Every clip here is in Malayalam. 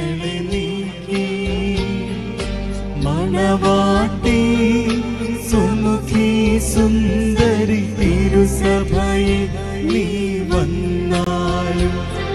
നീക്കി മണവാട്ടി സുമുഖി സുന്ദരി തിരുസഭയെ നീ വന്നാലും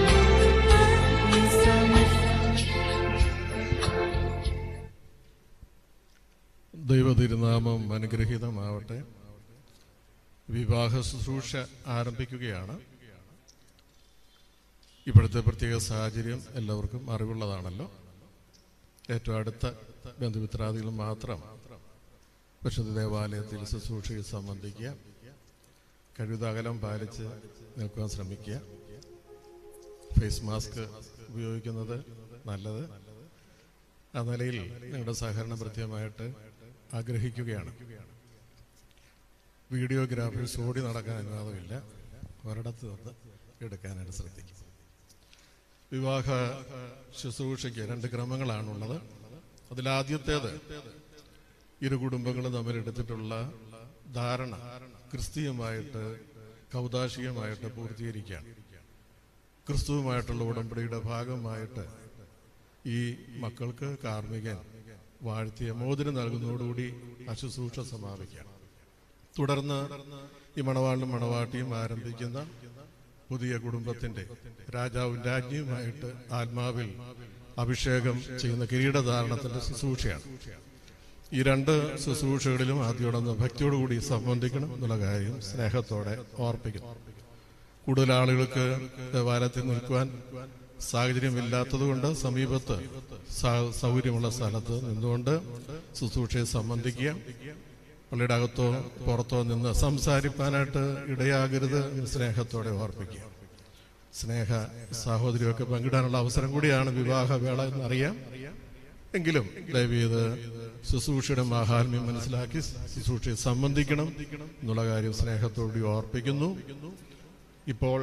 ദൈവതിരുനാമം അനുഗ്രഹീതമാവട്ടെ. വിവാഹ ശുശ്രൂഷ ആരംഭിക്കുകയാണ്. ഇപ്പോഴത്തെ പ്രത്യേക സാഹചര്യം എല്ലാവർക്കും അറിവുള്ളതാണല്ലോ. ഏറ്റവും അടുത്ത ബന്ധുമിത്രാദികൾ മാത്രം വിശുദ്ധ ദേവാലയത്തിൽ ശുശ്രൂഷയിൽ സംബന്ധിക്കുക. കഴിവതും അകലം പാലിച്ച് നിൽക്കുവാൻ ശ്രമിക്കുക. ഫേസ് മാസ്ക് ഉപയോഗിക്കുന്നത് നല്ലത്. ആ നിലയിൽ നിങ്ങളുടെ സഹകരണം കൃത്യമായിട്ട് ആഗ്രഹിക്കുകയാണ്. വീഡിയോഗ്രാഫേഴ്സ് ഓടി നടക്കാൻ അനുവാദമില്ല. ഒരിടത്ത് നിന്ന് എടുക്കാനായിട്ട് ശ്രദ്ധിക്കും. വിവാഹ ശുശ്രൂഷയ്ക്ക് 2 ക്രമങ്ങളാണുള്ളത്. അതിലാദ്യത്തേത് ഇരു കുടുംബങ്ങളും തമ്മിലെടുത്തിട്ടുള്ള ധാരണ ക്രിസ്തീയമായിട്ട് കൗദാശികമായിട്ട് പൂർത്തീകരിക്കുകയാണ്. ക്രിസ്തുവുമായിട്ടുള്ള ഉടമ്പടിയുടെ ഭാഗമായിട്ട് ഈ മക്കൾക്ക് കാർമ്മികൻ വാഴ്ത്തിയ മോതിരം നൽകുന്നതോടുകൂടി ആ ശുശ്രൂഷ സമാപിക്കുകയാണ്. തുടർന്ന് ഈ മണവാളിനും മണവാട്ടിയും ആരംഭിക്കുന്ന പുതിയ കുടുംബത്തിന്റെ രാജാവും രാജ്ഞിയുമായിട്ട് ആത്മാവിൽ അഭിഷേകം ചെയ്യുന്ന കിരീടധാരണത്തിന്റെ ശുശ്രൂഷയാണ്. ഈ 2 ശുശ്രൂഷകളിലും ആദ്യോടൊന്ന് ഭക്തിയോടുകൂടി സംബന്ധിക്കണം എന്നുള്ള കാര്യം സ്നേഹത്തോടെ ഓർപ്പിക്കുന്നു. കൂടുതൽ ആളുകൾക്ക് ദേവാലയത്തിൽ നിൽക്കുവാൻ സാഹചര്യമില്ലാത്തതുകൊണ്ട് സമീപത്ത് സൗകര്യമുള്ള സ്ഥലത്ത് നിന്നുകൊണ്ട് ശുശ്രൂഷയെ സംബന്ധിക്കുക. പള്ളിയുടെ അകത്തോ പുറത്തോ നിന്ന് സംസാരിക്കാനായിട്ട് ഇടയാകരുത് എന്ന് സ്നേഹത്തോടെ ഓർപ്പിക്കുക. സ്നേഹ സഹോദരിയൊക്കെ പങ്കിടാനുള്ള അവസരം കൂടിയാണ് വിവാഹവേള എന്നറിയാം. എങ്കിലും ദയവീത് ശുശ്രൂഷയുടെ മാഹാത്മ്യം മനസ്സിലാക്കി ശുശ്രൂഷയെ സംബന്ധിക്കണം എന്നുള്ള കാര്യം സ്നേഹത്തോടെ ഓർപ്പിക്കുന്നു. ഇപ്പോൾ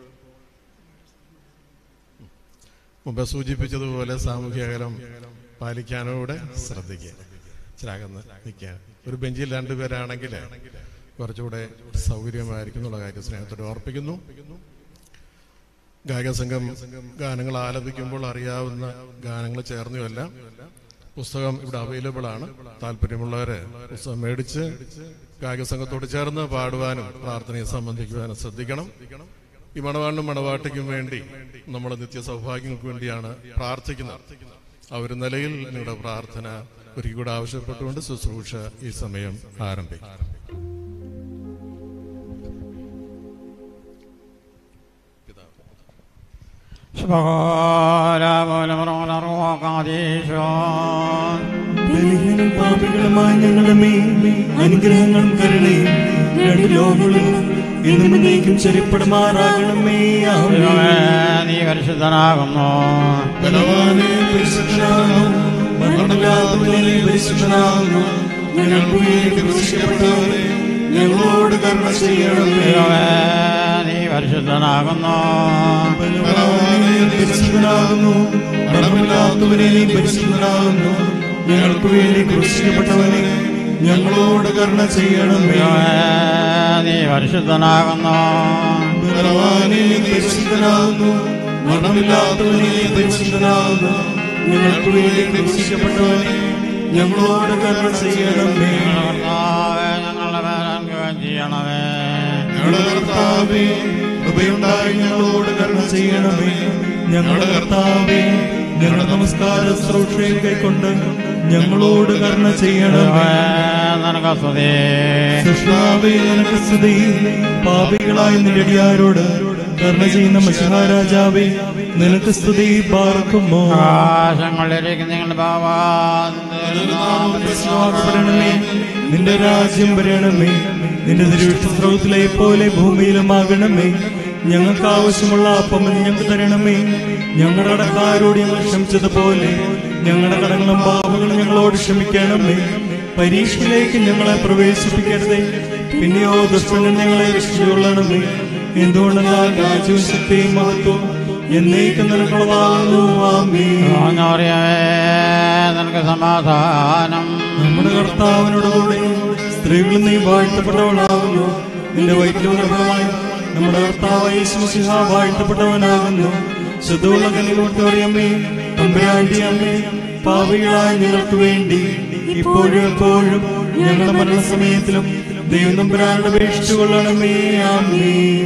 മുമ്പ് സൂചിപ്പിച്ചതുപോലെ സാമൂഹ്യ അകലം പാലിക്കാനോടെ ശ്രദ്ധിക്കുക. ചിലകന്ന് നിൽക്കുക. ഒരു ബെഞ്ചിൽ 2 പേരാണെങ്കിൽ കുറച്ചുകൂടെ സൗകര്യമായിരിക്കും എന്നുള്ള കാര്യം സ്നേഹത്തോടെ ഓർപ്പിക്കുന്നു. ഗായക സംഘം ഗാനങ്ങൾ ആലപിക്കുമ്പോൾ അറിയാവുന്ന ഗാനങ്ങൾ ചേർന്നുമല്ല. പുസ്തകം ഇവിടെ അവൈലബിൾ ആണ്. താല്പര്യമുള്ളവരെ പുസ്തകം മേടിച്ച് ഗായക സംഘത്തോട് ചേർന്ന് പാടുവാനും പ്രാർത്ഥനയെ സംബന്ധിക്കുവാനും ശ്രദ്ധിക്കണം. ഈ മണവാളിനും മണവാട്ടിക്കും വേണ്ടി നമ്മുടെ നിത്യ സൗഭാഗ്യങ്ങൾക്ക് വേണ്ടിയാണ് പ്രാർത്ഥിക്കുന്നത്. ആ ഒരു നിലയിൽ നിങ്ങളുടെ പ്രാർത്ഥന ഒരിക്കൽ കൂടെ ആവശ്യപ്പെട്ടുകൊണ്ട് ശുശ്രൂഷ ഈ സമയം ആരംഭിക്കും. പാപികളുമായ ഞങ്ങളുടെ മേൽ അനുഗ്രഹങ്ങളും കരുണയും 2 ലോകങ്ങളിലും എന്നും എന്നേക്കും ചെറിയപ്പെടുമാറാകണമേ. നീ പരിശുദ്ധനാകുന്നു. ഞങ്ങളോട് കരുണ ചെയ്യണമേ. നീ പരിശുദ്ധനാകുന്നു. പരിശുദ്ധനാകുന്നു. മരണമില്ലാത്തവനെ നീ പരിശുദ്ധനാകുന്നു. ഞങ്ങൾക്ക് വേണ്ടി ക്രൂശിക്കപ്പെട്ടവനെ ഞങ്ങളോട് കരുണ ചെയ്യണമേ. നീ പരിശുദ്ധനാകുന്നു. പരിശുദ്ധനാകുന്നു. മരണമില്ലാത്തവനെ നീ പരിശുദ്ധനാകുന്നു. ഞങ്ങൾക്ക് വേണ്ടി ക്രൂശിക്കപ്പെട്ടവനെ ഞങ്ങളോട് കരുണ ചെയ്യണമേ. ഞങ്ങളുടെ മേൽ ചെയ്യണമേ. ഞങ്ങളുടെ കർത്താവേ കൃപയുണ്ടായി ഞങ്ങളോട് കരുണ ചെയ്യണമേ. ഞങ്ങളുടെ കർത്താവേ ഞങ്ങളുടെ നമസ്കാര ശുശ്രൂഷയിൽ കൈക്കൊണ്ട് ഞങ്ങളോട് കരുണ ചെയ്യണമേ. സൃഷ്ടാവേ നിനക്ക് സ്തുതി. പാപികളായ നിന്റെ അടിയാരോട് കരുണ ചെയ്യുന്ന മശിഹാരാജാവേ നിനക്ക് സ്തുതി. പാർക്കുമോ നിന്റെ രാജ്യം വരണമേ. നിന്റെ തിരുവിഷ്ണുസ്രവത്തിലെ പോലെ ഭൂമിയിലുമാകണമേ. ഞങ്ങൾക്ക് ആവശ്യമുള്ള അപ്പം ഞങ്ങൾക്ക് തരണമേ. ഞങ്ങളുടെ കടക്കാരോട് ഞങ്ങൾ ക്ഷമിച്ചതുപോലെ ഞങ്ങളുടെ കടങ്ങളും പാപങ്ങളും ഞങ്ങളോട് ക്ഷമിക്കണമേ. പരീക്ഷയിലേക്ക് ഞങ്ങളെ പ്രവേശിപ്പിക്കരുതേ, പിന്നെയോ ദുഷ്ടങ്ങൾ ഞങ്ങളെ രക്ഷിച്ചുകൊള്ളണമേ. എന്തുകൊണ്ടെന്നാൽ രാജ്യവും ശക്തിയും മഹത്വവും എന്നേക്കും നിനക്കുള്ളതാകുന്നു. ആമേൻ. നിനക്ക് സമാധാനം. നമ്മുടെ കർത്താവിനോടുകൂടി സ്ത്രീകളിൽ നീ വാഴ്ത്തപ്പെട്ടവളാകുന്നു. നിന്റെ വൈദ്യുതമായി നമ്മുടെ കർത്താവ് യേശു മിശിഹ വാഴ്ത്തപ്പെട്ടവനാകുന്നു. ശുദ്ധമുള്ള കനികൊണ്ടറിയമ്മേ തമ്പുരാന്റെ അമ്മേ, പാപികളായ ഞങ്ങൾക്ക് വേണ്ടി ഇപ്പോഴും എപ്പോഴും ഞങ്ങളുടെ മരണസമയത്തിലും ദൈവം തമ്പുരാനോട് അപേക്ഷിച്ചു കൊള്ളണമേ. ആമേൻ.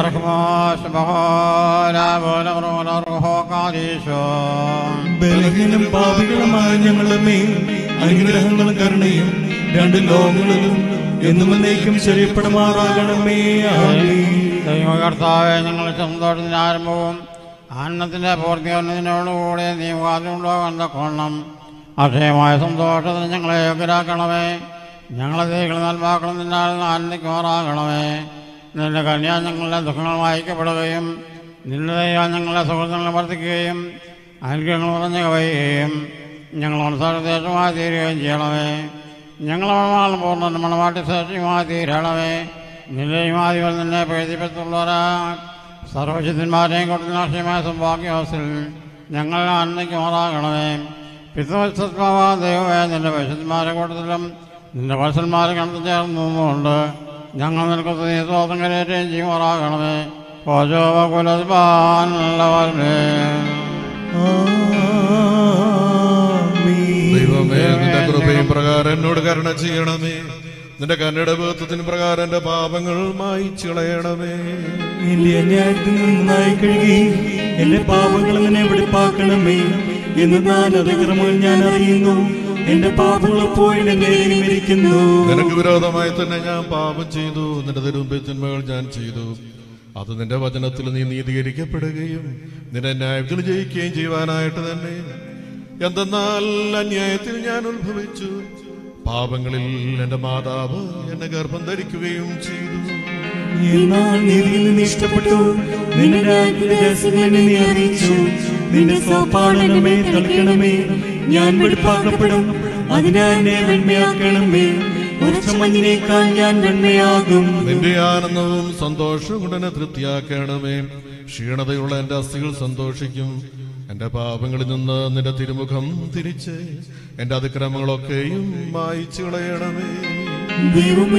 ബലഹീനം പാപികളുമായ ഞങ്ങളുടെ മേൽ അനുഗ്രഹങ്ങളും കരുണയും രണ്ട് ലോകങ്ങളിലും എന്നും എന്നേക്കും ശരീരപ്പെടുമാറാകണമേ. ആമേൻ. ദൈവകർത്താവേ, ഞങ്ങളുടെ സന്തോഷത്തിന് ആരംഭവും ആനന്ദത്തിന്റെ പൂർത്തീകരണത്തിനോടുകൂടെ നീ വാതിലുണ്ടാകേണ്ട കൊള്ളം അക്ഷയമായ സന്തോഷത്തിന് ഞങ്ങളെ യോഗ്യരാക്കണമേ. ഞങ്ങളെ ദൈവങ്ങൾ നൽവാക്കണതിനാൽ ആനന്ദിക്കുമാറാകണമേ. നിന്റെ കന്യാ ഞങ്ങളുടെ ദുഃഖങ്ങൾ വായിക്കപ്പെടുകയും നിന്റെ ദൈവം ഞങ്ങളുടെ സുഹൃത്തുക്കളെ വർദ്ധിക്കുകയും അനുഗ്രഹങ്ങൾ നിറഞ്ഞു കവയുകയും ഞങ്ങളോട് സർവദേശമായി തീരുകയും ചെയ്യണമേ. ഞങ്ങളെ മണവാളം പൂർണ്ണ മണവാട്ടി ശ്രേഷ്ഠമായി തീരണമേ. നിന്റെയും ആദികൾ നിന്നെ പ്രേരിപ്പിച്ചുള്ളവരാ സർവശക്തന്മാരെയും കൊടുത്തിനാശയമായ സൗഭാഗ്യവസ്ഥയിൽ ഞങ്ങൾ ആനന്ദിക്കുമാറാകണമേ. പിതൃവത്സത്മാവ ദൈവമേ, നിന്റെ വൈശന്മാരെ കൂട്ടത്തിലും നിന്റെ വത്സന്മാരെ കണ്ടു ചേർന്നുകൊണ്ട് ഞങ്ങൾ നിൽക്കുന്ന നീ സ്വാതം കരയേറ്റയും ചെയ്യുമാറാകണമേ. ദൈവമേ, നിന്റെ കൃപയും പ്രകാരം എന്നോട് കരുണ ചെയ്യണമേ. നിന്റെ കന്നഡ ബോധത്തിന് പ്രകാരം എന്റെ പാപങ്ങൾ മായിച്ചു കളയണമേ. എന്റെ അന്യായത്തിൽ നിന്നായി കഴുകി എന്റെ പാപങ്ങൾ നിന്നെ വെടിപ്പാക്കണമേ. എന്ന് അതിക്രമങ്ങൾ ഞാൻ അറിയുന്നു, എന്റെ പാപങ്ങൾ പോയി മരിക്കുന്നു. നിനക്ക് വിരോധമായി തന്നെ ഞാൻ പാപം ചെയ്തു, നിന്റെ തിരുമുമ്പിൽ തിന്മകൾ ഞാൻ ചെയ്തു. അത് നിന്റെ വചനത്തിൽ നീ നീതീകരിക്കപ്പെടുകയും നിന്റെ ന്യായത്തിൽ ജയിക്കുകയും ചെയ്യുവാനായിട്ട് തന്നെ. എന്തെന്നാൽ അന്യായത്തിൽ ഞാൻ ഉത്ഭവിച്ചു, പാപങ്ങളിൽ എന്റെ മാതാവ് എന്നെ ഗർഭം ധരിക്കുകയും ചെയ്തു. എന്നാൽ നീതിയിൽ നിന്ന് ഇഷ്ടപ്പെട്ടു, നിന്റെ രാജ്യത്തിന്റെ രഹസ്യങ്ങളെ നീ അറിയിച്ചു. നിന്റെ സ്വപാടനമേ തളിക്കണമേ, ഞാൻ വെടിപ്പാക്കപ്പെടും. അതിനാൽ എന്നെ വെണ്മയാക്കണമേ. ഉറച്ച മഞ്ഞിനേക്കാൾ ഞാൻ വെണ്മയാകും. നിന്റെ ആനന്ദവും സന്തോഷവും കൊണ്ട് എന്നെ തൃപ്തിയാക്കണമേ. ക്ഷീണതയുള്ള എന്റെ അസ്ഥികൾ സന്തോഷിക്കും. എന്റെ പാപങ്ങളിൽ നിന്ന് നിന്റെ തിരുമുഖം തിരിച്ച് എന്റെ അതിക്രമങ്ങളൊക്കെയും മായിച്ചു കളയണമേ. ദൈവമേ,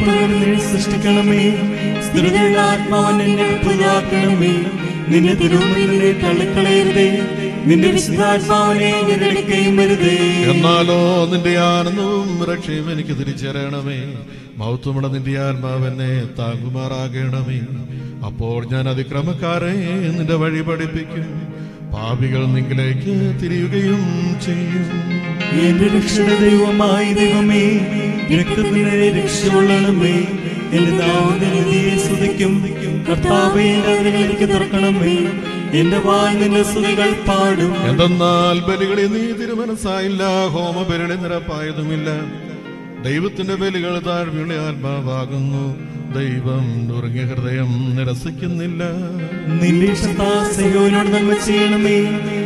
സൃഷ്ടിക്കണമേ. സ്ഥിരതയുള്ള ആത്മാവൻ എന്നെ പുതുതാക്കണമേ. നിന്റെ തിരുമുമ്പിനെ തള്ളിക്കളയരുതേ. നിന്റെ വിശുദ്ധാത്മാവിനെ ഞെരടിക്കുകയും വരുതേ. എന്നാലോ നിന്റെ ആനന്ദവും രക്ഷയും എനിക്ക് തിരിച്ചറിയണമേ. മഹത്വമുള്ള നിന്റെ ആത്മാവ് എന്നെ താങ്ങുമാറാകണമേ. അപ്പോൾ ഞാൻ അതിക്രമക്കാരെ നിന്റെ വഴി പഠിപ്പിക്കും. പാപികൾ നിങ്ങളിലേക്ക് തിരിയുകയും ചെയ്യും. എന്റെ രക്ഷയുടെ ദൈവമായ ദൈവമേ, രക്തത്തിനെ രക്ഷകൊള്ളണമേ. എന്റെ നാവിനെ സ്തുതിക്കും. കർത്താവേ, എനിക്ക് തുറക്കണമേ. എന്റെ വാൾ നിന്റെ സ്തുതികൾ പാടും. എന്തെന്നാൽ ബലികളിൽ നീ തിരുമനസ്സായില്ല, ഹോമബലികളിൽ നിരപ്പായതുമില്ല. ദൈവത്തിന്റെ ബലികൾ താഴ്മയുള്ള ആത്മാവാകുന്നു. ദൈവം നുറുങ്ങിയ ഹൃദയം നിരസിക്കുന്നില്ല. നിന്റെ സയോനോട് നന്മ ചെയ്യണമേ.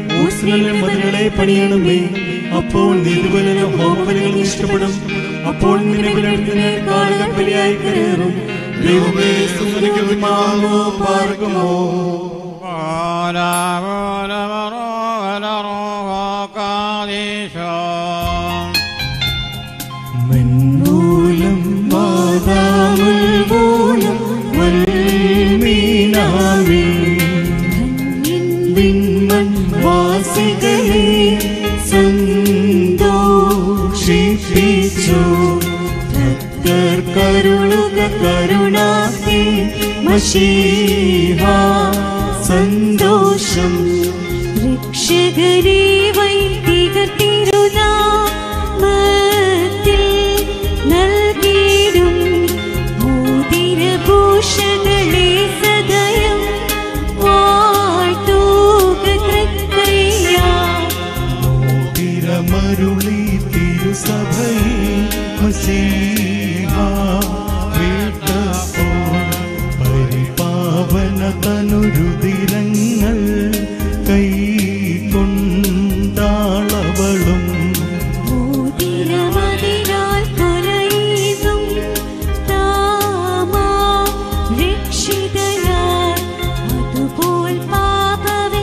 മതിലുകളെ പണിയണമേ. അപ്പോൾ നീതിബലികളും ഹോമബലികളും ഇഷ്ടപ്പെടും. അപ്പോൾ നിന്റെ ബലിയെടുത്തിന് കാളുക ബലിയായി കയറും. ദൈവമേ, പാർക്കുമോ മെന്നൂലം മാതാമുൽമൂലം വൽമീനാമി വിൺമൺ വാസികളെ സന്തോഷിപ്പിച്ചു. ഭക്തർ കരുളുക കരുണാത്തി മശീഹ സന്തോഷം. രക്ഷകരെ വൈദികർ തിരുനാമത്തിൽ നൽകിയിടും മോതിരഭൂഷകളെ സദയം വാഴ്ത്തുക തൃക്കൈയാ. മോതിരമരുളി തിരുസഭയിൽ മശീഹ വീട്ടപ്പോൾ പരിപാവന തനുരുതിരങ്ങൾ കൈകൊണ്ടാളവളും. മോതിരമതിനാൽ കരയുന്നു താമാ രക്ഷിതയാൽ. അതുപോൽ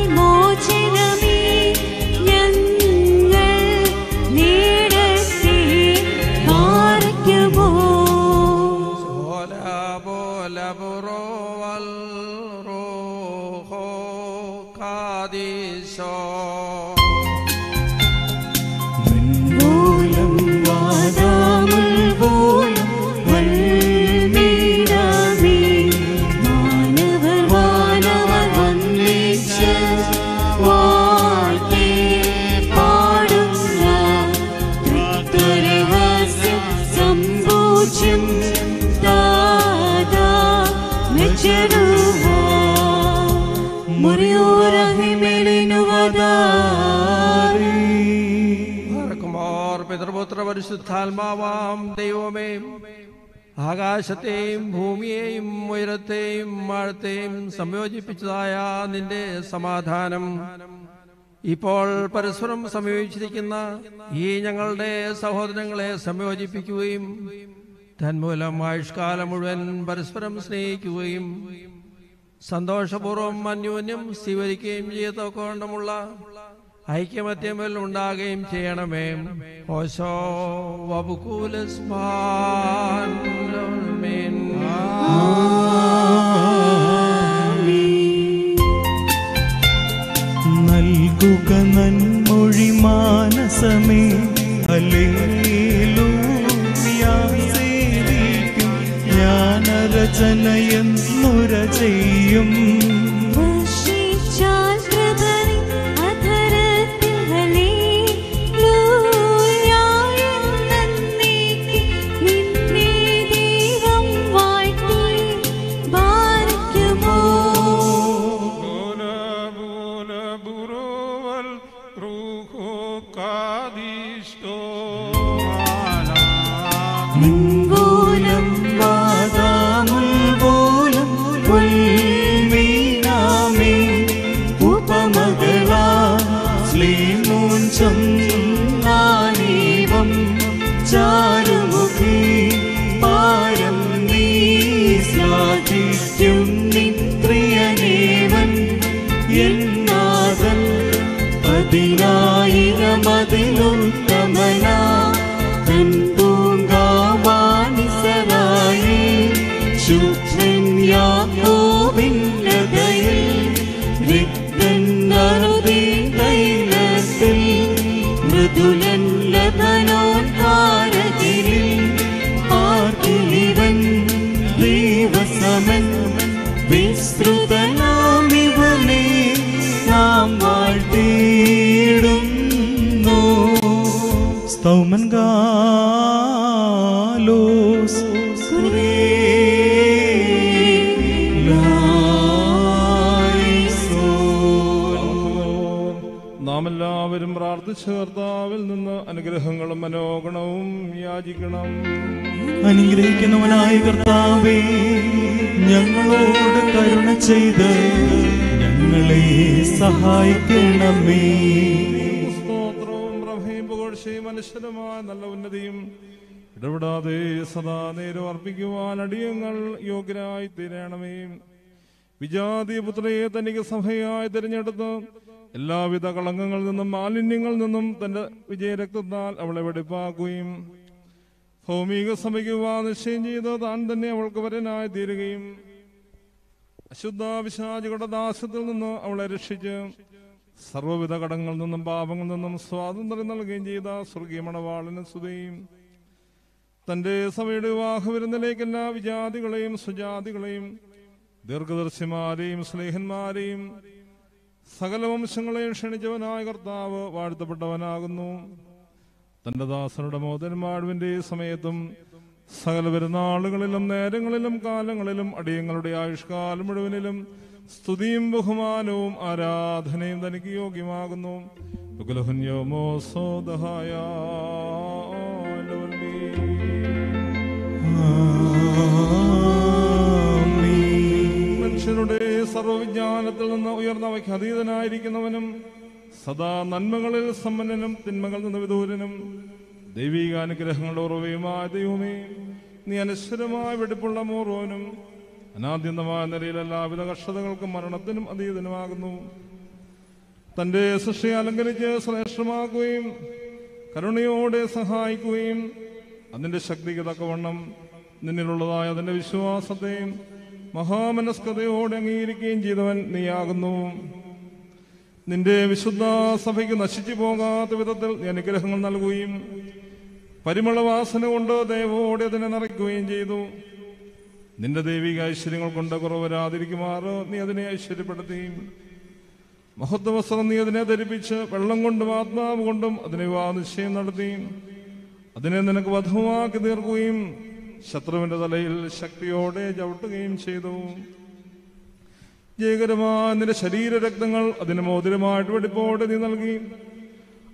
പാപവിമോചനമേ ഞങ്ങൾ നേടട്ടെ. പരിശുദ്ധാത്മാവാം ദൈവമേ, ആകാശത്തെയും ഭൂമിയെയും ഉയരത്തെയും ആഴത്തെയും സംയോജിപ്പിച്ചതായ നിന്റെ സമാധാനം ഇപ്പോൾ പരസ്പരം സംയോജിച്ചിരിക്കുന്ന ഈ ഞങ്ങളുടെ സഹോദരങ്ങളെ സംയോജിപ്പിക്കുകയും തന്മൂലം ആയുഷ്കാലം മുഴുവൻ പരസ്പരം സ്നേഹിക്കുകയും സന്തോഷപൂർവ്വം അന്യോന്യം സ്വീകരിക്കുകയും ചെയ്തക്കൊണ്ടുമുള്ള ഐക്യമത്യമിൽ ഉണ്ടാകുകയും ചെയ്യണമേ. ഓശോ വബുകൂലസ് പാൻമേൻ. നൽകുക നന്മൊഴി മാനസമേ, ഹല്ലേലൂയ സേവിക്കും ജ്ഞാനരചനയെന്നുര ചെയ്യും. വർഷിച്ചാൽ കൃപനി അധരത്തിൽ ഹല്ലേലൂയ എന്നേക്കും നിന്നെ ദൈവം വാഴ്ത്തി ബാരിക്കുമോ. മുൻപോലം വാദാമുൽപോലം ഉൽമീനാമേ, ഉപമകളാ ശ്ലീമൂഞ്ചം നാനീവം ചാരുമുഖി പാരം നീ ശ്ലാഘിക്കും നിൻ പ്രിയനേവൻ എന്നാദൻ. പതിനായിരമതിലുത്തമനാ തൻ പൂങ്കാവാനിസരായി ശുദ്ധൻ യാക്കോബിൻ ഹൃദയിൽ റിക്തൻ നറുതീൻ തൈലത്തിൽ മൃദുലൻ ലബനോൻ താരകിലിൽ പാർക്കിലിവൻ ദൈവസമൻ വിസ്തൃതനാമിവനെ നാം വാഴ്ത്തിയിടുന്നു. സ്തൗമൻ ഗാലോസ് നാം എല്ലാവരും പ്രാർത്ഥിച്ച കർത്താവിൽ നിന്ന് അനുഗ്രഹങ്ങളും മനോഗണവും യാചിക്കണം. അനുഗ്രഹിക്കുന്നവനായ കർത്താവേ, ഞങ്ങളോട് കരുണ ചെയ്ത് ഞങ്ങളെ സഹായിക്കണമേ. സ്തോത്രവും പ്രഭയും പുകഴ്ചയും മനുഷ്യരുമായ നല്ല ഉന്നതിയും ഇടപെടാതെ സദാ നേരം അർപ്പിക്കുവാൻ അടിയങ്ങൾ യോഗ്യരായി തീരണമേ. വിജാതീയ പുത്രയെ തനിക്ക് സഭയായി തിരഞ്ഞെടുത്ത് എല്ലാവിധ കളങ്കങ്ങളിൽ നിന്നും മാലിന്യങ്ങളിൽ നിന്നും തന്റെ വിജയരക്തത്താൽ അവളെ വെടിപ്പാക്കുകയും ഭൗമിക സഭയ്ക്ക് നിശ്ചയം ചെയ്ത് താൻ തന്നെ അവൾക്ക് വരനായി തീരുകയും അശുദ്ധ പിശാചുകളുടെ ദാസ്യത്തിൽ നിന്ന് അവളെ രക്ഷിച്ച് സർവ്വവിധ കടങ്ങളിൽ നിന്നും പാപങ്ങളിൽ നിന്നും സ്വാതന്ത്ര്യം നൽകുകയും ചെയ്ത സ്വർഗീയ മണവാളന് സ്തുതിയും. തന്റെ സഭയുടെ വിവാഹ വിരുന്നിലേക്ക് എല്ലാ വിജാതികളെയും സുജാതികളെയും ദീർഘദർശിമാരെയും സ്നേഹന്മാരെയും സകല വംശങ്ങളെയും ക്ഷണിച്ചവനായ കർത്താവ് വാഴ്ത്തപ്പെട്ടവനാകുന്നു. തന്റെ ദാസനുടെ മോദന്മാടുവിന്റെ സമയത്തും സകല പെരുന്നാളുകളിലും നേരങ്ങളിലും കാലങ്ങളിലും അടിയങ്ങളുടെ ആയുഷ്കാലം മുഴുവനിലും സ്തുതിയും ബഹുമാനവും ആരാധനയും തനിക്ക് യോഗ്യമാകുന്നു. മനുഷ്യരുടെ സർവവിജ്ഞാനത്തിൽ നിന്ന് ഉയർന്നവയ്ക്ക് അതീതനായിരിക്കുന്നവനും സദാ നന്മകളിൽ സമ്പന്നനും തിന്മകളിൽ നിന്ന് വിദൂരനും ദൈവികാനുഗ്രഹങ്ങളുടെ ഉറവയുമായ ദൈവമേ, നീ അനശ്വരമായ വെടിപ്പുള്ള മൂർവനും അനാദ്യന്തമായ നിലയിൽ എല്ലാവിധ കഷ്ടതകൾക്കും മരണത്തിനും അതീതനുമാകുന്നു. തന്റെ സൃഷ്ടിയെ അലങ്കരിച്ച് ശ്രേഷ്ഠമാക്കുകയും കരുണയോടെ സഹായിക്കുകയും അതിന്റെ ശക്തിക്ക് തക്കവണ്ണം നിന്നിലുള്ളതായ അതിന്റെ വിശ്വാസത്തെയും മഹാമനസ്കതയോടെ അംഗീകരിക്കുകയും ചെയ്തവൻ നീയാകുന്നു. നിന്റെ വിശുദ്ധ സഭയ്ക്ക് നശിച്ചു പോകാത്ത വിധത്തിൽ നീ അനുഗ്രഹങ്ങൾ നൽകുകയും പരിമളവാസന കൊണ്ട് ദൈവോടെ അതിനെ നിറയ്ക്കുകയും ചെയ്തു. നിന്റെ ദൈവിക ഐശ്വര്യങ്ങൾ കൊണ്ട് കുറവ് വരാതിരിക്കുമാറ് നീ അതിനെ ഐശ്വര്യപ്പെടുത്തി. മഹത്വ വസ്ത്രം നീ അതിനെ ധരിപ്പിച്ച് വെള്ളം കൊണ്ടും ആത്മാവ് കൊണ്ടും അതിനെ വിവാഹ നിശ്ചയം നടത്തി അതിനെ നിനക്ക് വധുവാക്കി തീർക്കുകയും ശത്രുവിന്റെ തലയിൽ ശക്തിയോടെ ചവിട്ടുകയും ചെയ്തു. ജയകരമായ നിന്റെ ശരീരരക്തങ്ങൾ അതിന് മോതിരമായിട്ട് വെടിപ്പോടെ നീ നൽകി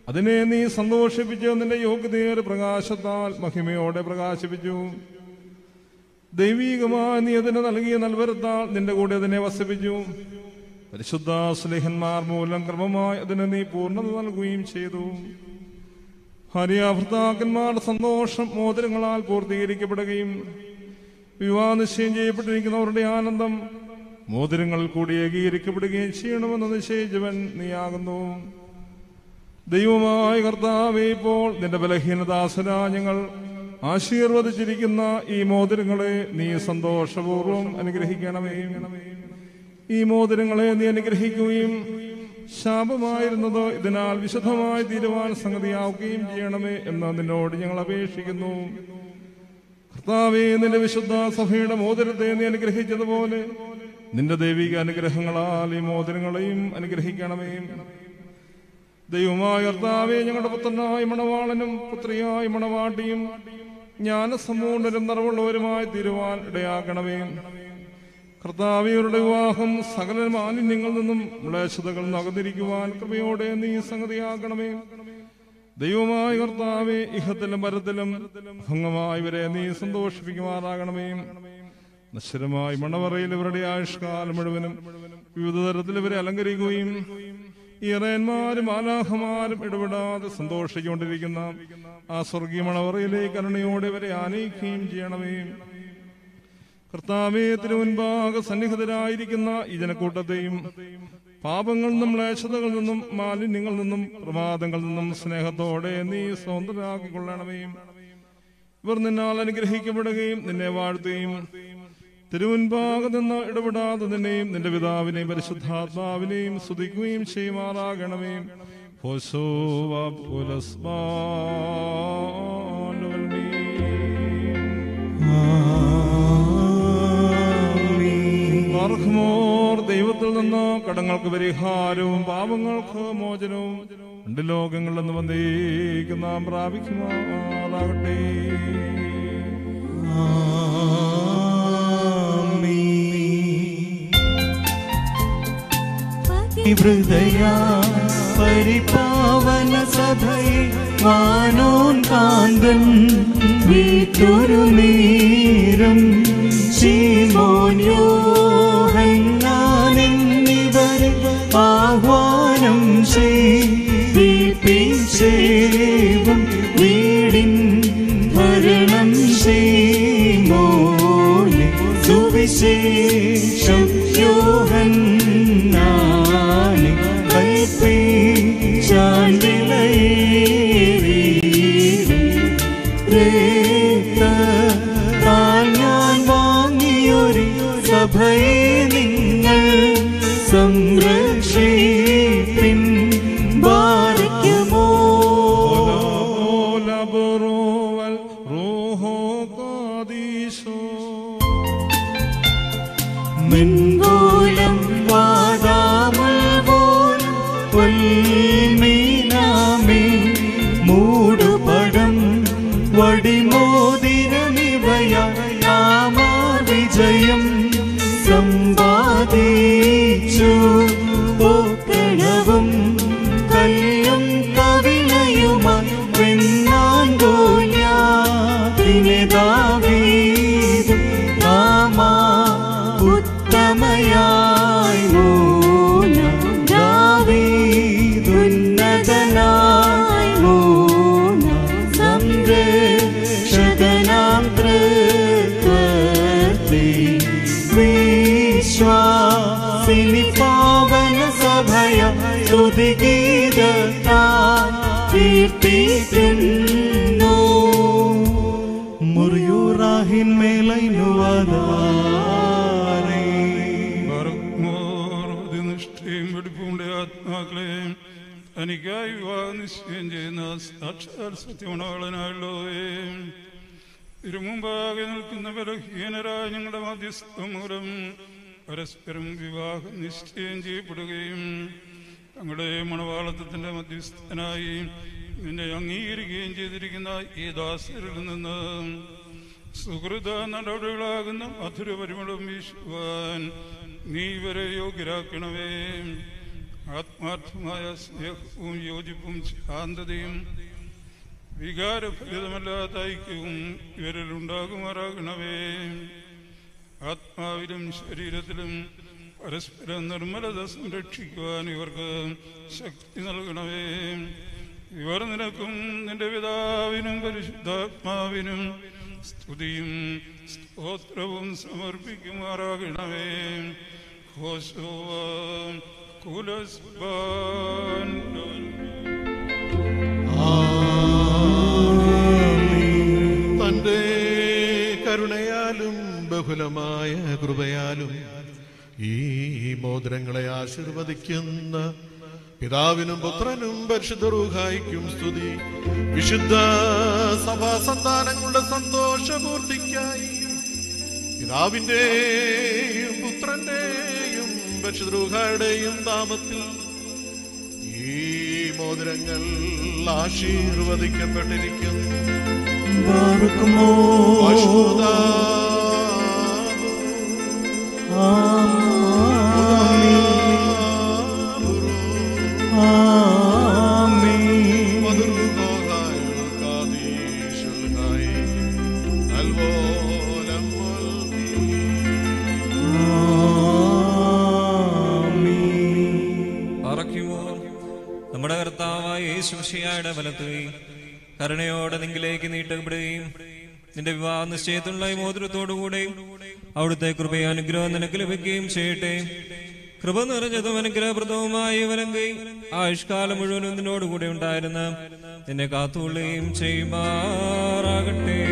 അതിനെ നീ സന്തോഷിപ്പിച്ചു. നിന്റെ യോഗ്യതയേറെ പ്രകാശത്താൽ മഹിമയോടെ പ്രകാശിപ്പിച്ചു. ദൈവീകമായി നീ അതിന് നൽകിയ നൽവരത്താൽ നിന്റെ കൂടെ അതിനെ വസിപ്പിച്ചു. പരിശുദ്ധ സ്നേഹന്മാർ മൂലം ക്രമമായി അതിന് നീ പൂർണ്ണത നൽകുകയും ചെയ്തു. ഭാര്യാഭർത്താക്കന്മാരുടെ സന്തോഷം മോതിരങ്ങളാൽ പൂർത്തീകരിക്കപ്പെടുകയും വിവാഹ നിശ്ചയം ചെയ്യപ്പെട്ടിരിക്കുന്നവരുടെ ആനന്ദം മോതിരങ്ങളിൽ കൂടി ഏകീകരിക്കപ്പെടുകയും ചെയ്യണമെന്ന് നിശ്ചയിച്ചവൻ നീയാകുന്നു. ദൈവമായ കർത്താവേ, ഇപ്പോൾ നിന്റെ ബലഹീനദാസരാ ഞങ്ങൾ ആശീർവദിച്ചിരിക്കുന്ന ഈ മോതിരങ്ങളെ നീ സന്തോഷപൂർവ്വം അനുഗ്രഹിക്കണമേ. ഈ മോതിരങ്ങളെ നീ അനുഗ്രഹിക്കുകയും ശാപമായിരുന്നത് ഇതിനാൽ വിശുദ്ധമായി തീരുവാൻ സംഗതിയാവുകയും ചെയ്യണമേ എന്ന് നിന്നോട് ഞങ്ങൾ അപേക്ഷിക്കുന്നു. കർത്താവേ, നിന്റെ വിശുദ്ധ സഭയുടെ മോതിരത്തെ നീ അനുഗ്രഹിച്ചതുപോലെ നിന്റെ ദൈവിക അനുഗ്രഹങ്ങളാൽ ഈ മോതിരങ്ങളെയും അനുഗ്രഹിക്കണമേ. ദൈവമായ കർത്താവേ, ഞങ്ങളുടെ പുത്രനായ മണവാളനും പുത്രിയായ മണവാട്ടിയും ജ്ഞാനസമ്പൂർണ്ണരും നിറവുള്ളവരുമായി തീരുവാൻ ഇടയാക്കണമേ. കർത്താവേ, ഇവരുടെ വിവാഹം സകല മാലിന്യങ്ങളിൽ നിന്നും മ്ലേച്ഛതകൾ നകന്നിരിക്കുവാൻ കൃപയോടെ നീ സംഗതിയാക്കണമേ. ദൈവമായ കർത്താവേ, ഇഹത്തിലും പരത്തിലും ഭംഗമായവരെ നീ സന്തോഷിപ്പിക്കുമാറാകണമേ. നശ്വരമായ മണവറയിൽ ഇവരുടെ ആയുഷ്കാലം മുഴുവനും വിവിധ തരത്തിൽ ഇവരെ അലങ്കരിക്കുകയും ഇറയന്മാരും ആലാഹമാരും ഇടപെടാതെ സന്തോഷിച്ചുകൊണ്ടിരിക്കുന്ന ആ സ്വർഗീയ മണവറയിലേക്ക് കരുണയോടെ ഇവരെ ആനയിക്കുകയും ചെയ്യണമേ. കർത്താവേ, തിരുമുൻപാകെ സന്നിഹിതരായിരിക്കുന്ന ഈ ജനക്കൂട്ടത്തെയും പാപങ്ങളിൽ നിന്നും ക്ലേശതകളിൽ നിന്നും മാലിന്യങ്ങളിൽ നിന്നും പ്രമാദങ്ങളിൽ നിന്നും സ്നേഹത്തോടെ നീ സ്വതന്ത്രരാക്കിക്കൊള്ളണമേ. ഇവർ നിന്നാൽ അനുഗ്രഹിക്കപ്പെടുകയും നിന്നെ വാഴ്ത്തുകയും തിരുമുൻപാകെ നിന്ന് ഇടപെടാതെ നിന്നെയും നിന്റെ പിതാവിനെയും പരിശുദ്ധാത്മാവിനെയും സ്തുതിക്കുകയും ചെയ്യുമാറാകണമേ. ദൈവത്തിൽ നിന്ന് കടങ്ങൾക്ക് പരിഹാരവും പാപങ്ങൾക്ക് മോചനവും രണ്ട് ലോകങ്ങളിൽ നിന്ന് വന്നേക്കും നാം പ്രാപിക്കുമാറാകട്ടെ. ഹൃദയാ പരിപാവന സഭയെ വാനോൻ കാന്തൻ വീട്ടൊരു നേരം ശീമോൻ യോഹന്നാൻ എന്നിവരെ ആഹ്വാനം ചെയ്യിപ്പിച്ചേവും വീടിൻ ഭരണം ശീമോനെ സുവിശേഷം യോഹന്നാനെ കൽപ്പിച്ചാൻ രക്തത്താൽ ഞാൻ വാങ്ങിയൊരു സഭയെ നിങ്ങൾ സംരക്ഷിപ്പിൻ. ബാരക്കുമോ മിൻഗോലം വാദാമുൽ പോലും പൊൽമീനാമേ മൂടുപടം വടിമോതിരമിവയാമാ വിജയം സമ്പാദിച്ചു. പൂക്കളവും കല്ലും കവിളയുമായി വെണ്ണാൻ ഗോല്യാത്തിനെ ദാവീദ് നാമാ ഉത്തമയായി മോന ദാവീദുന്നതനായി മോന സംരക്ഷകനാം തൃത്വത്തെ വിശ്വാസിനി പാവന സഭയ സ്തുതിഗീതത്താൽ കീർത്തിക്കുന്നു. മുറിയൂറാഹിൻ മേലൈനുവാദാ ആത്മാക്കളെ തനിക്കായി വിവാഹ നിശ്ചയം ചെയ്യുന്ന സാക്ഷാൽ സത്യമണകളനായുള്ളവേ, തിരുമുമ്പാകെ നിൽക്കുന്ന ബലഹീനരായ ഞങ്ങളുടെ മധ്യസ്ഥ മൂലം പരസ്പരം വിവാഹ നിശ്ചയം ചെയ്യപ്പെടുകയും തങ്ങളുടെ മണവാളത്വത്തിന്റെ മധ്യസ്ഥനായി നിന്നെ അംഗീകരിക്കുകയും ചെയ്തിരിക്കുന്ന ഈ ദാസരിൽ നിന്ന് സുഹൃത നടപടികളാകുന്ന മധുര പരിമളം വീശുവാൻ നീ ഇവരെ യോഗ്യരാക്കണമേ. ആത്മാർത്ഥമായ സ്നേഹവും യോജിപ്പും ശാന്തതയും വികാരഫലിതമല്ലാത്ത ഐക്യവും ഇവരിൽ ഉണ്ടാകുമാറാകണമേ. ആത്മാവിലും ശരീരത്തിലും പരസ്പര നിർമ്മലത സംരക്ഷിക്കുവാൻ ഇവർക്ക് ശക്തി നൽകണമേ. ഇവർ നിനക്കും നിന്റെ പിതാവിനും പരിശുദ്ധാത്മാവിനും സ്തുതിയും സ്തോത്രവും സമർപ്പിക്കുമാറാകണമേ. തന്റെ കരുണയാലും ബഹുലമായ കൃപയാലും ഈ മോതിരങ്ങളെ ആശീർവദിക്കുന്ന പിതാവിനും പുത്രനും പരിശുദ്ധ റൂഹായിക്കും സ്തുതി. വിശുദ്ധ സഭാ സന്താനങ്ങളുടെ സന്തോഷപൂർത്തിക്കായി പിതാവിന്റെയും പുത്രന്റെയും പരിശുദ്ധ റൂഹായുടെയും നാമത്തിൽ ഈ മോതിരങ്ങൾ ആശീർവദിക്കപ്പെട്ടിരിക്കുന്നു. നമ്മുടെ കർത്താവായ യേശുമിശിഹായുടെ വലത്ത് കരുണയോടെ നിങ്കിലേക്ക് നീട്ടപ്പെടുകയും നിന്റെ വിവാഹ നിശ്ചയത്തിലുള്ള ഈ മോതിരത്തോടുകൂടെ അവിടുത്തെ കൃപയും അനുഗ്രഹം നിനക്ക് ലഭിക്കുകയും ചെയ്യട്ടെ. കൃപ നിറഞ്ഞതും അനുഗ്രഹപ്രദവുമായ വലങ്കൈ ആയുഷ്കാലം മുഴുവനും നിന്നോടുകൂടെ ഉണ്ടായിരുന്ന നിന്നെ കാത്തുകൊള്ളുകയും ചെയ്യുമാറാകട്ടെ.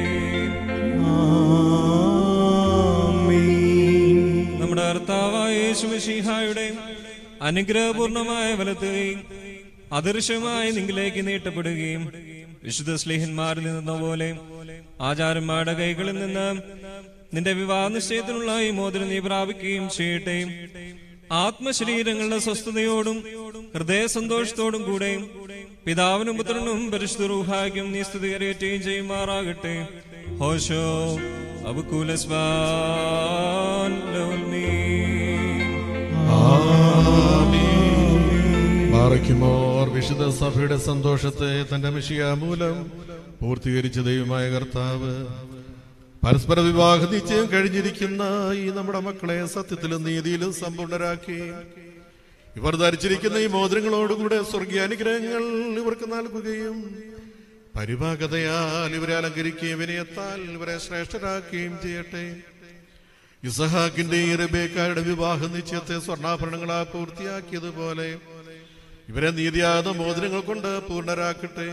നമ്മുടെ കർത്താവായ യേശുമിശിഹായുടെ അനുഗ്രഹപൂർണമായ വലത്ത് അദൃശ്യമായി നിങ്കിലേക്ക് നീട്ടപ്പെടുകയും വിശുദ്ധ സ്ലീഹന്മാരിൽ നിന്ന പോലെ ആചാര്യന്മാരുടെ കൈകളിൽ നിന്ന് നിന്റെ വിവാഹ നിശ്ചയത്തിനുള്ള ഈ മോതിരം നീ പ്രാപിക്കുകയും ചെയ്യട്ടെ. ആത്മശരീരങ്ങളുടെ സ്വസ്ഥതയോടും ഹൃദയ സന്തോഷത്തോടും കൂടെ പിതാവിനും പുത്രനും പരിശുദ്ധ റൂഹായ്ക്കും നീ സ്തുതി കരയേറ്റുകയും ചെയ്യുമാറാകട്ടെ. ഹോശോ അബുക്കുലസ്വാൻ ബാറയ്ക്കുമോർ വിശുദ്ധ സഭയുടെ സന്തോഷത്തെ തന്റെ മിശിഹാ മൂലം പൂർത്തീകരിച്ച ദൈവമായ കർത്താവ് പരസ്പര വിവാഹ നിശ്ചയം കഴിഞ്ഞിരിക്കുന്ന ഈ നമ്മുടെ മക്കളെ സത്യത്തിലും നീതിയിലും സമ്പൂർണരാക്കി ഇവർ ധരിച്ചിരിക്കുന്ന ഈ മോതിരങ്ങളോടുകൂടെ സ്വർഗീയ അനുഗ്രഹങ്ങൾ ഇവർക്ക് നൽകുകയും പരിഭാഗതയാൽ ഇവരെ അലങ്കരിക്കുകയും വിനയത്താൽ ഇവരെ ശ്രേഷ്ഠരാക്കുകയും ചെയ്യട്ടെ. ഇസഹാക്കിന്റെയും റബേക്കായുടെ വിവാഹ നിശ്ചയത്തെ സ്വർണ്ണാഭരണങ്ങളാ പൂർത്തിയാക്കിയതുപോലെ ഇവരെ നീതിയാത മോതിരങ്ങൾ കൊണ്ട് പൂർണ്ണരാക്കട്ടെ.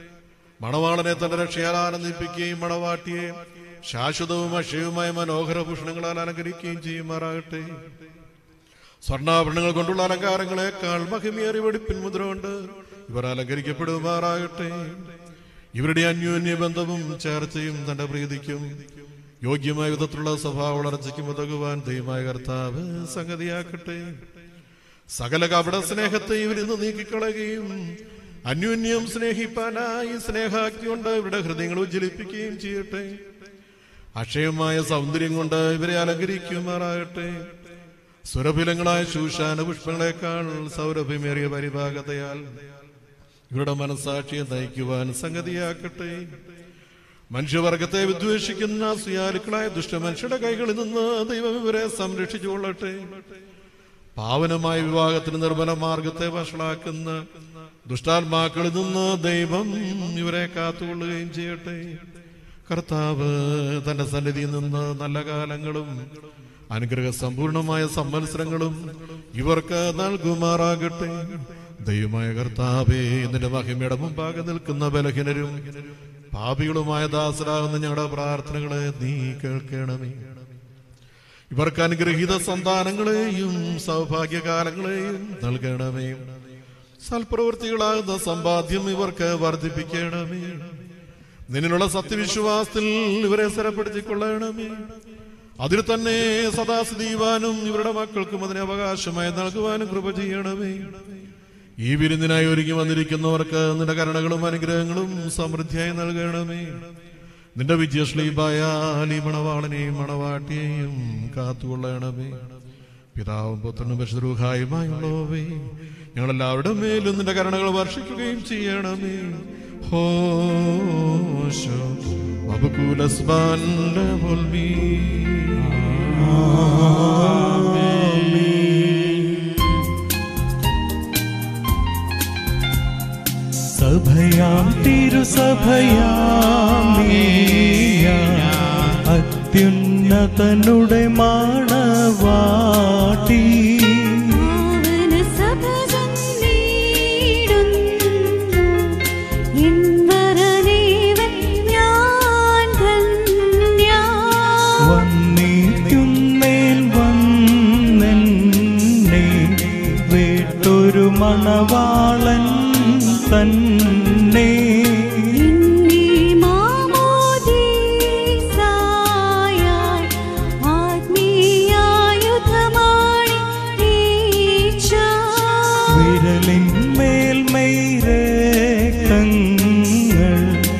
മണവാളനെ തന്റെ രക്ഷയാൽ ആനന്ദിപ്പിക്കുകയും മണവാട്ടിയെ ശാശ്വതവും അക്ഷയവുമായ മനോഹര ഭൂഷണങ്ങളാൽ അലങ്കരിക്കുകയും ചെയ്യുമാറാകട്ടെ. സ്വർണ്ണാഭരണങ്ങൾ കൊണ്ടുള്ള അലങ്കാരങ്ങളെക്കാൾ മഹിമേറിയ വെടിപ്പിൻ മുദ്ര കൊണ്ട് ഇവർ അലങ്കരിക്കപ്പെടുമാറാകട്ടെ. ഇവരുടെ അന്യോന്യ ബന്ധവും ചേർച്ചയും തന്റെ പ്രീതിക്കും യോഗ്യമായ വിധത്തിലുള്ള സ്വഭാവ വളർച്ചയ്ക്കും ഉതകുവാൻ ദൈവമായ കർത്താവ് സംഗതിയാക്കട്ടെ. സകല കപട സ്നേഹത്തെ ഇവരിന്ന് നീക്കിക്കളയുകയും അന്യോന്യം സ്നേഹിപ്പാനായി സ്നേഹാക്കി കൊണ്ട് ഇവരുടെ ഹൃദയങ്ങൾ ഉജ്ജ്വലിപ്പിക്കുകയും ചെയ്യട്ടെ. അക്ഷയമായ സൗന്ദര്യം കൊണ്ട് ഇവരെ അലങ്കരിക്കുമാറാകട്ടെ. സുരഭിലങ്ങളായ ശൂഷാന പുഷ്പങ്ങളെക്കാൾ സൗരഭ്യമേറിയ പരിഭാഗതയാൽ ഇവരുടെ മനസ്സാക്ഷിയെ നയിക്കുവാൻ സംഗതിയാക്കട്ടെ. മനുഷ്യവർഗത്തെ വിദ്വേഷിക്കുന്ന സുയാലുക്കളായ ദുഷ്ടമനുഷ്യരുടെ കൈകളിൽ നിന്ന് ദൈവം ഇവരെ സംരക്ഷിച്ചുകൊള്ളട്ടെ. പാവനമായ വിവാഹത്തിന് നിർമ്മല മാർഗത്തെ വഷളാക്കുന്ന ദുഷ്ടാത്മാക്കളിൽ നിന്ന് ദൈവം ഇവരെ കാത്തുകൊള്ളുകയും ചെയ്യട്ടെ. കർത്താവ് തന്റെ സന്നിധിയിൽ നിന്ന് നല്ല കാലങ്ങളും അനുഗ്രഹ സമ്പൂർണമായ സംവത്സരങ്ങളും ഇവർക്ക് നൽകുമാറാകട്ടെ. ദൈവമായ കർത്താവേ, നിന്റെ മഹിമയുടെ മുമ്പാകെ നിൽക്കുന്ന ബലഹീനരും പാപികളുമായ ദാസരാകുന്ന ഞങ്ങളുടെ പ്രാർത്ഥനകളെ നീ കേൾക്കണമേ. ഇവർക്ക് അനുഗ്രഹീത സന്താനങ്ങളെയും സൗഭാഗ്യകാലങ്ങളെയും നൽകണമേ. സൽപ്രവൃത്തികളാകുന്ന സമ്പാദ്യം ഇവർക്ക് വർദ്ധിപ്പിക്കണമേ. നിന്നിലുള്ള സത്യവിശ്വാസത്തിൽ ഇവരെ സ്ഥിരപ്പെടുത്തിക്കൊള്ളണമേ. അതിൽ തന്നെ സദാസ്ഥിതി ചെയ്യുവാനും ഇവരുടെ മക്കൾക്കും അതിനെ അവകാശമായി നൽകുവാനും കൃപ ചെയ്യണമേ. ഈ വിരുന്നിനായി ഒരുങ്ങി വന്നിരിക്കുന്നവർക്ക് നിന്റെ കരുണകളും അനുഗ്രഹങ്ങളും സമൃദ്ധിയായി നൽകണമേ. നിന്റെ വിജയശ്ലീബായാൽ ഈ മണവാളനെയും മണവാട്ടിയെയും കാത്തുകൊള്ളണമേ. പിതാവും പുത്രനും പരിശുദ്ധരൂഹായുമായുള്ളവേ, ഞങ്ങളെല്ലാവരുടെ മേലും നിന്റെ കരുണകൾ വർഷിക്കുകയും ചെയ്യണമേ. ഹോശോ വബുകൂലസ്ബാൻ ലഹുൽമീ. സഭയാം തിരുസഭയാം അത്യുന്നതനുടെ മാണവാട്ടി വന്നിക്കുന്നേൻ വന്നെന്നെ വേട്ടൊരു മണവാളൻ തന്നെ. വിരലിന്മേൽമൈരേഖങ്ങൾ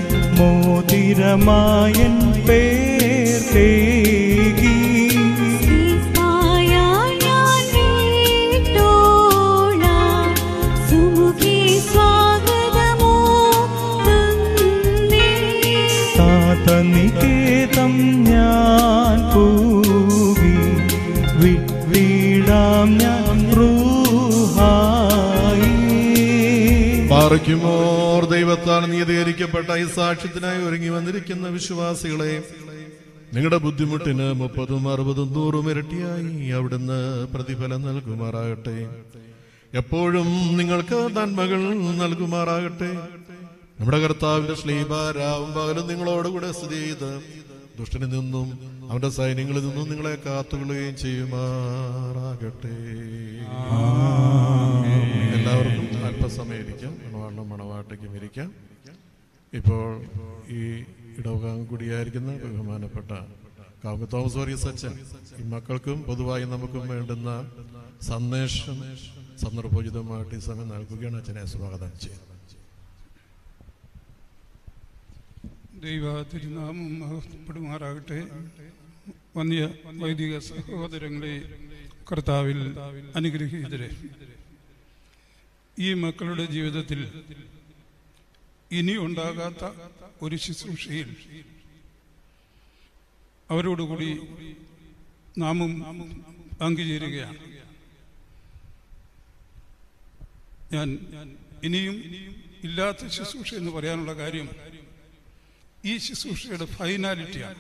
മോതിരമായൻ പേർ തേകി. നികേതം ഞാൻ പൂവി വിട്ടിടാം ഞാൻ റൂഹായി. പാറയ്ക്കുമോർ ദൈവത്താൽ നീതീകരിക്കപ്പെട്ട ഈ സാക്ഷ്യത്തിനായി ഒരുങ്ങി വന്നിരിക്കുന്ന വിശ്വാസികളെ, നിങ്ങളുടെ ബുദ്ധിമുട്ടിന് 30, 60, 100 ഇരട്ടിയായി അവിടുന്ന് പ്രതിഫലം നൽകുമാറാകട്ടെ. എപ്പോഴും നിങ്ങൾക്ക് നന്മകൾ നൽകുമാറാകട്ടെ. നമ്മുടെ കർത്താവിന്റെ ശ്ലീബ രാവും പകലും നിങ്ങളോടുകൂടെ സ്ഥിതി ചെയ്ത് ദുഷ്ടനിൽ നിന്നും അവന്റെ സൈന്യങ്ങളിൽ നിന്നും നിങ്ങളെ കാത്തുകൊള്ളുകയും ചെയ്യുമാറാകട്ടെ. എല്ലാവർക്കും അല്പസമയം ഇരിക്കാം. മണവാളിനും മണവാട്ടിക്കും ഇരിക്കാം. ഇപ്പോൾ ഈ ഇടവകാങ്കുടിയായിരിക്കുന്ന ബഹുമാനപ്പെട്ട കാവുങ്ങൽ തോമസ് വർഗീസ് അച്ഛൻ ഈ മക്കൾക്കും പൊതുവായി നമുക്കും വേണ്ടുന്ന സന്ദേശം സന്ദർഭോചിതമായിട്ട് ഈ സമയം നൽകുകയാണ്. അച്ഛനെ സ്വാഗതം ചെയ്യുന്നു. ദൈവ തിരുനാമം മഹത്വപ്പെടുമാറാകട്ടെ. വന്യ വൈദിക സഹോദരങ്ങളെ, കർത്താവിൽ അനുഗ്രഹീതരെ, ഈ മക്കളുടെ ജീവിതത്തിൽ ഇനി ഉണ്ടാകാത്ത ഒരു ശുശ്രൂഷയിൽ അവരോടുകൂടി നാമും പങ്കുചേരുകയാണ്. ഞാൻ ഇനിയും ഇല്ലാത്ത ശുശ്രൂഷ എന്ന് പറയാനുള്ള കാര്യം ഈ ശുശ്രൂഷയുടെ ഫൈനാലിറ്റിയാണ്.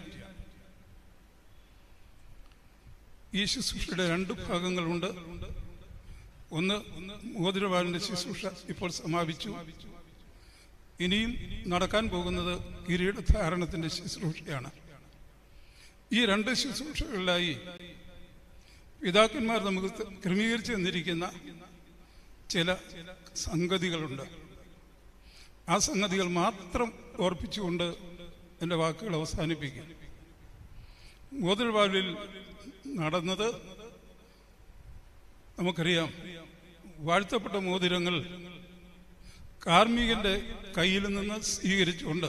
ഈ ശുശ്രൂഷയുടെ 2 ഭാഗങ്ങളുണ്ട്. ഒന്ന്, മോതിരവാളിന്റെ ശുശ്രൂഷ ഇപ്പോൾ സമാപിച്ചു. ഇനിയും നടക്കാൻ പോകുന്നത് കിരീടധാരണത്തിന്റെ ശുശ്രൂഷയാണ്. ഈ 2 ശുശ്രൂഷകളിലായി പിതാക്കന്മാർ നമുക്ക് ക്രമീകരിച്ചു തന്നിരിക്കുന്ന ചില സംഗതികളുണ്ട്. ആ സംഗതികൾ മാത്രം ഓർപ്പിച്ചുകൊണ്ട് എൻ്റെ വാക്കുകൾ അവസാനിപ്പിക്കും. മോതിരവാളിൽ നടന്നത് നമുക്കറിയാം. വാഴ്ത്തപ്പെട്ട മോതിരങ്ങൾ കാർമികന്റെ കയ്യിൽ നിന്ന് സ്വീകരിച്ചുകൊണ്ട്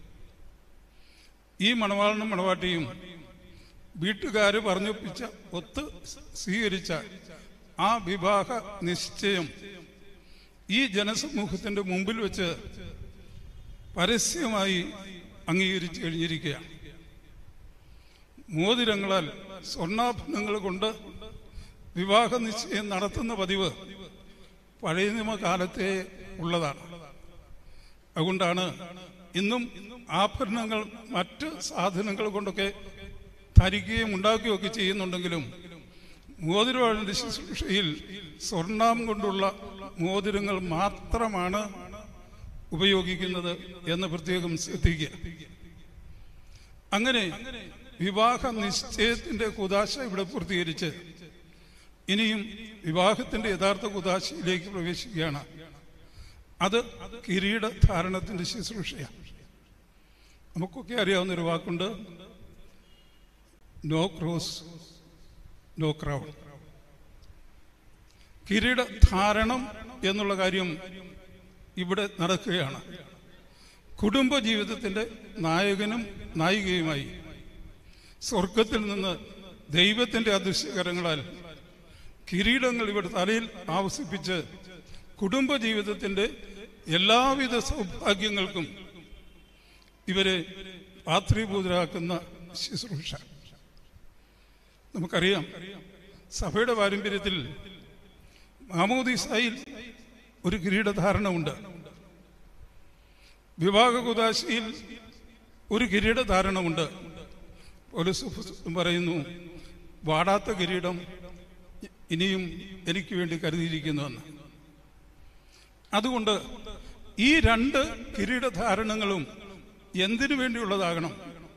ഈ മണവാളനും മണവാട്ടിയും വീട്ടുകാര് പറഞ്ഞൊപ്പിച്ച ഒത്ത് സ്വീകരിച്ച ആ വിവാഹ നിശ്ചയം ഈ ജനസമൂഹത്തിന്റെ മുമ്പിൽ വെച്ച് പരസ്യമായി അംഗീകരിച്ചു കഴിഞ്ഞിരിക്കുകയാണ്. മോതിരങ്ങളാൽ സ്വർണ്ണാഭരണങ്ങൾ കൊണ്ട് വിവാഹ നിശ്ചയം നടത്തുന്ന പതിവ് പഴയ നിയമകാലത്തെ ഉള്ളതാണ്. അതുകൊണ്ടാണ് ഇന്നും ആഭരണങ്ങൾ മറ്റ് സാധനങ്ങൾ കൊണ്ടൊക്കെ ധരിക്കുകയും ഉണ്ടാക്കുകയും ഒക്കെ ചെയ്യുന്നുണ്ടെങ്കിലും മോതിരവാളിന്റെ ശുശ്രൂഷയിൽ സ്വർണം കൊണ്ടുള്ള മോതിരങ്ങൾ മാത്രമാണ് ഉപയോഗിക്കുന്നത് എന്ന് പ്രത്യേകം ശ്രദ്ധിക്കുക. അങ്ങനെ വിവാഹ നിശ്ചയത്തിന്റെ കുദാശ ഇവിടെ പൂർത്തീകരിച്ച് ഇനിയും വിവാഹത്തിന്റെ യഥാർത്ഥ കുദാശയിലേക്ക് പ്രവേശിക്കുകയാണ്. അത് കിരീടധാരണത്തിന്റെ ശുശ്രൂഷയാണ്. നമുക്കൊക്കെ അറിയാവുന്ന ഒരു വാക്കുണ്ട്, നോ ക്രോസ് നോ ക്രൗൺ. കിരീടധാരണം എന്നുള്ള കാര്യം ഇവിടെ നടക്കുകയാണ്. കുടുംബ ജീവിതത്തിന്റെ നായകനും നായികയുമായി സ്വർഗത്തിൽ നിന്ന് ദൈവത്തിന്റെ അദൃശ്യകരങ്ങളാൽ കിരീടങ്ങൾ ഇവിടെ തലയിൽ ആവസിപ്പിച്ച് കുടുംബജീവിതത്തിൻ്റെ എല്ലാവിധ സൗഭാഗ്യങ്ങൾക്കും ഇവരെ പാത്രീഭൂതരാക്കുന്ന ശുശ്രൂഷ. നമുക്കറിയാം, സഭയുടെ പാരമ്പര്യത്തിൽ മാമോദീസായിൽ ഒരു കിരീടധാരണ ഉണ്ട്. വിവാഹ കുദാശയിൽ ഒരു കിരീടധാരണമുണ്ട്. പൗലോസ് പറയുന്നു, വാടാത്ത കിരീടം ഇനിയും എനിക്ക് വേണ്ടി കരുതിയിരിക്കുന്നുവെന്ന്. അതുകൊണ്ട് ഈ രണ്ട് കിരീടധാരണങ്ങളും എന്തിനു വേണ്ടിയുള്ളതാകണം?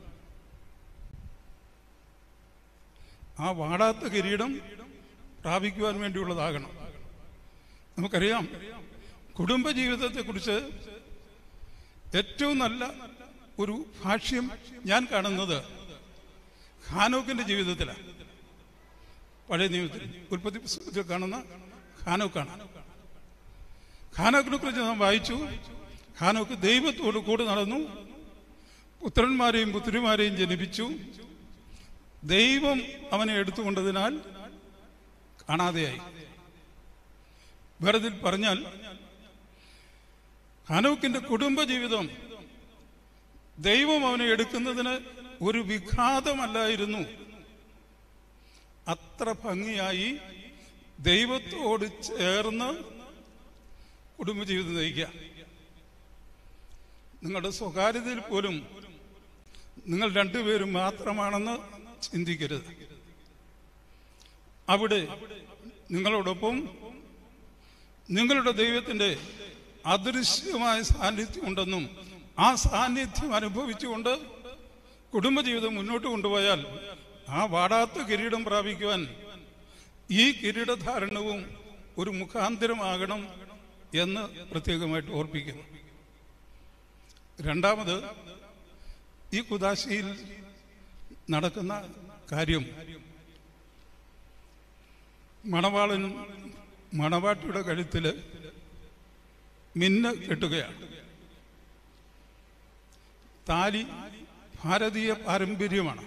ആ വാടാത്ത കിരീടം പ്രാപിക്കുവാൻ വേണ്ടിയുള്ളതാകണം. നമുക്കറിയാം, കുടുംബജീവിതത്തെക്കുറിച്ച് ഏറ്റവും നല്ല ഒരു ഭാഷ്യം ഞാൻ കാണുന്നത് ഹാനോക്കിന്റെ ജീവിതത്തിലാണ്. പഴയ നിയമത്തിൽ ഉൽപ്പത്തി പുസ്തകത്തിൽ കാണുന്ന ഹാനോക്കാണ്. ഹാനോക്കിനെ കുറിച്ച് നാം വായിച്ചു. ഹാനോക്ക് ദൈവത്തോട് കൂടെ നടന്നു, പുത്രന്മാരെയും പുത്രിമാരെയും ജനിപ്പിച്ചു. ദൈവം അവനെ എടുത്തുകൊണ്ടതിനാൽ കാണാതെയായി. വേറെതിൽ പറഞ്ഞാൽ ഹാനോക്കിന്റെ കുടുംബജീവിതം ദൈവം അവനെ എടുക്കുന്നതിന് ഒരു വിഘാതമല്ലായിരുന്നു. അത്ര ഭംഗിയായി ദൈവത്തോട് ചേർന്ന് കുടുംബജീവിതം നയിക്കുക. നിങ്ങളുടെ സ്വകാര്യതയിൽ പോലും നിങ്ങൾ രണ്ടുപേരും മാത്രമാണെന്ന് ചിന്തിക്കരുത്. അവിടെ നിങ്ങളോടൊപ്പം നിങ്ങളുടെ ദൈവത്തിൻ്റെ അദൃശ്യമായ സാന്നിധ്യം ഉണ്ടെന്നും ആ സാന്നിധ്യം അനുഭവിച്ചുകൊണ്ട് കുടുംബജീവിതം മുന്നോട്ട് കൊണ്ടുപോയാൽ ആ വാടാത്ത കിരീടം പ്രാപിക്കുവാൻ ഈ കിരീടധാരണവും ഒരു മുഖാന്തരമാകണം എന്ന് പ്രത്യേകമായിട്ട് ഓർപ്പിക്കുന്നു. രണ്ടാമത്, ഈ കുദാശയിൽ നടക്കുന്ന കാര്യം മണവാളൻ മണവാട്ടിയുടെ കഴുത്തിൽ മിന്ന് കെട്ടുകയാണ്. താലി ഭാരതീയ പാരമ്പര്യമാണ്.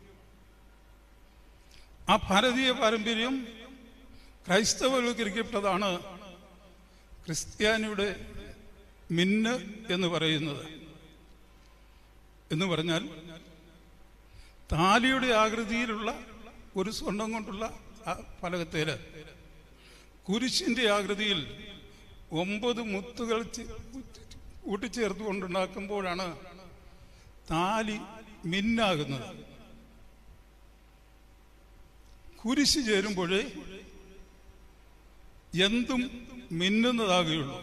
ആ ഭാരതീയ പാരമ്പര്യം ക്രൈസ്തവവൽക്കരിക്കപ്പെട്ടതാണ് ക്രിസ്ത്യാനിയുടെ മിന്ന് എന്ന് പറയുന്നത്. എന്ന് പറഞ്ഞാൽ താലിയുടെ ആകൃതിയിലുള്ള ഒരു സ്വർണം കൊണ്ടുള്ള ഫലകത്തേല് കുരിശിന്റെ ആകൃതിയിൽ 9 മുത്തുകൾ കൂട്ടിച്ചേർത്ത് കൊണ്ടുണ്ടാക്കുമ്പോഴാണ് താലി മിന്നാകുന്നത്. കുരിശ് ചേരുമ്പോഴേ എന്തും മിന്നുന്നതാകുകയുള്ളൂ.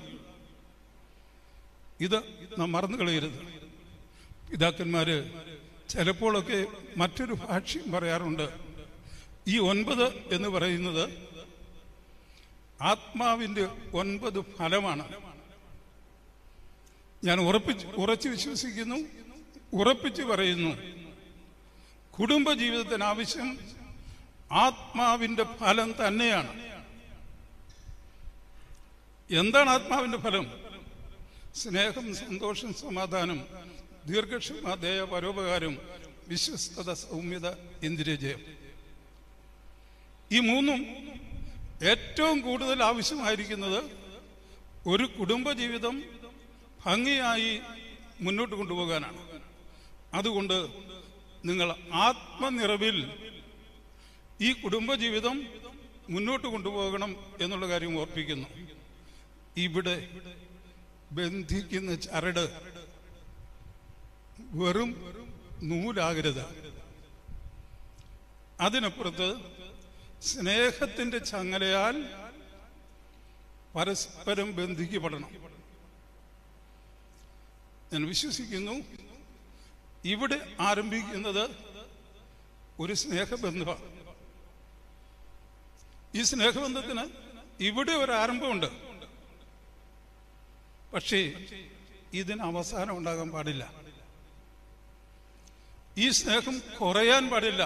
ഇത് നാം മറന്നു കളയരുത്. പിതാക്കന്മാര് ചിലപ്പോഴൊക്കെ മറ്റൊരു ഭാഷ്യം പറയാറുണ്ട്. ഈ 9 എന്ന് പറയുന്നത് ആത്മാവിൻ്റെ 9 ഫലമാണ്. ഞാൻ ഉറച്ചു വിശ്വസിക്കുന്നു, ഉറപ്പിച്ച് പറയുന്നു, കുടുംബജീവിതത്തിന് ആവശ്യം ആത്മാവിൻ്റെ ഫലം തന്നെയാണ്. എന്താണ് ആത്മാവിൻ്റെ ഫലം? സ്നേഹം, സന്തോഷം, സമാധാനം, ദീർഘക്ഷമ, ദയ, പരോപകാരം, വിശ്വസ്തത, സൗമ്യത, ഇന്ദ്രിയജയം. ഈ മൂന്നും ഏറ്റവും കൂടുതൽ ആവശ്യമായിരിക്കുന്നത് ഒരു കുടുംബജീവിതം ഭംഗിയായി മുന്നോട്ട് കൊണ്ടുപോകാനാണ്. അതുകൊണ്ട് നിങ്ങൾ ആത്മനിറവിൽ ഈ കുടുംബജീവിതം മുന്നോട്ട് കൊണ്ടുപോകണം എന്നുള്ള കാര്യം ഓർപ്പിക്കുന്നു. ഇവിടെ ബന്ധിക്കുന്ന ചരട് വെറും നൂലാകരുത്. അതിനപ്പുറത്ത് സ്നേഹത്തിന്റെ ചങ്ങലയാൽ പരസ്പരം ബന്ധിക്കപ്പെടണം. ഞാൻ വിശ്വസിക്കുന്നു ഇവിടെ ആരംഭിക്കുന്നത് ഒരു സ്നേഹബന്ധമാണ്. ഈ സ്നേഹബന്ധത്തിന് ഇവിടെ ഒരു ആരംഭമുണ്ട്. പക്ഷേ ഇതിന് അവസാനം ഉണ്ടാകാൻ പാടില്ല. ഈ സ്നേഹം കുറയാൻ പാടില്ല.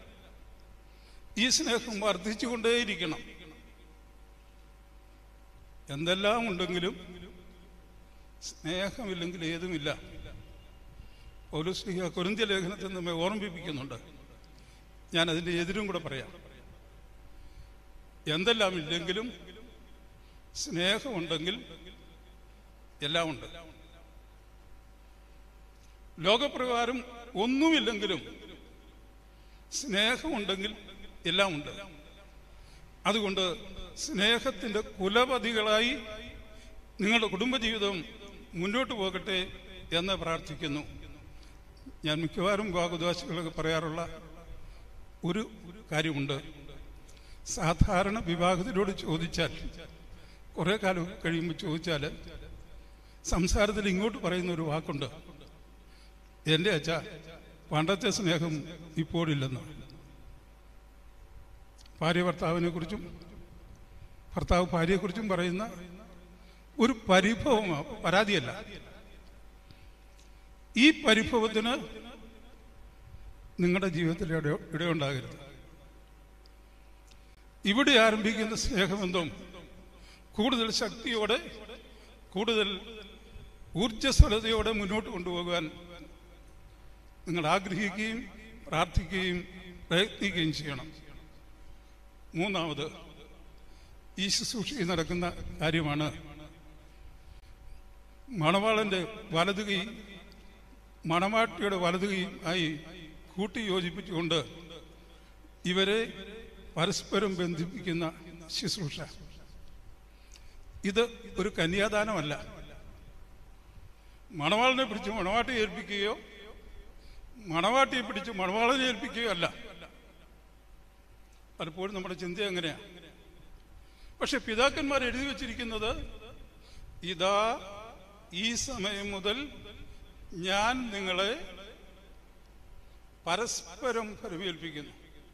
ഈ സ്നേഹം വർദ്ധിച്ചുകൊണ്ടേയിരിക്കണം. എന്തെല്ലാം ഉണ്ടെങ്കിലും സ്നേഹമില്ലെങ്കിൽ ഏതുമില്ല. പൗലോസ് കൊരിന്ത്യ ലേഖനത്തിൽ നമ്മെ ഓർമ്മിപ്പിക്കുന്നുണ്ട്. ഞാൻ അതിൻ്റെ എതിരും കൂടെ പറയാം. എന്തെല്ലാം ഇല്ലെങ്കിലും സ്നേഹമുണ്ടെങ്കിൽ എല്ലാം ഉണ്ട്. ലോകപ്രകാരം ഒന്നുമില്ലെങ്കിലും സ്നേഹമുണ്ടെങ്കിൽ എല്ലാം ഉണ്ട്. അതുകൊണ്ട് സ്നേഹത്തിൻ്റെ കുലപതികളായി നിങ്ങളുടെ കുടുംബജീവിതം മുന്നോട്ട് പോകട്ടെ എന്ന് പ്രാർത്ഥിക്കുന്നു. ഞാൻ മിക്കവാറും വിവാഹോദ്ദേശികളൊക്കെ പറയാറുള്ള ഒരു കാര്യമുണ്ട്. സാധാരണ വിവാഹത്തിനോട് ചോദിച്ചാൽ, കുറേ കാലം കഴിയുമ്പോൾ ചോദിച്ചാൽ സംസാരത്തിൽ ഇങ്ങോട്ട് പറയുന്ന ഒരു വാക്കുണ്ട്, എൻ്റെ അച്ഛ പണ്ടത്തെ സ്നേഹം ഇപ്പോഴില്ലെന്ന്. ഭാര്യ ഭർത്താവിനെ കുറിച്ചും ഭർത്താവ് ഭാര്യയെക്കുറിച്ചും പറയുന്ന ഒരു പരിഭവമാണ്, പരാതിയല്ല. ഈ പരിഭവത്തിന് നിങ്ങളുടെ ജീവിതത്തിൽ ഇടയുണ്ടാകരുത്. ഇവിടെ ആരംഭിക്കുന്ന സ്നേഹബന്ധം കൂടുതൽ ശക്തിയോടെ, കൂടുതൽ ഊർജ്ജസ്വലതയോടെ മുന്നോട്ട് കൊണ്ടുപോകാൻ നിങ്ങൾ ആഗ്രഹിക്കുകയും പ്രാർത്ഥിക്കുകയും പ്രയത്നിക്കുകയും ചെയ്യണം. മൂന്നാമത്, ഈ ശുശ്രൂഷയിൽ നടക്കുന്ന കാര്യമാണ് മണവാളന്റെ വലതു കൈ മണവാട്ടിയുടെ വലതു കൈ ആയി കൂട്ടി യോജിപ്പിച്ചുകൊണ്ട് ഇവരെ പരസ്പരം ബന്ധിപ്പിക്കുന്ന ശുശ്രൂഷ. ഇത് ഒരു കന്യാദാനമല്ല. മണവാളനെ പിടിച്ച് മണവാട്ടിയെ ഏൽപ്പിക്കുകയോ മണവാട്ടിയെ പിടിച്ച് മണവാളനെ ഏൽപ്പിക്കുകയോ അല്ല. പലപ്പോഴും നമ്മുടെ ചിന്ത അങ്ങനെയാണ്. പക്ഷെ പിതാക്കന്മാർ എഴുതി വച്ചിരിക്കുന്നത്, ഇതാ ഈ സമയം മുതൽ ഞാൻ നിങ്ങളെ പരസ്പരം ഫലമേൽപ്പിക്കുന്നു.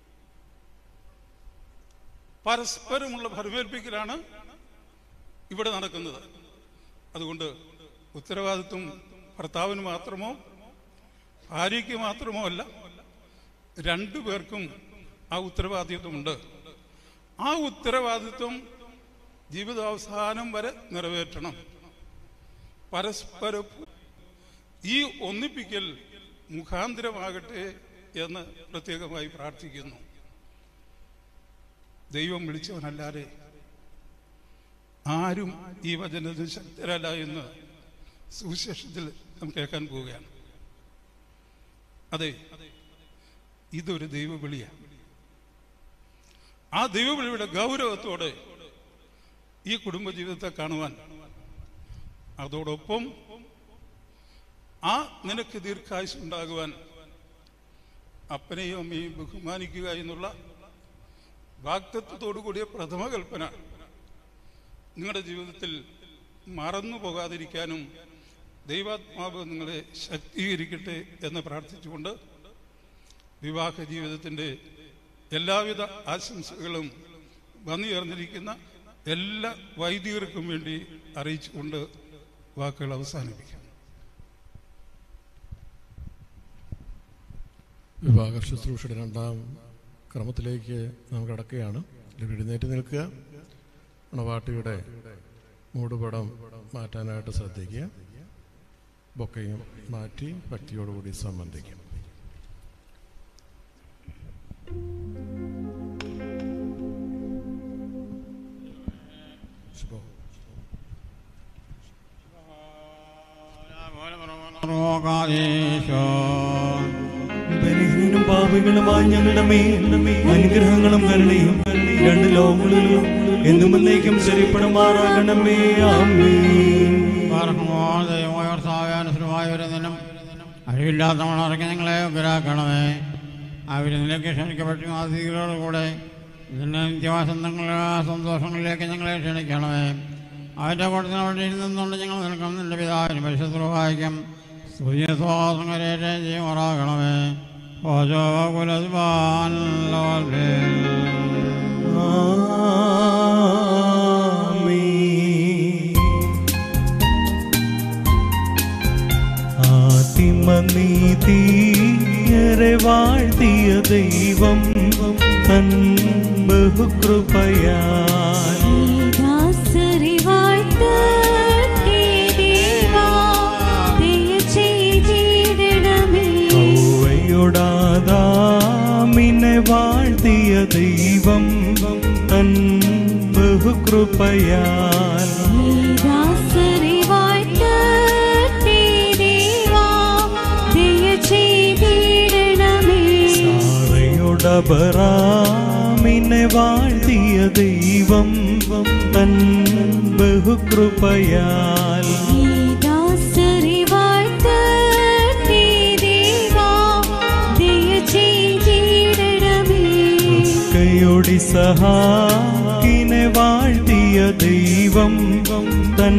പരസ്പരമുള്ള ഫലമേൽപ്പിക്കലാണ് ഇവിടെ നടക്കുന്നത്. അതുകൊണ്ട് ഉത്തരവാദിത്വം ഭർത്താവിന് മാത്രമോ ഭാര്യയ്ക്ക് മാത്രമോ അല്ല, രണ്ടുപേർക്കും ആ ഉത്തരവാദിത്വമുണ്ട്. ആ ഉത്തരവാദിത്വം ജീവിതാവസാനം വരെ നിറവേറ്റണം. പരസ്പരം ഈ ഒന്നിപ്പിക്കൽ മുഖാന്തരമാകട്ടെ എന്ന് പ്രത്യേകമായി പ്രാർത്ഥിക്കുന്നു. ദൈവം വിളിച്ചവനല്ലാതെ ആരും ഈ വചനത്തിന് ശക്തരല്ല എന്ന് സുവിശേഷത്തിൽ നാം കേൾക്കാൻ പോവുകയാണ്. അതെ, ഇതൊരു ദൈവവിളിയാണ്. ആ ദൈവവിളിയുടെ ഗൗരവത്തോടെ ഈ കുടുംബജീവിതത്തെ കാണുവാൻ, അതോടൊപ്പം ആ നിനക്ക് ദീർഘായുസ് ഉണ്ടാകുവാൻ അപ്പനെയും അമ്മയും ബഹുമാനിക്കുക എന്നുള്ള വാഗ്ദത്വത്തോടു കൂടിയ പ്രഥമ കൽപ്പന നിങ്ങളുടെ ജീവിതത്തിൽ മറന്നു പോകാതിരിക്കാനും ദൈവാത്മാവ് നിങ്ങളെ ശക്തീകരിക്കട്ടെ എന്ന് പ്രാർത്ഥിച്ചുകൊണ്ട് വിവാഹ ജീവിതത്തിൻ്റെ എല്ലാവിധ ആശംസകളും വന്നുചേർന്നിരിക്കുന്ന എല്ലാ വൈദികർക്കും വേണ്ടി അറിയിച്ചുകൊണ്ട് വാക്കുകൾ അവസാനിപ്പിക്കും. വിവാഹ ശുശ്രൂഷയുടെ രണ്ടാം ക്രമത്തിലേക്ക് നാം കടക്കുകയാണ്. എഴുന്നേറ്റ് നിൽക്കുക. മണവാട്ടിയുടെ മൂടുപടം മാറ്റാനായിട്ട് ശ്രദ്ധിക്കുക. ബൊക്കയും മാറ്റി ഭക്തിയോടുകൂടി സംബന്ധിക്കും. ബലഹീനനും പാപികളുമായി ഞങ്ങളുടെ മേൽ അനുഗ്രഹങ്ങളും കരുണയും രണ്ട് ലോകങ്ങളിലും എന്നും എന്നേക്കും ശരിപ്പെടുമാറാകണമേ. ആമേൻ. ദൈവമായവരുന്നതിനും അറിവില്ലാത്ത മണർക്കെ ഞങ്ങളെ ഉഗ്രാക്കണമേ. അവരിലേക്ക് ക്ഷണിക്കപ്പെട്ട അതിഥികളോടുകൂടെ ഇതിൻ്റെ നിത്യവാസന്തങ്ങളുടെ സന്തോഷങ്ങളിലേക്ക് ഞങ്ങളെ ക്ഷണിക്കണമേ. അവരുടെ കൂട്ടത്തിന് അവിടെ ഇരുന്നുകൊണ്ട് ഞങ്ങൾ നിൽക്കും. നിന്റെ പിതാവിന് പരിശുദ്ധവായിക്കും സൂര്യസ്വാസങ്ങളേറ്റ ചെയ്യുമാറാകണമേ. ഓജോ കുലസ്ബാൻ നീതിയരെ വാഴ്ത്തിയ ദൈവം തൻ ബഹുകൃപയാൽ ൗവയോടാദാമിനെ വാഴ്ത്തിയ ദൈവം തൻ ബഹുകൃപയാൽ ദാസരെ വാഴ്ത്തട്ടെ ദേവാ, ദയ ചെയ്തിടണമേ. സാറയോടബറാമിനെ വാഴ്ത്തിയ ദൈവം തൻ ബഹുകൃപയാൽ ദാസരെ വാഴ്ത്തട്ടെ ദേവാ, ദയ ചെയ്തിടണമേ. ൊടിസഹാക്കിനെ വാഴ്ത്തിയ ദൈവം തൻ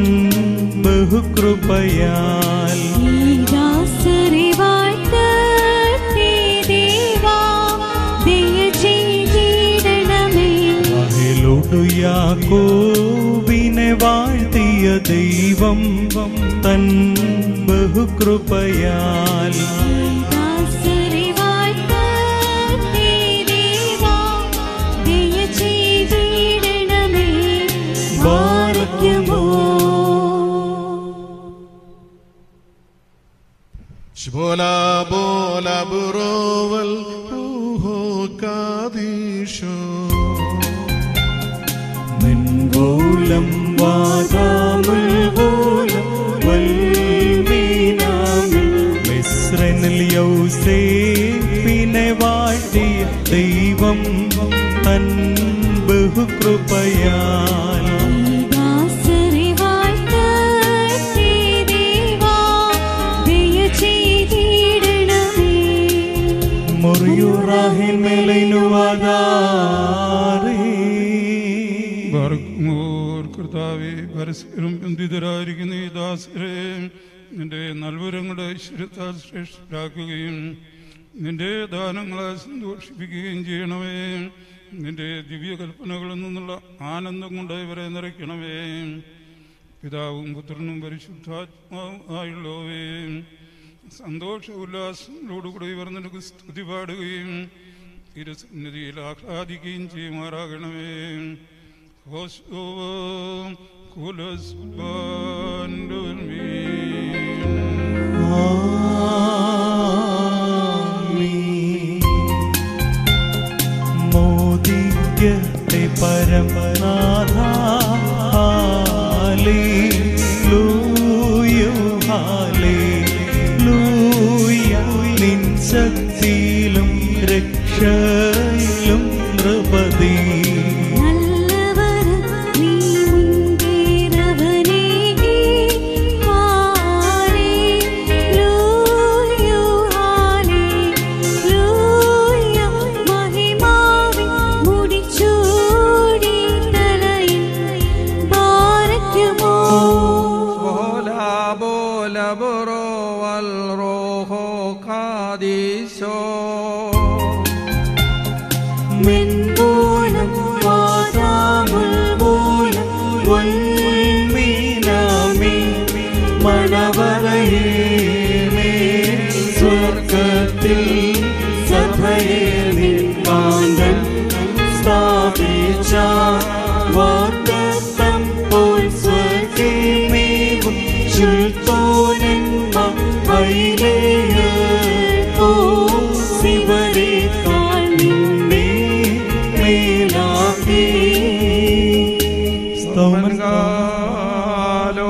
ബഹുകൃപയാൽ ദാസരെ വാഴ്ത്തട്ടെ ദേവാ, ദയ ചെയ്തിടണമേ. മഹിലോടു യാക്കോബിനെ വാഴ്ത്തിയ ദൈവം തൻ ബഹുകൃപയാൽ ദാസരെ വാഴ്ത്തട്ടെ ദേവാ, ദയ ചെയ്തിടണമേ. ബാരക്കുമോ ശുഭോലാ ബോലാ ബുറോവൽ റൂഹോ കാദീശോ നിൻപോലം വാദാമുൽ പോലം വൽമീനാമിൽ മിസ്രനിൽ യൗസേപ്പിനെ വാഴ്ത്തിയ ദൈവം തൻ ബഹുകൃപയാൽ ദാസരെ വാഴ്ത്തട്ടെ ദേവാ, ദയ ചെയ്തിടണമേ. മുറിയുറാഹിൽ മേലൈനുവാദാരേ കർത്താവെ, പരസ്പരം ബന്ധിതരായിരിക്കുന്ന ഈ ദാസരെ നിന്റെ നൽവരങ്ങളുടെ ഐശ്വര്യത്താൽ ശ്രേഷ്ഠരാക്കുകയും നിന്റെ ദാനങ്ങളെ സന്തോഷിപ്പിക്കുകയും ചെയ്യണമേ. നിന്റെ ദിവ്യകൽപ്പനകളിൽ നിന്നുള്ള ആനന്ദം കൊണ്ട് ഇവരെ നിറയ്ക്കണമേ. പിതാവും പുത്രനും പരിശുദ്ധാത്മാവും ആയുള്ളവേ, സന്തോഷ ഉല്ലാസങ്ങളോടുകൂടി ഇവർ നിനക്ക് സ്തുതി പാടുകയും തിരുസന്നിധിയിൽ ആഹ്ലാദിക്കുകയും ചെയ്യുമാറാകണമേ. മോദിക്കട്ടെ പരമനാഥ ഹല്ലേലൂയ ഹല്ലേലൂയ. നിൻ ശക്തിയിലും രക്ഷയിലും നൃപതി നല്ലവർ നീ മുൻപേറവനേ. Hallelujah hallelujah. മഹിമാവിൻ മുടിച്ചൂടി തലയിൽ ബാരക്കുമോ. ബോലാ ബോലാ ബുറോ വൽ റൂഹോ ഖാദീശോ മെൻപോലം വാദാമുൽ പോലം വൽമീനാമി മണവറയേമേ സ്വർഗത്തിൽ സഭയെ നിൻകാന്തൻ സ്ഥാപിച്ച വാഗ്ദത്തം പോൽ സ്വർഗമേവും ശുൽത്തോനന്മ ഹൈലേയോ ശിവരേക്കാൾ നിന്നെ മേലാക്കി സ്തോമൻകാലോ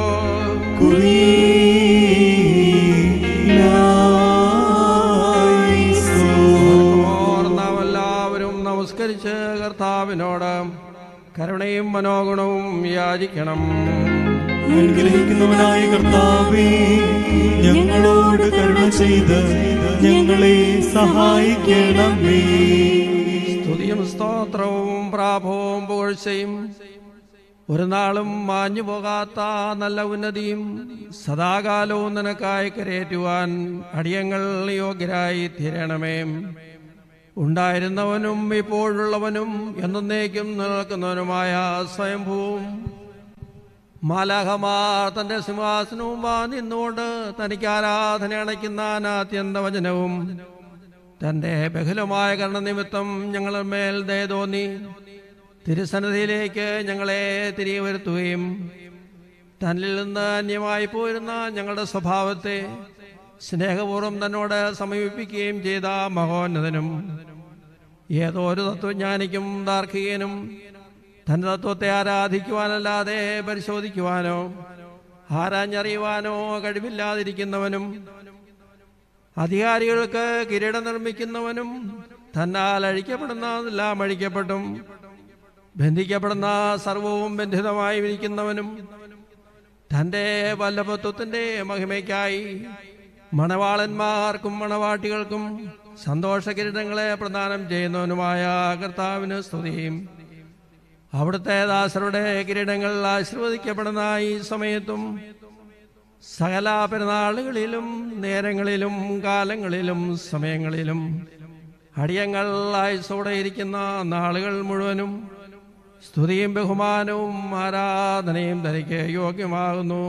ഓർന്നവെല്ലാവരും നമസ്കരിച്ച് കർത്താവിനോട് കരുണയും മനോഗുണവും യാചിക്കണം. അനുഗ്രഹിക്കുന്നവനായ കർത്താവേ, ഞങ്ങളോട് കരുണ ചെയ്ത് ഞങ്ങളെ സഹായിക്കണമേ. സ്തുതിയും സ്തോത്രവും പ്രാഭവും പുകഴ്ചയും ഒരു നാളും മാഞ്ഞു പോകാത്ത നല്ല ഉന്നതിയും സദാകാലവും നിനക്കായി കരയേറ്റുവാൻ അടിയങ്ങൾ യോഗ്യരായി തീരണമേ. ഉണ്ടായിരുന്നവനും ഇപ്പോഴുള്ളവനും എന്നേക്കും നിൽക്കുന്നവനുമായ സ്വയംഭൂവും മാലാഖമാർ തന്റെ സിംഹാസനവും നിന്നുകൊണ്ട് തനിക്ക് ആരാധന അണയ്ക്കുന്ന അനാത്യന്ത വചനവും തന്റെ ബഹുലമായ കരുണനിമിത്തം ഞങ്ങളുടെ മേൽ ദയ തോന്നി തിരുസന്നിധിയിലേക്ക് ഞങ്ങളെ തിരികെ വരുത്തുകയും തന്നിൽ നിന്ന് അന്യമായി പോയിരുന്ന ഞങ്ങളുടെ സ്വഭാവത്തെ സ്നേഹപൂർവ്വം തന്നോട് സമീപിക്കുകയും ചെയ്ത മഹോന്നതനും ഏതോ ഒരു തത്വജ്ഞാനിക്കും താർക്കികനും തന്റെ തത്വത്തെ ആരാധിക്കുവാനല്ലാതെ പരിശോധിക്കുവാനോ ആരാഞ്ഞറിയുവാനോ കഴിവില്ലാതിരിക്കുന്നവനും അധികാരികൾക്ക് കിരീടം നിർമ്മിക്കുന്നവനും തന്നാൽ അഴിക്കപ്പെടുന്നതെല്ലാം അഴിക്കപ്പെട്ടും ബന്ധിക്കപ്പെടുന്ന സർവവും ബന്ധിതമായി ഇരിക്കുന്നവനും തൻ്റെ വല്ലഭത്വത്തിൻ്റെ മഹിമയ്ക്കായി മണവാളന്മാർക്കും മണവാട്ടികൾക്കും സന്തോഷ കിരീടങ്ങളെ പ്രദാനം ചെയ്യുന്നവനുമായ കർത്താവിന് സ്തുതിയും. അവിടുത്തെ ദാസരുടെ കിരീടങ്ങൾ ആശീർവദിക്കപ്പെടുന്ന ഈ സമയത്തും സകല പെരുന്നാളുകളിലും നേരങ്ങളിലും കാലങ്ങളിലും സമയങ്ങളിലും അടിയങ്ങൾ ആയുസ്സോടെ ഇരിക്കുന്ന നാളുകൾ മുഴുവനും സ്തുതിയും ബഹുമാനവും ആരാധനയും തനിക്ക് യോഗ്യമാകുന്നു.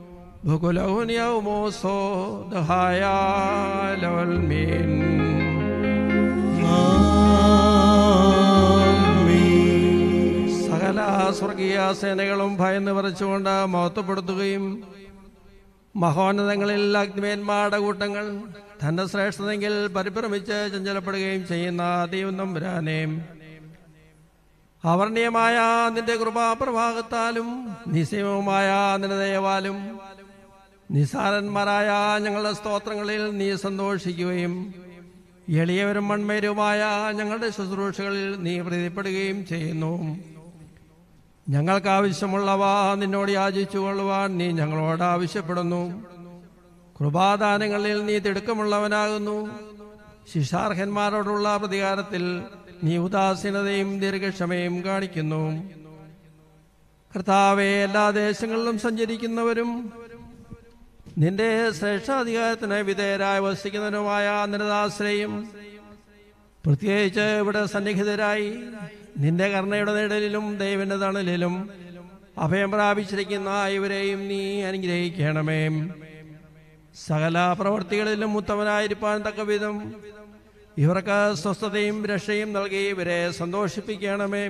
സകല സ്വർഗീയ സേനകളും ഭയന്ന് വിറച്ചുകൊണ്ട് മഹത്വപ്പെടുത്തുകയും മഹോന്നതങ്ങളിൽ അഗ്നിമേന്മാരുടെ കൂട്ടങ്ങൾ തന്റെ ശ്രേഷ്ഠതയെങ്കിൽ പരിഭ്രമിച്ച് ചഞ്ചലപ്പെടുകയും ചെയ്യുന്ന ദൈവം തമ്പുരാനെയും അവർണ്ണീയമായ നിന്റെ കൃപാപ്രഭാഗത്താലും നിസ്സീമവുമായ നിന്റെ ദയവാലും നിസ്സാരന്മാരായ ഞങ്ങളുടെ സ്തോത്രങ്ങളിൽ നീ സന്തോഷിക്കുകയും എളിയവരും മൺമേരുമായ ഞങ്ങളുടെ ശുശ്രൂഷകളിൽ നീ പ്രീതിപ്പെടുകയും ചെയ്യുന്നു. ഞങ്ങൾക്ക് ആവശ്യമുള്ളവ നിന്നോട് യാചിച്ചു കൊള്ളുവാൻ നീ ഞങ്ങളോട് ആവശ്യപ്പെടുന്നു. കൃപാദാനങ്ങളിൽ നീ തിടുക്കമുള്ളവനാകുന്നു. ശിക്ഷാർഹന്മാരോടുള്ള പ്രതികാരത്തിൽ നീ ഉദാസീനതയും ദീർഘക്ഷമയും കാണിക്കുന്നു. കർത്താവെ, എല്ലാ ദേശങ്ങളിലും സഞ്ചരിക്കുന്നവരും നിന്റെ ശ്രേഷ്ഠാധികാരത്തിന് വിധേയരായി വസിക്കുന്നവരുമായ നിരദാശ്രയും പ്രത്യേകിച്ച് ഇവിടെ സന്നിഹിതരായി നിന്റെ കരുണയുടെ നിഴലിലും ദൈവന്റെ തണലിലും അഭയം പ്രാപിച്ചിരിക്കുന്ന ഇവരെയും നീ അനുഗ്രഹിക്കണമേ. സകല പ്രവൃത്തികളിലും ഉത്തമനായിരിക്കാൻ തക്കവിധം ഇവർക്ക് സ്വസ്ഥതയും രക്ഷയും നൽകി ഇവരെ സന്തോഷിപ്പിക്കണമേ.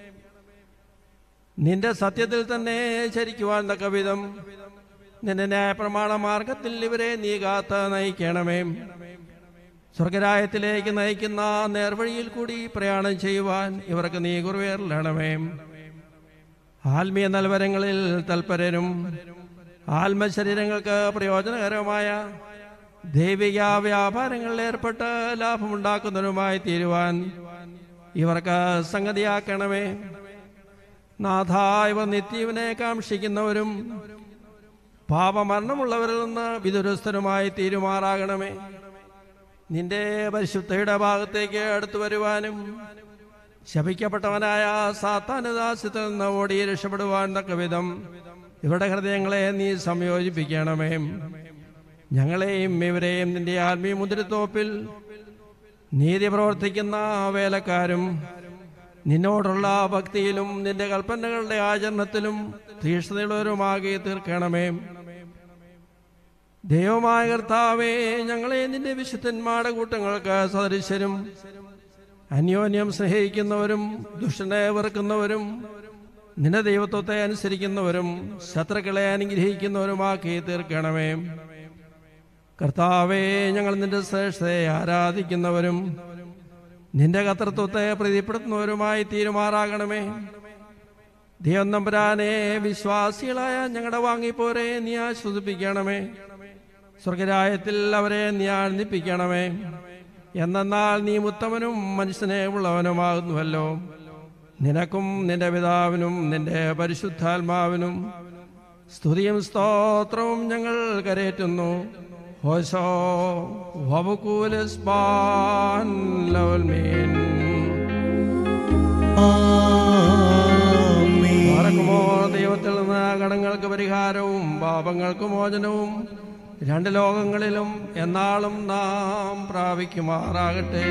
നിന്റെ സത്യത്തിൽ തന്നെ ചരിക്കുവാൻ തക്കവിധം നിന്റെ ന്യായപ്രമാണ മാർഗത്തിൽ ഇവരെ നീ കാത്ത് നയിക്കണമേ. സ്വർഗരായത്തിലേക്ക് നയിക്കുന്ന നേർവഴിയിൽ കൂടി പ്രയാണം ചെയ്യുവാൻ ഇവർക്ക് നീ കുറുവേറണമേ. ആത്മീയ നൽവരങ്ങളിൽ തൽപരരും ആത്മശരീരങ്ങൾക്ക് പ്രയോജനകരമായ ദൈവിക വ്യാപാരങ്ങളിൽ ഏർപ്പെട്ട് ലാഭമുണ്ടാക്കുന്നവരുമായി തീരുവാൻ ഇവർക്ക് സംഗതിയാക്കണമേ. നാഥ, ഇവർ നിത്യവനെ കാക്ഷിക്കുന്നവരും പാപമരണമുള്ളവരിൽ നിന്ന് വിദുരസ്ഥരുമായി തീരുമാറാകണമേ. നിന്റെ പരിശുദ്ധയുടെ ഭാഗത്തേക്ക് അടുത്തു വരുവാനും ശപിക്കപ്പെട്ടവനായ സാത്താനുദാസ്യത്തിൽ നിന്ന് ഓടി രക്ഷപ്പെടുവാൻ തക്കവിധം ഇവരുടെ ഹൃദയങ്ങളെ നീ സംയോജിപ്പിക്കണമേ. ഞങ്ങളെയും ഇവരെയും നിന്റെ ആത്മീയ മുദ്രത്തോപ്പിൽ നീതി പ്രവർത്തിക്കുന്ന വേലക്കാരും നിന്നോടുള്ള ഭക്തിയിലും നിന്റെ കൽപ്പനകളുടെ ആചരണത്തിലും തീക്ഷ്ണതയുള്ളവരുമാകെ തീർക്കണമേ. ദൈവമായ കർത്താവേ, ഞങ്ങളെ നിന്റെ വിശുദ്ധന്മാരുടെ കൂട്ടങ്ങൾക്ക് സദൃശരും അന്യോന്യം സ്നേഹിക്കുന്നവരും ദുഷ്ടനെ വെറുക്കുന്നവരും നിന്റെ ദൈവത്വത്തെ അനുസരിക്കുന്നവരും ശത്രുക്കളെ അനുഗ്രഹിക്കുന്നവരുമാക്കി തീർക്കണമേ. കർത്താവേ, ഞങ്ങൾ നിന്റെ ശ്രേഷ്ഠതയെ ആരാധിക്കുന്നവരും നിന്റെ കർത്തൃത്വത്തെ പ്രീതിപ്പെടുത്തുന്നവരുമായി തീരുമാറാകണമേ. ദൈവം തമ്പുരാനെ, വിശ്വാസികളായ ഞങ്ങളുടെ വാങ്ങിപ്പോരെ നീ ആശ്വസിപ്പിക്കണമേ. സ്വർഗരായത്തിൽ അവരെ നീ ആനന്ദിപ്പിക്കണമേ. എന്നാൽ നീ ഉത്തമനും മനുഷ്യനെ ഉള്ളവനുമാകുന്നുവല്ലോ. നിനക്കും നിന്റെ പിതാവിനും നിന്റെ പരിശുദ്ധാത്മാവിനും സ്തുതിയും സ്തോത്രവും ഞങ്ങൾ കരേറ്റുന്നു. ഹോശോ വബുകൂലസ്ബാൻ ലവൽമീൻ. ദൈവത്തിൽ നിന്ന് കടങ്ങൾക്ക് പരിഹാരവും പാപങ്ങൾക്ക് മോചനവും രണ്ട് ലോകങ്ങളിലും എന്നാളും നാം പ്രാപിക്കുമാറാകട്ടെ.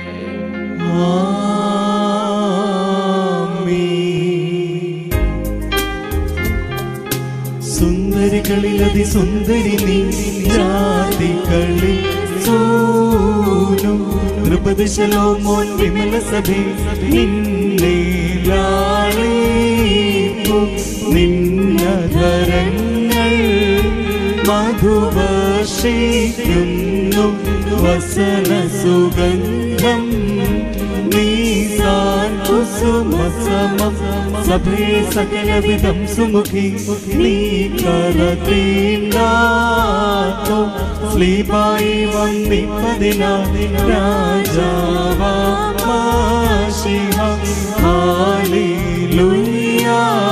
സുന്ദരികളിൽ അതിസുന്ദരി നീ, ജാതികളിൽ സൂനും നൃപതിശലോമോൻ വിമല സഭേ നിന്നെ ലാളിപ്പും. നിന്നധരങ്ങൾ മധുവർഷിക്കുന്നു വസന സുഗന്ധം. നീ സാന്ത്വനമരുളുന്നു കുസുമസമം സഭേ സകലവിധം സുമുഖി നീ കരതീണ്ടാത്തോ സ്ലീബായി വന്നിപ്പതിനാ രാജാവാശിഹ ഹല്ലേലൂയ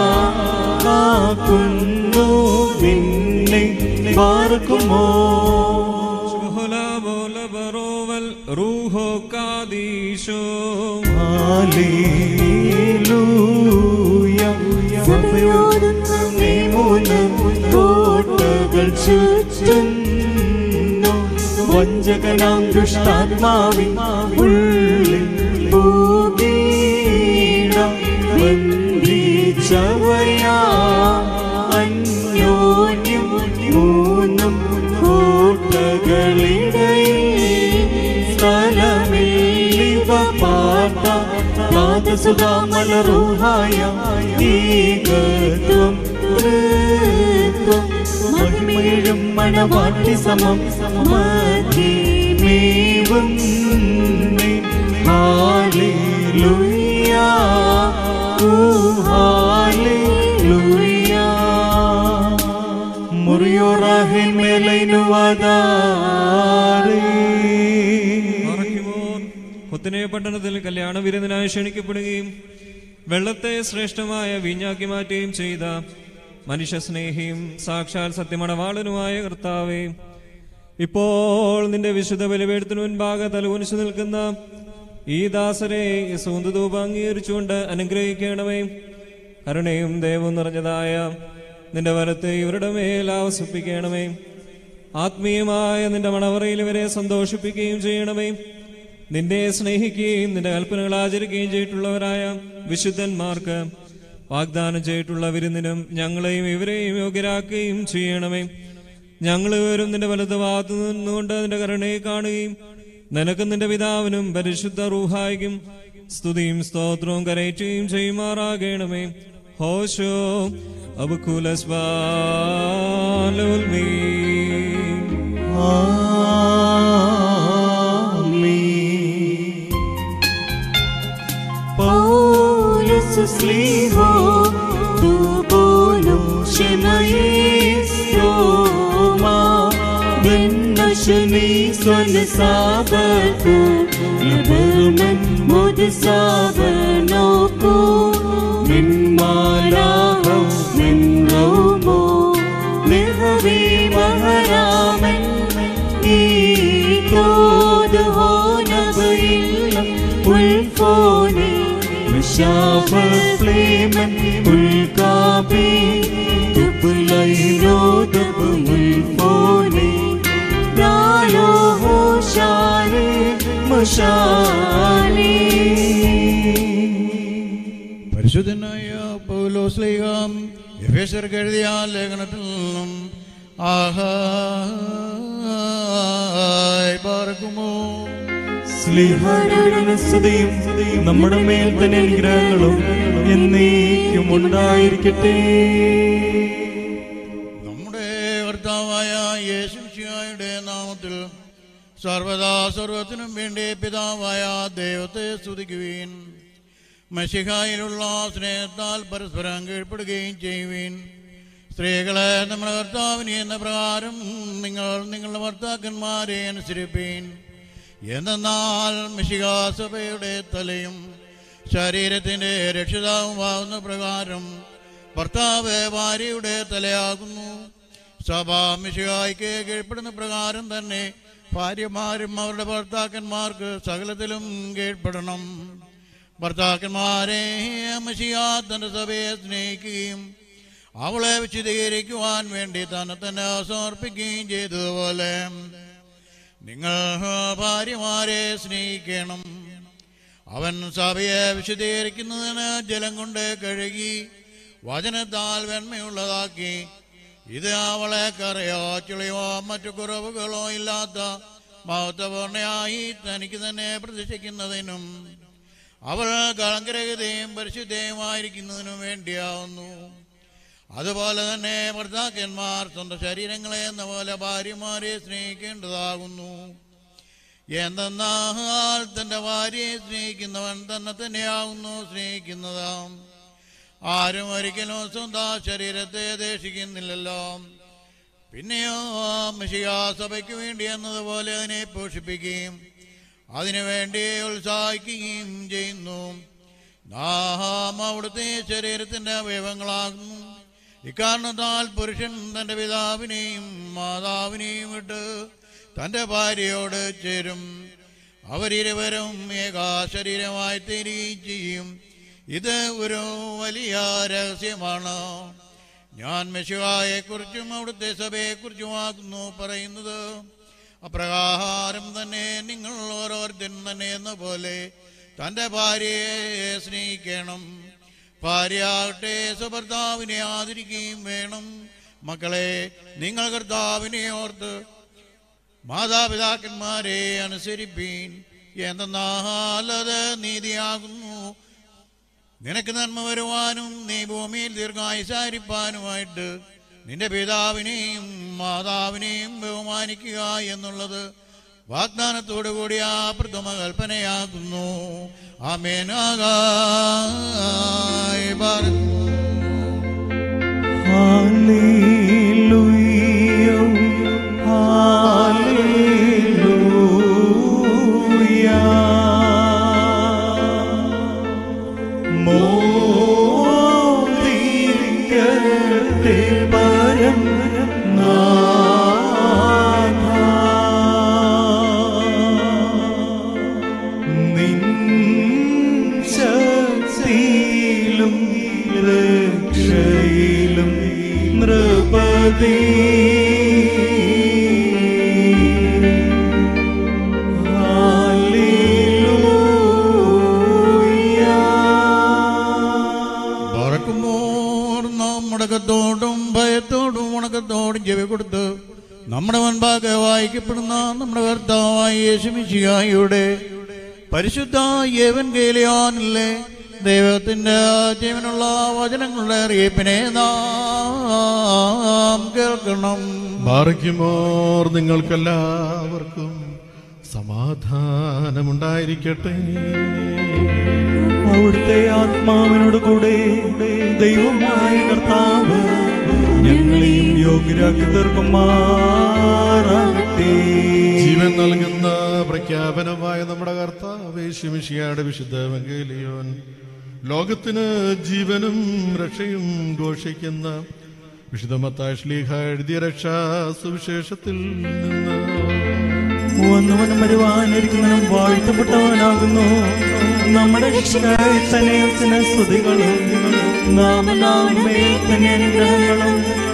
കാക്കുന്നു നിന്നെ പാർക്കുമോ റൂഹോ കാദീശോ ഹല്ലേലൂയ സഭയോടുന്ന മൂന്ന് കോട്ടകൾ ചുറ്റുന്നു വഞ്ചകനാം ദുഷ്ടാത്മാവിൻ ഉള്ളിൽ പൂകീട ബന്ധിച്ചവയാ അന്യോന്യം മൂന്നും കോട്ടകളിടയിൽ സ്ഥലമില്ലിവ പാർത്ത നാദസുധാമലറൂഹായ ഏകത്വം തൃത്വം മഹിമയിലും മണവാട്ടി സമം മധ്യമേവും ഹല്ലേലൂയ ഹല്ലേലൂയ മുറിയോറാഹിൻ മേലൈനുവാദാരേ ഹുത്തിനെ പട്ടണത്തിൽ കല്യാണ വിരുന്നിനായി ക്ഷണിക്കപ്പെടുകയും വെള്ളത്തെ ശ്രേഷ്ഠമായ വീഞ്ഞാക്കി മാറ്റുകയും ചെയ്ത മനുഷ്യസ്നേഹിയും സാക്ഷാൽ സത്യമണവാളനുമായ കർത്താവേ, ഇപ്പോൾ നിന്റെ വിശുദ്ധ ബലിപീഠത്തിനു മുൻപാകെ തലകുനിച്ചു നിൽക്കുന്ന ഈ ദാസരെ സുഗന്ധധൂപം അംഗീകരിച്ചുകൊണ്ട് അനുഗ്രഹിക്കണമേ. കരുണയും ദയവും നിറഞ്ഞതായ നിന്റെ വലത്തെ ഇവരുടെ മേൽ ആവസിപ്പിക്കണമേ. ആത്മീയമായ നിന്റെ മണവറയിൽ ഇവരെ സന്തോഷിപ്പിക്കുകയും ചെയ്യണമേ. നിന്നെ സ്നേഹിക്കുകയും നിന്റെ കൽപ്പനകൾ ആചരിക്കുകയും ചെയ്തിട്ടുള്ളവരായ വിശുദ്ധന്മാർക്ക് വാഗ്ദാനം ചെയ്തിട്ടുള്ള വിരുന്നിനും ഞങ്ങളെയും ഇവരെയും യോഗ്യരാക്കുകയും ചെയ്യണമേ. ഞങ്ങൾ ഇവരും നിന്റെ വലത് ഭാഗത്തു നിന്നുകൊണ്ട് നിന്റെ കരുണയെ കാണുകയും നിനക്കും നിന്റെ പിതാവിനും പരിശുദ്ധ റൂഹായിക്കും സ്തുതിയും സ്തോത്രവും കരയറ്റുകയും ചെയ്യുമാറാകണമേ. ഹോശോ അബുക്കുലസ്ബാലുൽമീ Sliho tu bolo shemayisoma benashni son sabatu laberman mod sabanoko min malaho min romo nehavi maharaman ikod ho nabayilla ulfone Shafar flamen ulkabi Dublaino dubul fone Dalo hoshare mashale പരിശുദ്ധനായ പൗലോസ്ലീഹാം എഫേസ്യർക്ക് എഴുതിയ ലേഖനത്തിൽ നിന്നും ആഹായ് പാർക്കുമോ സ്ലീഹായുടെ സ്തുതിയും നമ്മുടെ മേൽ തന്നെ അനുഗ്രഹങ്ങളും എന്നേക്കും ഉണ്ടായിരിക്കട്ടെ. നമ്മുടെ കർത്താവായ യേശുമിശിഹായുടെ നാമത്തിൽ സർവദാ സർവത്തിനും വേണ്ടി പിതാവായ ദൈവത്തെ സ്തുതിക്കുവീൻ. മശിഹായിലുള്ള സ്നേഹത്താൽ പരസ്പരം കീഴ്പ്പെടുകയും ചെയ്യുവീൻ. സ്ത്രീകളെ നമ്മുടെ കർത്താവിനെ എന്ന പ്രകാരം നിങ്ങൾ നിങ്ങളുടെ ഭർത്താക്കന്മാരെ അനുസരിപ്പീൻ. എന്നാൽ മിശിഹാ സഭയുടെ തലയും ശരീരത്തിൻ്റെ രക്ഷിതാവുമാവുന്ന പ്രകാരം ഭർത്താവ് ഭാര്യയുടെ തലയാകുന്നു. സഭ മിശിഹായ്ക്ക് കീഴ്പ്പെടുന്ന പ്രകാരം തന്നെ ഭാര്യമാരും അവരുടെ ഭർത്താക്കന്മാർക്ക് സകലത്തിലും കീഴ്പ്പെടണം. ഭർത്താക്കന്മാരെ മിശിഹാ തൻ്റെ സഭയെ സ്നേഹിക്കുകയും അവളെ വിശദീകരിക്കുവാൻ വേണ്ടി തന്നെ സമർപ്പിക്കുകയും ചെയ്തതുപോലെ നിങ്ങൾ ഭാര്യമാരെ സ്നേഹിക്കണം. അവൻ സഭയെ വിശദീകരിക്കുന്നതിന് ജലം കൊണ്ട് കഴുകി വചനത്താൽ വെണ്മയുള്ളതാക്കി. ഇത് അവളെ കറയോ ചുളിയോ മറ്റു കുറവുകളോ ഇല്ലാത്ത മഹത്വപൂർണ്ണയായി തനിക്ക് തന്നെ പ്രതിഷ്ഠിക്കുന്നതിനും അവൾ കളങ്കരഹിതയും പരിശുദ്ധയുമായിരിക്കുന്നതിനും വേണ്ടിയാവുന്നു. അതുപോലെ തന്നെ ഭർത്താക്കന്മാർ സ്വന്തം ശരീരങ്ങളെ എന്ന പോലെ ഭാര്യമാരെ സ്നേഹിക്കേണ്ടതാകുന്നു. എന്തെന്നാൽ തന്റെ ഭാര്യയെ സ്നേഹിക്കുന്നവൻ തന്നെ തന്നെയാകുന്നു സ്നേഹിക്കുന്നതാം. ആരും ഒരിക്കലും സ്വന്തം ശരീരത്തെ ദേഷിക്കുന്നില്ലല്ലോ. പിന്നെയോ മിശിഹാ സഭയ്ക്ക് വേണ്ടി എന്നതുപോലെ അതിനെ പോഷിപ്പിക്കുകയും അതിനുവേണ്ടി ഉത്സാഹിക്കുകയും ചെയ്യുന്നു. നാം അവിടുത്തെ ശരീരത്തിന്റെ അവയവങ്ങളാകുന്നു. ഇക്കാരണത്താൽ പുരുഷൻ തന്റെ പിതാവിനെയും മാതാവിനെയും വിട്ട് തന്റെ ഭാര്യയോട് ചേരും. അവരിരുവരും ഏകാ ശരീരമായി തീരുകയും ചെയ്യും. ഇത് ഒരു വലിയ രഹസ്യമാണ്. ഞാൻ മെശിഹായെക്കുറിച്ചും അവിടുത്തെ സഭയെക്കുറിച്ചുമാകുന്നു പറയുന്നത്. അപ്രകാരം തന്നെ നിങ്ങൾ ഓരോരുത്തൻ തന്നെ എന്ന പോലെ തന്റെ ഭാര്യയെ സ്നേഹിക്കണം. ഭാര്യയാകട്ടെ സ്വഭർത്താവിനെ ആദരിക്കുകയും വേണം. മക്കളെ, നിങ്ങൾ കർത്താവിനെ ഓർത്ത് മാതാപിതാക്കന്മാരെ അനുസരിപ്പീൻ. എന്തെന്നാൽ അത് നീതിയാകുന്നു. നിനക്ക് നന്മ വരുവാനും നീ ഭൂമിയിൽ ദീർഘായുസായിരിപ്പാനുമായിട്ട് നിന്റെ പിതാവിനെയും മാതാവിനെയും ബഹുമാനിക്കുക എന്നുള്ളത് വാഗ്ദാനത്തോടു കൂടി ആ പ്രഥമ കൽപ്പനയാകുന്നു. ആമേനാകായ ഹല്ലേലൂയ ഹല്ലേലൂയ മോദിക്കട്ടെ പരം നാഥ നിൻ ശക്തിയിലും രക്ഷയിലും നൃപതി മുടക്കത്തോടും ഭയത്തോടും ഉണക്കത്തോടും ചെവി കൊടുത്ത് നമ്മുടെ മുൻപാകെ വായിക്കപ്പെടുന്ന നമ്മുടെ കർത്താവായ യേശുമിശിഹായുടെ പരിശുദ്ധ എവൻഗേലിയോനിലെ ദൈവത്തിന്റെ ജീവനുള്ള വചനങ്ങളുടെ അറിയിപ്പിനെ നാം കേൾക്കണം. ബാറയ്ക്കുമോർ നിങ്ങൾക്കെല്ലാവർക്കും സമാധാനമുണ്ടായിരിക്കട്ടെ. അവിടുത്തെ ആത്മാവിനോട് കൂടെ ദൈവമായ കർത്താവ് ഞങ്ങളെയും യോഗ്യരാക്കി തീർക്കുമാറാകട്ടെ. ജീവൻ നൽകുന്ന പ്രഖ്യാപനമായ നമ്മുടെ കർത്താവ് യേശുമിശിഹായുടെ വിശുദ്ധ എവൻഗേലിയോൻ ലോകത്തിന് ജീവനും രക്ഷയും ഘോഷിക്കുന്ന വിശുദ്ധ മത്തായി ശ്ലീഹ എഴുതിയ രക്ഷാ സുവിശേഷത്തിൽ നിന്ന് വന്നവനും വരുവാനിരിക്കുന്നവനും വാഴ്ത്തപ്പെട്ടവനാകുന്നു. നമ്മുടെ രക്ഷകനായ തന്നെ സ്തുതികളും നാമനാമേ തന്നെ അനുഗ്രഹങ്ങളും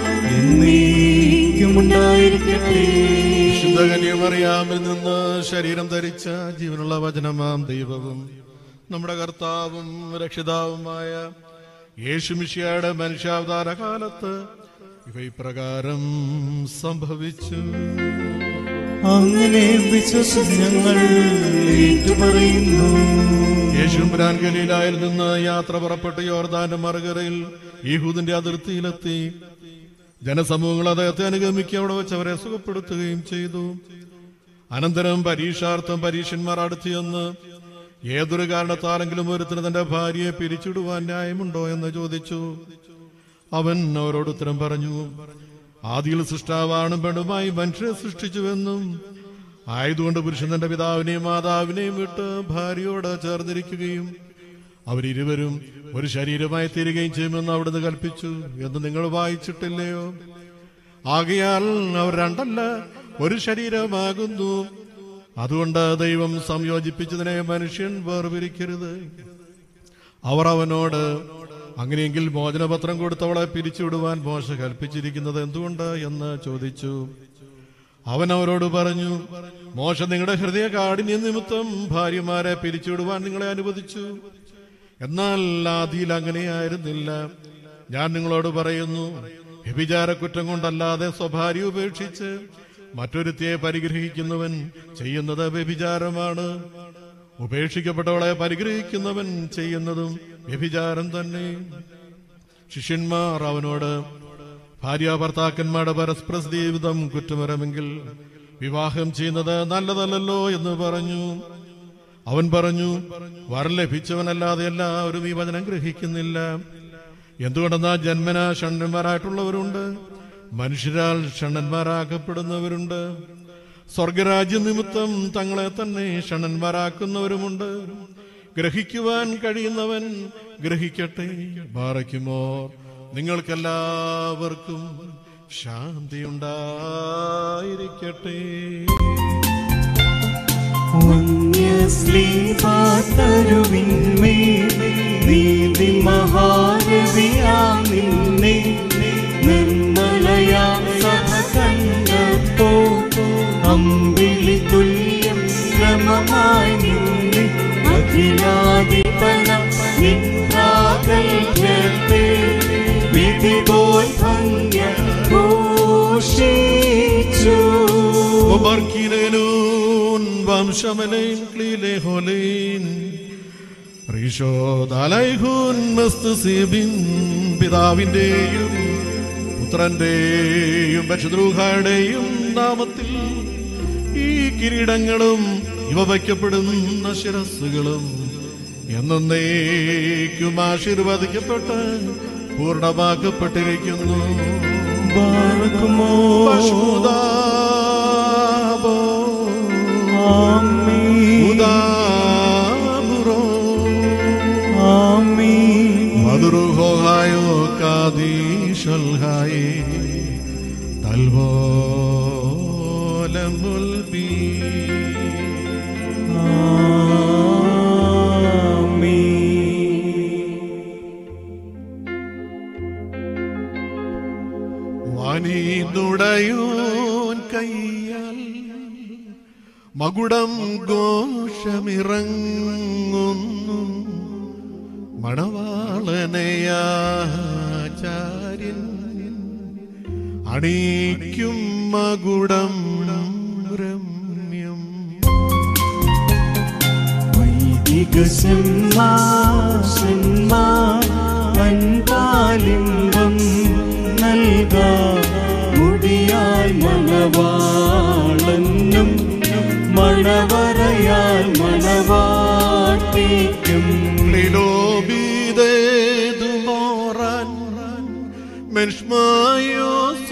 എന്നേക്കും ഉണ്ടായിരിക്കട്ടെ. വിശുദ്ധ കന്യമറിയാമിൽ നിന്ന് ശരീരം ധരിച്ച ജീവനുള്ള വചനമാം ദൈവവും നമ്മുടെ കർത്താവും രക്ഷിതാവുമായ യേശുമിശിഹായുടെ മനുഷ്യാവതാര കാലത്ത് ഇവ ഇപ്രകാരം സംഭവിച്ചു. അങ്ങനെ വിശ്വസിച്ച് ഞങ്ങൾ ഏറ്റുപറയുന്നു. യേശുമ്പുരാൻ ഗലീലായിൽ നിന്ന് യാത്ര പുറപ്പെട്ട് യോർദാന്റെ മറുകരയിൽ യഹൂദിന്റെ അതിർത്തിയിലെത്തി. ജനസമൂഹങ്ങൾ അദ്ദേഹത്തെ അനുഗമിക്കുക അവിടെ വെച്ച് അവരെ സുഖപ്പെടുത്തുകയും ചെയ്തു. അനന്തരം പരീക്ഷാർത്ഥം പരീക്ഷന്മാർ അടുത്തിയെന്ന് ഏതൊരു കാരണത്താലെങ്കിലും ഒരുത്തിന് തന്റെ ഭാര്യയെ പിരിച്ചിടുവാൻ ന്യായമുണ്ടോ എന്ന് ചോദിച്ചു. അവൻ അവരോട് ഉത്തരം പറഞ്ഞു, ആദിയിൽ സൃഷ്ടാവാണും പെണ്ണുമായി മനുഷ്യരെ സൃഷ്ടിച്ചുവെന്നും ആയതുകൊണ്ട് പുരുഷൻ തന്റെ പിതാവിനെയും മാതാവിനെയും വിട്ട് ഭാര്യയോട് ചേർന്നിരിക്കുകയും അവരിരുവരും ഒരു ശരീരമായി തീരുകയും ചെയ്യുമെന്ന് അവിടുന്ന് കൽപ്പിച്ചു എന്ന് നിങ്ങൾ വായിച്ചിട്ടില്ലയോ? ആകയാൽ അവർ രണ്ടല്ല ഒരു ശരീരമാകുന്നു. അതുകൊണ്ട് ദൈവം സംയോജിപ്പിച്ചതിനെ മനുഷ്യൻ വേർപിരിക്കരുത്. അവർ അവനോട്, അങ്ങനെയെങ്കിൽ മോചനപത്രം കൊടുത്തവളെ പിരിച്ചുവിടുവാൻ മോശ കൽപ്പിച്ചിരിക്കുന്നത് എന്തുകൊണ്ട് എന്ന് ചോദിച്ചു. അവൻ അവരോട് പറഞ്ഞു, മോശ നിങ്ങളുടെ ഹൃദയ കാഠിന്യ നിമിത്തം ഭാര്യമാരെ പിരിച്ചുവിടുവാൻ നിങ്ങളെ അനുവദിച്ചു. എന്നാൽ ആദിയിൽ അങ്ങനെയായിരുന്നില്ല. ഞാൻ നിങ്ങളോട് പറയുന്നു, വ്യഭിചാര കുറ്റം കൊണ്ടല്ലാതെ സ്വഭാര്യ ഉപേക്ഷിച്ച് മറ്റൊരുത്തിയെ പരിഗ്രഹിക്കുന്നവൻ ചെയ്യുന്നത് വ്യഭിചാരമാണ്. ഉപേക്ഷിക്കപ്പെട്ടവളെ പരിഗ്രഹിക്കുന്നവൻ ചെയ്യുന്നതും വ്യഭിചാരം തന്നെ. ശിഷ്യന്മാർ അവനോട്, ഭാര്യ ഭർത്താക്കന്മാരുടെ പരസ്പര ജീവിതം കുറ്റമരമെങ്കിൽ വിവാഹം ചെയ്യുന്നത് നല്ലതല്ലല്ലോ എന്ന് പറഞ്ഞു. അവൻ പറഞ്ഞു, വരം ലഭിച്ചവനല്ലാതെ എല്ലാവരും ഈ വചനം ഗ്രഹിക്കുന്നില്ല. എന്തുകൊണ്ടെന്നാൽ ജന്മനാ ഷണ്ഡന്മാരായിട്ടുള്ളവരുണ്ട്, മനുഷ്യരാൽ ഷണ്ഡന്മാരാക്കപ്പെടുന്നവരുണ്ട്. സ്വർഗരാജ്യ നിമിത്തം തങ്ങളെ തന്നെ ഷണ്ഡന്മാരാക്കുന്നവരുമുണ്ട്. ഗ്രഹിക്കുവാൻ കഴിയുന്നവൻ ഗ്രഹിക്കട്ടെ. ബാറയ്ക്കുമോ നിങ്ങൾക്കെല്ലാവർക്കും ശാന്തി ഉണ്ടായിരിക്കട്ടെ. നീതി മഹാരവിയാം നിന്നെ നിർമ്മലയാം സഭ കണ്ടപ്പോ അമ്പിളി തുല്യം ക്രമമായി നിന്നെ അഖിലാധിപന നിദ്രാകൽപ്പേ വിധി പോൽ ഭംഗ്യ ഘോഷിച്ചു. വംശമലൈൻ ക്ലീലെ ഹോലൈൻ റീഷോദാലൈഹുൻ മസ്തസീബിൻ. പിതാവിന്റെയും പുത്രന്റെയും പരിശുദ്ധരൂഹായുടെയും നാമത്തിൽ ഈ കിരീടങ്ങളും ഇവ വയ്ക്കപ്പെടുന്ന ശിരസ്സുകളും എന്നേക്കും ആശീർവദിക്കപ്പെട്ട് പൂർണ്ണമാക്കപ്പെട്ടിരിക്കുന്നു. മധുരുഹോഹായോ കാദീശൽഹായി തൽവോലമുൽ ബി. വാനീനുടയോൻ കയ്യാൽ മകുടം ഘോഷമിറങ്ങുന്നു. മണവാളനയാചാര്യൻ അണിക്കും മകുടം രമ്യം. വൈദികന്മാലിംബം നൽകാ മുടിയാൽ മണവാളനും മണവറയാൽ മണവാട്ടിക്കും. Menshmayo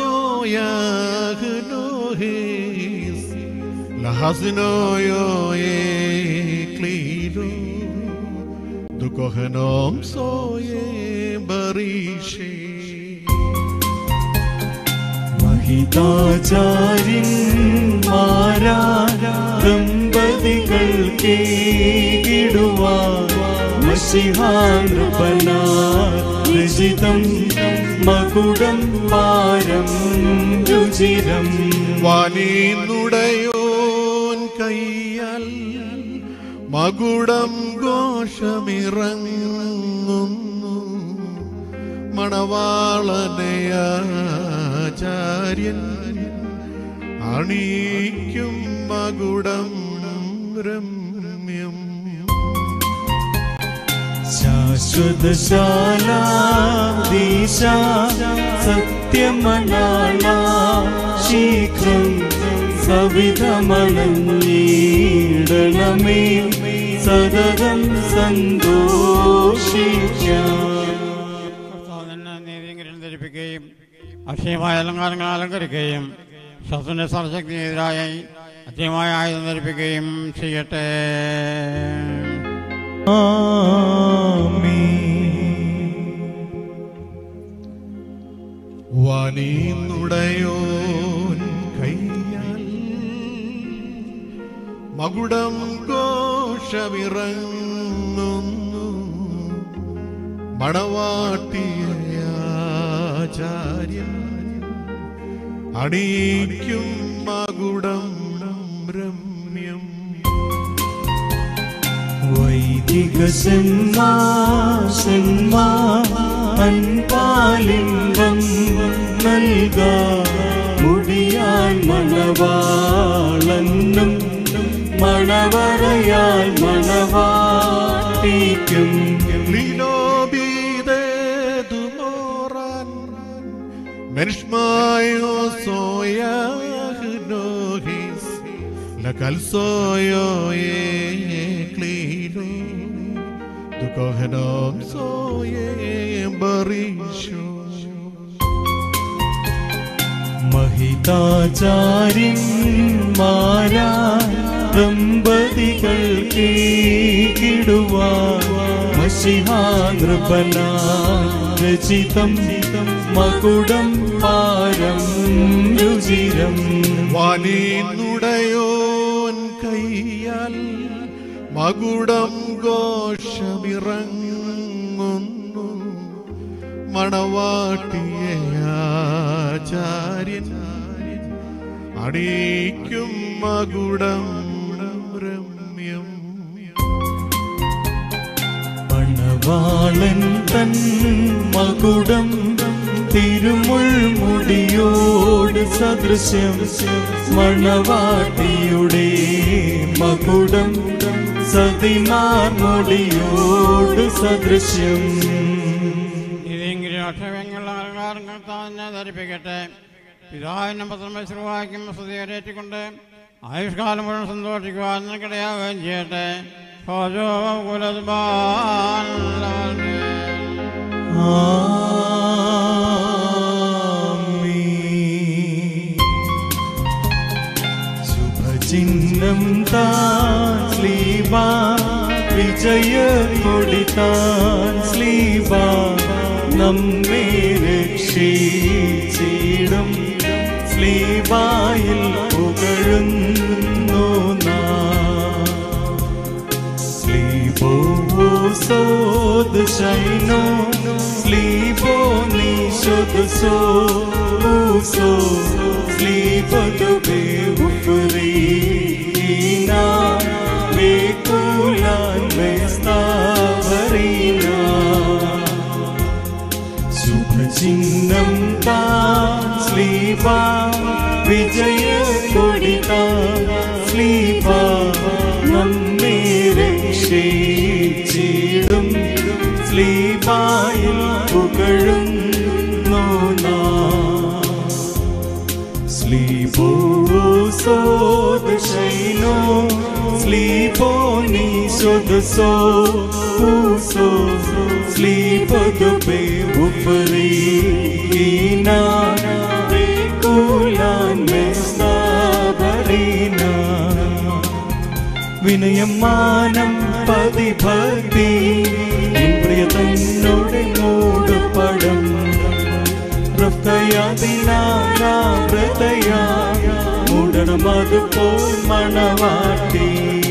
soyagnohes lahaznoyo eklido dukohanom soye barishe. മഹിതാചാര്യന്മാരാ ദമ്പതികൾക്കേകിടുവാൻ മശിഹാനൃപനാരചിതം മകുടം പാരം രുചിരം. വാനീനുടയോൻ കയ്യാൽ മകുടം ഘോഷമിറങ്ങുന്നു. മണവാളനയാചാര്യൻ അണിക്കും മകുടം രമ്യം. ശാശ്വതശാലാദീശ സത്യമണാള ശീഘ്രം സവിധമണഞ്ഞിടണമേ സതതം സന്തോഷിക്കാം. നീതിയെങ്കിലും ധരിപ്പിക്കുകയും അക്ഷയമായ അലങ്കാരങ്ങൾ അലങ്കരിക്കുകയും ശത്രുവിന്റെ സർശക്തിയെതിരായി അത്യമായ ആയുധം ധരിപ്പിക്കുകയും ചെയ്യട്ടെ. വാനീനുടയോൻ കയ്യാൽ മകുടം ഘോഷമിറങ്ങുന്നു. മണവാട്ടിയാചാര്യൻ അണിക്കും മകുടം രമ്യം. വൈദികന്മാലിംബം നൽകാ മുടിയാൽ മണവാളനും മണവറയാൽ മണവാട്ടിക്കും. Menshmayo soyagnohes La calzoyoye clino, tu cogenom soye barisho. മഹിതാചാര്യന്മാരായ ദമ്പതികൾക്ക് കിടുവാൻ മഷിഹാനൃപനാം രചിതം മകുടം പാരം രുചിരം. വാനീന്നുടയോൻ കയ്യാൽ മകുടം ഘോഷമിറങ്ങുന്നു. മണവാട്ടിയെ ആചാര്യൻ അണിയിക്കും മകുടം രമ്യം. മണവാളൻ തൻ മകുടം തിരുമുൾമുടിയോട് സദൃശ്യം. മണവാട്ടിയുടെ മകുടം സതിമാർമുടിയോട് സദൃശ്യം. ഇതെങ്കിലും അക്ഷരങ്ങളുള്ള അലങ്കാരങ്ങൾ തന്നെ ധരിപ്പിക്കട്ടെ. പിതാവിനും പത്രമേശ്വരവാക്യം സ്തുതിയേറ്റുകൊണ്ട് ആയുഷ്കാലം മുഴുവൻ സന്തോഷിക്കുവാൻ നിനക്കിടയാവുകയും ചെയ്യട്ടെ. ശുഭചിഹ്നം താൻ സ്ലീബാ, വിജയ കൊടി താൻ സ്ലീബാ, നമ്മെ രക്ഷിച്ചിടും സ്ലീബായിൽ പുകഴുന്നു നാം. സ്ലീബോ സോദ് ശൈനോ, സ്ലീബോ നീശോദ് സോ, സ്ലീബതു ബേവുഫരീനാ, ബേകുലാൻ ബേസ്താവരീനാ. ശുഭചിഹ്നം താൻ സ്ലീബാ, വിജയ കൊടി താൻ സ്ലീബാ, നമ്മെ രക്ഷിച്ചിടും സ്ലീബായിൽ പുകഴുന്നു നാം. സ്ലീബോ സോദ് ശൈനോ, സ്ലീബോ നീശോദ് സോ, സ്ലീബതു ബേവുഫരീനാ, ബേകുലാൻ ബേസ്താവരീനാ. വിനയം മാനം പതിഭക്തി പ്രിയ തന്നോട് മൂടുപടം. മൂടണം അതുപോൽ മണവാട്ടി.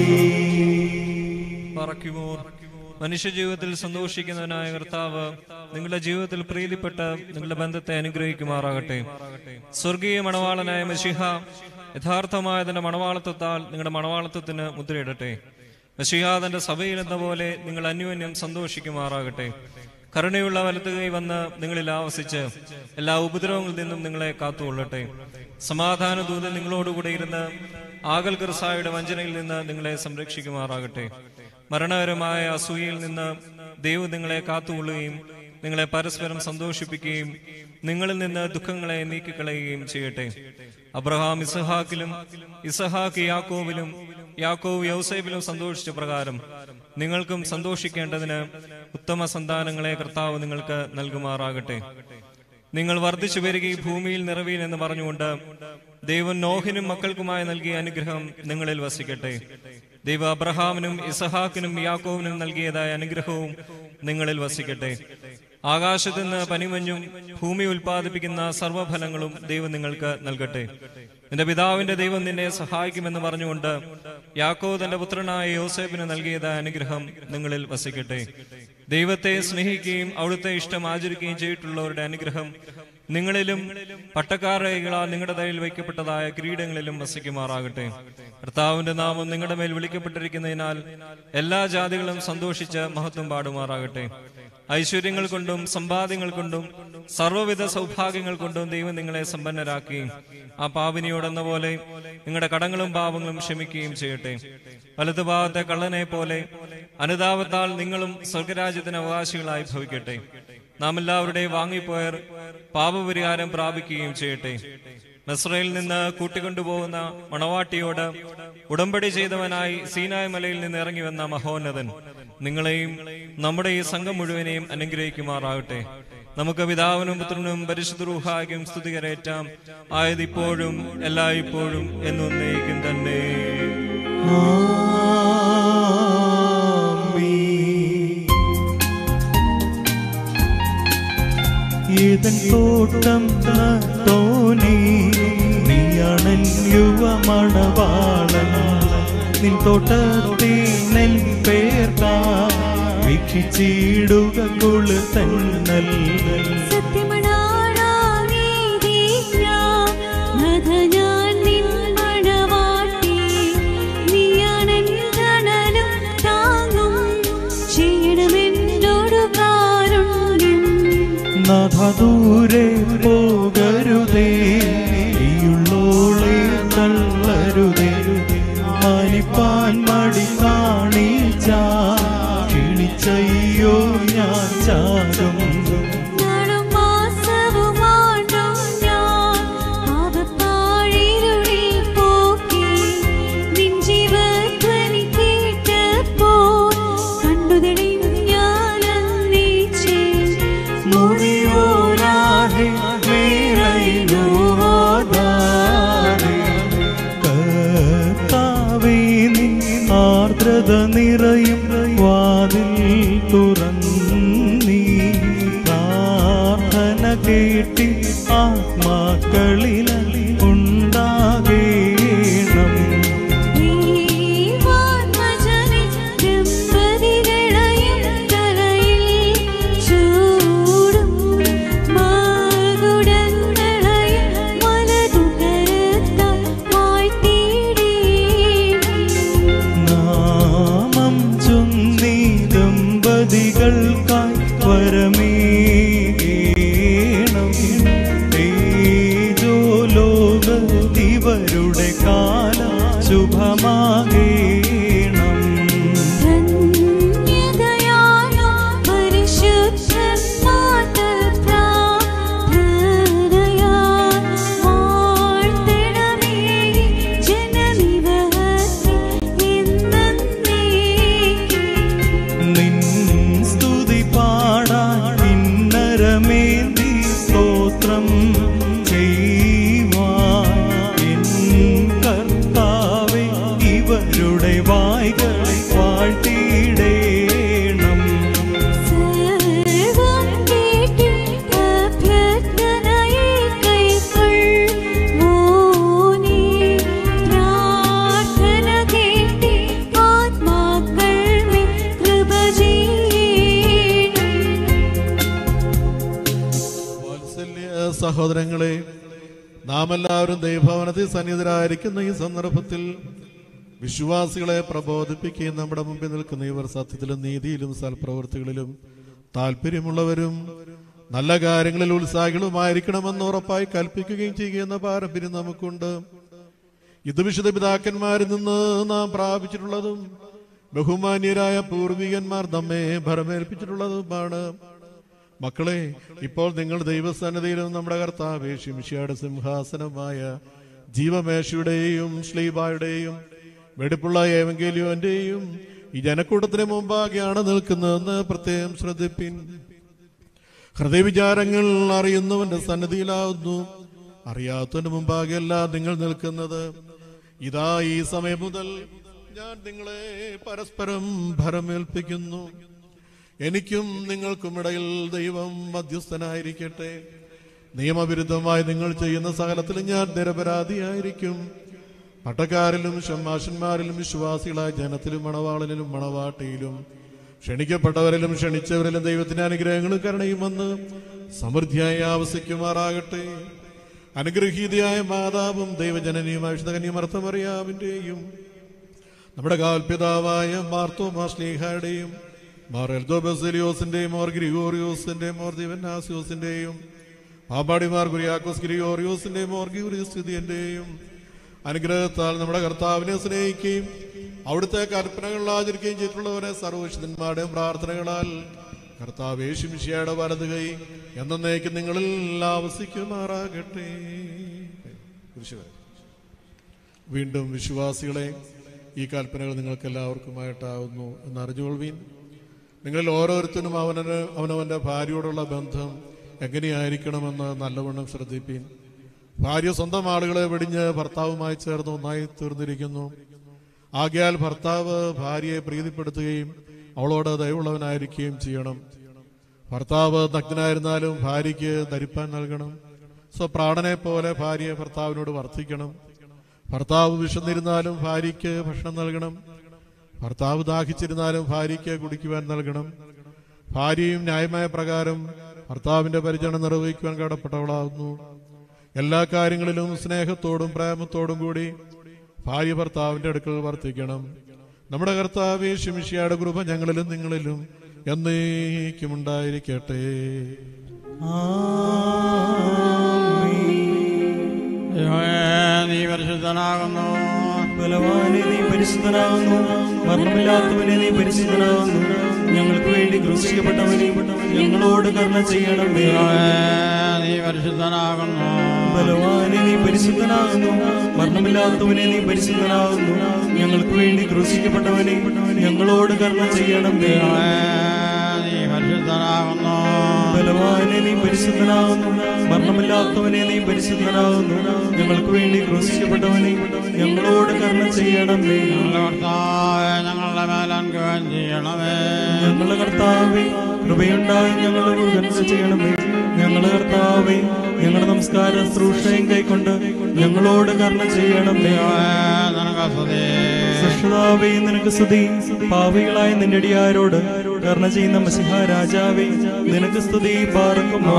മനുഷ്യജീവിതത്തിൽ സന്തോഷിക്കുന്നവനായ കർത്താവ് നിങ്ങളുടെ ജീവിതത്തിൽ പ്രീതിപ്പെട്ട് നിങ്ങളുടെ ബന്ധത്തെ അനുഗ്രഹിക്കുമാറാകട്ടെ. സ്വർഗീയ മണവാളനായ മശിഹ യഥാർത്ഥമായ തന്റെ മണവാളത്വത്താൽ നിങ്ങളുടെ മണവാളത്വത്തിന് മുദ്രയിടട്ടെ. മശിഹ തന്റെ സഭയിൽ എന്ന പോലെ നിങ്ങൾ അന്യോന്യം സന്തോഷിക്കുമാറാകട്ടെ. കരുണയുള്ള വലത്തുകൈ വന്ന് നിങ്ങളിൽ ആവസിച്ച് എല്ലാ ഉപദ്രവങ്ങളിൽ നിന്നും നിങ്ങളെ കാത്തുകൊള്ളട്ടെ. സമാധാന ദൂതൻ നിങ്ങളോടുകൂടെ ഇരുന്ന് ആകൽ കിർസായുടെ വഞ്ചനയിൽ നിന്ന് നിങ്ങളെ സംരക്ഷിക്കുമാറാകട്ടെ. മരണകരമായ അസൂയയിൽ നിന്ന് ദൈവം നിങ്ങളെ കാത്തുകൊള്ളുകയും നിങ്ങളെ പരസ്പരം സന്തോഷിപ്പിക്കുകയും നിങ്ങളിൽ നിന്ന് ദുഃഖങ്ങളെ നീക്കിക്കളയുകയും ചെയ്യട്ടെ. അബ്രഹാം ഇസഹാക്കിലും ഇസഹാക്ക് യാക്കോവിലും യാക്കോവ് യൗസേബിലും സന്തോഷിച്ച പ്രകാരം നിങ്ങൾക്കും സന്തോഷിക്കേണ്ടതിന് ഉത്തമ സന്താനങ്ങളെ കർത്താവ് നിങ്ങൾക്ക് നൽകുമാറാകട്ടെ. നിങ്ങൾ വർദ്ധിച്ചു വരികയും ഭൂമിയിൽ നിറവീൻ എന്ന് പറഞ്ഞുകൊണ്ട് ദൈവം നോഹിനും മക്കൾക്കുമായി നൽകിയ അനുഗ്രഹം നിങ്ങളിൽ വസിക്കട്ടെ. ദൈവം അബ്രഹാമിനും ഇസഹാക്കിനും യാക്കോവിനും നൽകിയതായ അനുഗ്രഹവും നിങ്ങളിൽ വസിക്കട്ടെ. ആകാശത്ത് നിന്ന് പനിമഞ്ഞും ഭൂമി ഉൽപ്പാദിപ്പിക്കുന്ന സർവ്വഫലങ്ങളും ദൈവം നിങ്ങൾക്ക് നൽകട്ടെ. നിന്റെ പിതാവിന്റെ ദൈവം നിന്നെ സഹായിക്കുമെന്ന് പറഞ്ഞുകൊണ്ട് യാക്കോബ് തന്റെ പുത്രനായ യോസേഫിന് നൽകിയതായ അനുഗ്രഹം നിങ്ങളിൽ വസിക്കട്ടെ. ദൈവത്തെ സ്നേഹിക്കുകയും അവിടുത്തെ ഇഷ്ടം ആചരിക്കുകയും ചെയ്തിട്ടുള്ളവരുടെ അനുഗ്രഹം നിങ്ങളിലും പട്ടക്കാരകളാൽ നിങ്ങളുടെ തലയിൽ വയ്ക്കപ്പെട്ടതായ കിരീടങ്ങളിലും വസിക്കുമാറാകട്ടെ. കർത്താവിന്റെ നാമം നിങ്ങളുടെ മേൽ വിളിക്കപ്പെട്ടിരിക്കുന്നതിനാൽ എല്ലാ ജാതികളും സന്തോഷിച്ച് മഹത്വം പാടുമാറാകട്ടെ. ഐശ്വര്യങ്ങൾ കൊണ്ടും സമ്പാദ്യങ്ങൾ കൊണ്ടും സർവ്വവിധ സൗഭാഗ്യങ്ങൾ കൊണ്ടും ദൈവം നിങ്ങളെ സമ്പന്നരാക്കുകയും ആ പാപിനിയോടെന്ന പോലെ നിങ്ങളുടെ കടങ്ങളും പാപങ്ങളും ക്ഷമിക്കുകയും ചെയ്യട്ടെ. വലതുഭാഗത്തെ കള്ളനെ പോലെ അനുതാപത്താൽ നിങ്ങളും സ്വർഗരാജ്യത്തിന് അവകാശികളായി ഭവിക്കട്ടെ. നാം എല്ലാവരുടെയും വാങ്ങിപ്പോയർ പാപപരിഹാരം പ്രാപിക്കുകയും ചെയ്യട്ടെ. നസ്രയിൽ നിന്ന് കൂട്ടിക്കൊണ്ടുപോകുന്ന മണവാട്ടിയോട് ഉടമ്പടി ചെയ്തവനായി സീനായ് മലയിൽ നിന്ന് ഇറങ്ങി വന്ന മഹോന്നതൻ നിങ്ങളെയും നമ്മുടെ ഈ സംഘം മുഴുവനെയും അനുഗ്രഹിക്കുമാറാകട്ടെ. നമുക്ക് പിതാവിനും പുത്രനും പരിശുദ്ധ റൂഹായ്ക്കും സ്തുതി കരേറ്റാം. ആയതിപ്പോഴും എല്ലായ്പ്പോഴും എന്നേക്കും തന്നെ. ഏതൻ തോട്ടം തോന്നി നീയാണൻ യുവമണവാളൻ, നിൻ തോട്ടത്തിൽ നെൽ പേർക്കാ വീക്ഷിച്ചിടുക കുളു തന്നൽ. നാഥ ദൂരെ പോകരുതേ, ഈയുള്ളോളെ തള്ളരുതേ, മാനിപ്പാൻ മടി കാണിച്ച ക്ഷീണിച്ചയ്യോ ഞാൻ ചാടും. നിറയും വാതിൽ തുറന്നീ പ്രാർത്ഥന കേട്ടി ആത്മാക്കളിൽ ഉണ്ടാകേണം. ായി വരമേണം തേജോലോകത്തിവരുടെ കാലം ശുഭമാകേണം. സഹോദരങ്ങളെ, നാം എല്ലാവരും ദൈവഭവനത്തിൽ സന്നിഹിതരായിരിക്കുന്ന ഈ സന്ദർഭത്തിൽ വിശ്വാസികളെ പ്രബോധിപ്പിക്കുകയും നമ്മുടെ മുമ്പിൽ നിൽക്കുന്ന ഇവർ സത്യത്തിലും നീതിയിലും സൽപ്രവൃത്തികളിലും താല്പര്യമുള്ളവരും നല്ല കാര്യങ്ങളിൽ ഉത്സാഹികളുമായിരിക്കണമെന്ന് ഉറപ്പായി കൽപ്പിക്കുകയും ചെയ്യുന്ന പാരമ്പര്യം നമുക്കുണ്ട്. ഇത് വിശുദ്ധ പിതാക്കന്മാരിൽ നിന്ന് നാം പ്രാപിച്ചിട്ടുള്ളതും ബഹുമാന്യരായ പൂർവികന്മാർ നമ്മെ ഭരമേൽപ്പിച്ചിട്ടുള്ളതുമാണ്. മക്കളെ, ഇപ്പോൾ നിങ്ങൾ ദൈവസന്നിധിയിലും നമ്മുടെ കർത്താവേ ശിംശിയുടെ സിംഹാസനമായ ജീവമേശയുടെയും ശ്ലീബായുടെയും വെടിപ്പുള്ള ഏവങ്കേലിയോന്റെയും ഈ ജനക്കൂട്ടത്തിന് മുമ്പാകെയാണ് നിൽക്കുന്നതെന്ന് പ്രത്യേകം ശ്രദ്ധിപ്പിൻ. ഹൃദയവിചാരങ്ങൾ അറിയുന്നവന്റെ സന്നിധിയിലാവുന്നു, അറിയാത്തവന്റെ മുമ്പാകെയല്ല നിങ്ങൾ നിൽക്കുന്നത്. ഇതാ ഈ സമയം മുതൽ ഞാൻ നിങ്ങളെ പരസ്പരം ഭരമേൽപ്പിക്കുന്നു. എനിക്കും നിങ്ങൾക്കും ഇടയിൽ ദൈവം മധ്യസ്ഥനായിരിക്കട്ടെ. നിയമവിരുദ്ധമായി നിങ്ങൾ ചെയ്യുന്ന സകലത്തിലും ഞാൻ നിരപരാധിയായിരിക്കും. പട്ടക്കാരിലും ഷമ്മാശന്മാരിലും വിശ്വാസികളായ ജനത്തിലും മണവാളനിലും മണവാട്ടിയിലും ക്ഷണിക്കപ്പെട്ടവരിലും ക്ഷണിച്ചവരിലും ദൈവത്തിന്റെ അനുഗ്രഹങ്ങളും കരുണയും വന്ന് സമൃദ്ധിയായി ആവസിക്കുമാറാകട്ടെ. അനുഗ്രഹീതയായ മാതാവും ദൈവജനനിയുമായ വിശുദ്ധകന്യമർത്തമറിയാവിന്റെയും നമ്മുടെ കാൽപിതാവായ മാർത്തോമാ ശ്ലീഹായുടെയും മാർ എൽദോ ബസേലിയോസിന്റെയും മാർ ഗ്രിഗോറിയോസിന്റെയും മാർ ദിവനാസിയോസിന്റെയും പാമ്പാടിമാർ കുര്യാക്കോസ് ഗ്രിഗോറിയോസിന്റെയും മാർ ഗ്യൂറിയസ്തുതിന്റെയും അനുഗ്രഹത്താൽ നമ്മുടെ കർത്താവിനെ സ്നേഹിക്കുകയും അവിടുത്തെ കൽപ്പനകൾ ആചരിക്കുകയും ചെയ്തിട്ടുള്ളവരെ സർവവിശുദ്ധന്മാരുടെയും പ്രാർത്ഥനകളാൽ കർത്താവ് യേശുമിശിഹായുടെ വലത് കൈ എന്നേക്കും നിങ്ങളിൽ ആവസിക്കുമാറാകട്ടെ. വീണ്ടും വിശ്വാസികളെ, ഈ കൽപ്പനകൾ നിങ്ങൾക്ക് എല്ലാവർക്കുമായിട്ടാവുന്നു എന്നറിഞ്ഞുകൊള്ളുവീൻ. നിങ്ങളിൽ ഓരോരുത്തരും അവനവൻ്റെ ഭാര്യയോടുള്ള ബന്ധം എങ്ങനെയായിരിക്കണമെന്ന് നല്ലവണ്ണം ശ്രദ്ധിപ്പീൻ. ഭാര്യ സ്വന്തം ആളുകളെ വെടിഞ്ഞ് ഭർത്താവുമായി ചേർന്ന് ഒന്നായി തീർന്നിരിക്കുന്നു. ആകയാൽ ഭർത്താവ് ഭാര്യയെ പ്രീതിപ്പെടുത്തുകയും അവളോട് ദയവുള്ളവനായിരിക്കുകയും ചെയ്യണം. ഭർത്താവ് നഗ്നനായിരുന്നാലും ഭാര്യയ്ക്ക് ധരിപ്പാൻ നൽകണം. സ്വപ്രാണനെ പോലെ ഭാര്യ ഭർത്താവിനോട് വർത്തിക്കണം. ഭർത്താവ് വിശന്നിരുന്നാലും ഭാര്യയ്ക്ക് ഭക്ഷണം നൽകണം. ഭർത്താവ് ദാഹിച്ചിരുന്നാലും ഭാര്യയ്ക്ക് കുടിക്കുവാൻ നൽകണം. ഭാര്യയും ന്യായമായ പ്രകാരം ഭർത്താവിന്റെ പരിചരണം നിർവഹിക്കുവാൻ കടപ്പെട്ടവളാകുന്നു. എല്ലാ കാര്യങ്ങളിലും സ്നേഹത്തോടും പ്രേമത്തോടും കൂടി ഭാര്യ ഭർത്താവിന്റെ അടുക്കൽ വർത്തിക്കണം. നമ്മുടെ കർത്താവേ ശിമിശിയുടെ കൃപ ഞങ്ങളിലും നിങ്ങളിലും എന്നേക്കുമുണ്ടായിരിക്കട്ടെ. നീ പരിശുദ്ധനാകുന്നു, ബലവാനെ നീ പരിശുദ്ധനാകുന്നു, മരണമില്ലാത്തവനെ നീ പരിശുദ്ധനാകുന്നു. ഞങ്ങൾക്ക് വേണ്ടി ക്രൂശിക്കപ്പെട്ടവനെ ഞങ്ങളോട് കരുണ ചെയ്യണമേ. നീ പരിശുദ്ധനാകുന്നു, ബലവാനെ നീ പരിശുദ്ധനാകുന്നു, മരണമില്ലാത്തവനെ നീ പരിശുദ്ധനാകുന്നു. ഞങ്ങൾക്ക് വേണ്ടി ക്രൂശിക്കപ്പെട്ടവനെ ഞങ്ങളോട് കരുണ ചെയ്യണമേ. നീ പരിശുദ്ധനാകുന്നു, ബലവാനെ നീ പരിശുദ്ധനാകുന്നു, മരണമില്ലാത്തവനെ നീ പരിശുദ്ധനാകുന്നു. ഞങ്ങൾക്ക് വേണ്ടി ക്രൂശിക്കപ്പെട്ടവനെ ഞങ്ങളോട് കരുണ ചെയ്യണമേ. ഞങ്ങളുടെ മേലൻകുവാൻ ചെയ്യണമേ. ഞങ്ങളുടെ കർത്താവേ കൃപയുണ്ടായി ഞങ്ങളോട് കരുണ ചെയ്യണമേ. ഞങ്ങളുടെ കർത്താവേ ഞങ്ങളുടെ നമസ്കാര ശുശ്രൂഷയും കൈക്കൊണ്ട് ഞങ്ങളോട് കരുണ ചെയ്യണമേ. സൃഷ്ടാവേ നിനക്ക് സ്തുതി. പാപികളായ നിന്റെ അടിയാരോട് കരുണ ചെയ്യുന്ന മശിഹാ രാജാവേ നിനക്ക് സ്തുതി. പാർക്കുമോ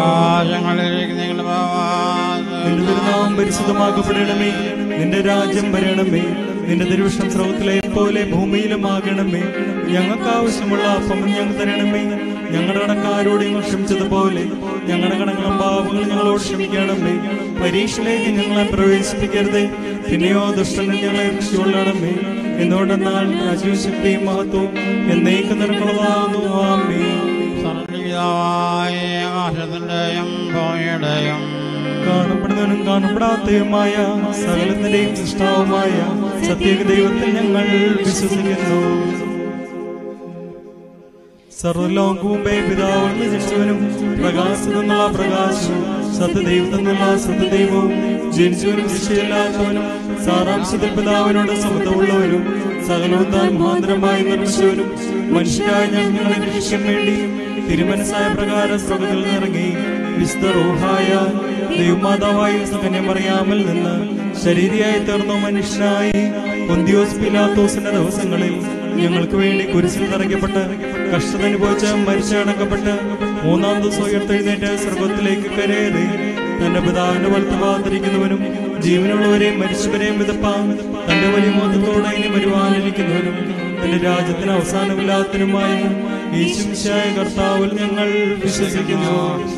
നിന്റെ തിരുനാമം പരിശുദ്ധമാക്കപ്പെടണമേ. നിന്റെ രാജ്യം വരണമേ. നിന്റെ തിരുവിഷ്ടം സ്രോതത്തിലെ പോലെ ഭൂമിയിലുമാകണമേ. ഞങ്ങൾക്ക് ആവശ്യമുള്ള അപ്പം ഞങ്ങൾക്ക് തരണമേ. ഞങ്ങളുടെ കടക്കാരോട് ഞങ്ങൾ ക്ഷമിച്ചതുപോലെ ഞങ്ങളുടെ കടങ്ങളും പാപങ്ങളും ഞങ്ങളോട് ക്ഷമിക്കണമേ. പരീക്ഷയിലേക്ക് ഞങ്ങളെ പ്രവേശിപ്പിക്കരുതേ, പിന്നെയോ ദുഷ്ടനിൽ ഞങ്ങളെ രക്ഷിച്ചുകൊള്ളണമേ. എന്തുകൊണ്ടെന്നാൽ രാജ്യവും ശക്തിയും മഹത്വവും എന്നേക്കും നിനക്കുള്ളതാകുന്നു. ആമേൻ. ആകാശത്തിന്റെയും ഭൂമിയുടെയും കാണപ്പെടുന്നവനും കാണപ്പെടാത്തതുമായ സകലത്തിന്റെയും സൃഷ്ടാവുമായ സത്യേക ദൈവത്തിൽ ഞങ്ങൾ വിശ്വസിക്കുന്നു. സർവ്വലോകവും മുമ്പേ പിതാവിൽ നിന്ന് ജനിച്ചവനും പ്രകാശത്തിൽ നിന്നുള്ള പ്രകാശവും സത്യദൈവത്തിൽ നിന്നുള്ള സത്യദൈവവും ജനിച്ചവനും ശിക്ഷയില്ലാത്തവനും സാരാംശത്തിൽ പിതാവിനോട് സമത്വമുള്ളവരും സകലവും താൻ മുഖാന്തരമായി നിർമ്മിച്ചവനും മനുഷ്യരായ ഞങ്ങളെ രക്ഷിക്കാൻ വേണ്ടി തിരുമനസായ പ്രകാരം സ്വർഗ്ഗത്തിൽ നിന്നിറങ്ങി വിശുദ്ധ റൂഹായ ദൈവമാതാവായി കന്യമറിയാമിൽ നിന്ന് ശരീരിയായി തീർന്ന മനുഷ്യനായി പൊന്തിയോസ് പിലാത്തോസിന്റെ ദിവസങ്ങളിൽ ഞങ്ങൾക്ക് വേണ്ടി കുരിശിൽ തറയ്ക്കപ്പെട്ട് കഷ്ടത അനുഭവിച്ച് മരിച്ചടക്കപ്പെട്ട് മൂന്നാം ദിവസം ഉയർത്തെഴുന്നേറ്റ് സ്വർഗ്ഗത്തിലേക്ക് കരേറി തന്റെ പിതാവിന്റെ വലത്തുഭാഗത്തിരിക്കുന്നവനും ജീവനുള്ളവരെയും മരിച്ചവരെയും വിതപ്പാൻ തന്റെ വലിയ മോഹത്തോടെ ഇനി വരുവാനിരിക്കുന്നവനും തന്റെ രാജ്യത്തിന് അവസാനമില്ലാത്തതിനുമായ യേശുമിശിഹായ കർത്താവിൽ ഞങ്ങൾ വിശ്വസിക്കുന്നു.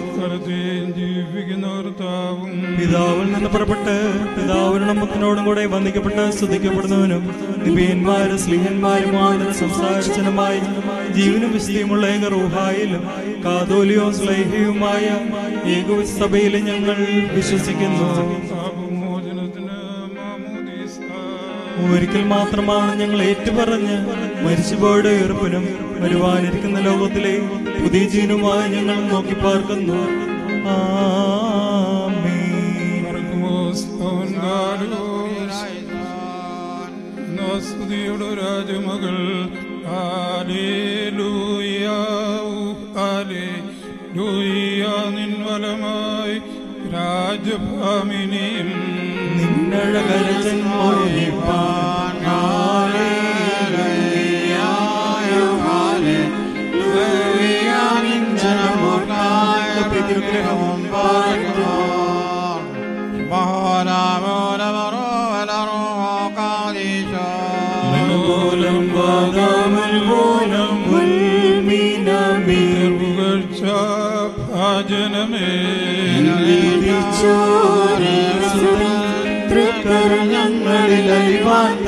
പിതാവിൽ നിന്ന് പുറപ്പെട്ട് പിതാവിനോടും മുത്തിനോടും കൂടെ വന്ദിക്കപ്പെട്ട് സ്തുതിക്കപ്പെടുന്നവനും നിബിയന്മാരും സ്ലീഹന്മാരും ആദര സംസാരിച്ചനുമായി ജീവനും വിശുദ്ധിയുമുള്ള ഏക റൂഹായിലും കാതോലിയോ സ്ലൈഹയുമായ ഏകസഭയിലും ഞങ്ങൾ വിശ്വസിക്കുന്നു. ഒരിക്കൽ മാത്രമാണ് ഞങ്ങൾ ഏറ്റുപറഞ്ഞ് മരിച്ചുപോയുടെ ഉയർപ്പിനും വരുവാനിരിക്കുന്ന ലോകത്തിലെ പുതിയ ജീവനുമായി ഞങ്ങൾ നോക്കി പാർക്കുന്നു. സ്തുതിയുടെ രാജമകൾ നിൻവലമായി രാജഭാമിനിയും നിന്നഴകരജൻ ഭാജനമേ ഞങ്ങളിൽ അലിവാത്ത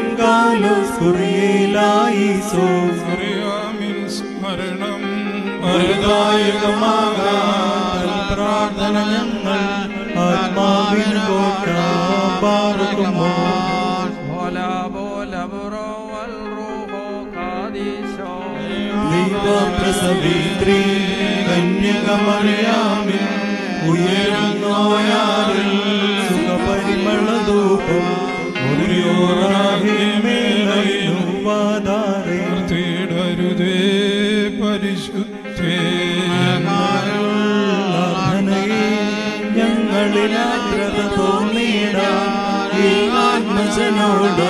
സ്മരണം പ്രാർത്ഥന ഞങ്ങൾ ആത്മാവിൻ കോട്ട പാർക്കുമോ. ദൈവപ്രസവിത്രീ കന്യകമറിയാമിൻ ഉയരുന്നോയാറിൽ സുഖപരിമളധൂപം തേടരുതേ പരിശുദ്ധേ. ഞങ്ങളിൽ ആഗ്രത തോന്നിയിടാം ഈ ആത്മജനോട്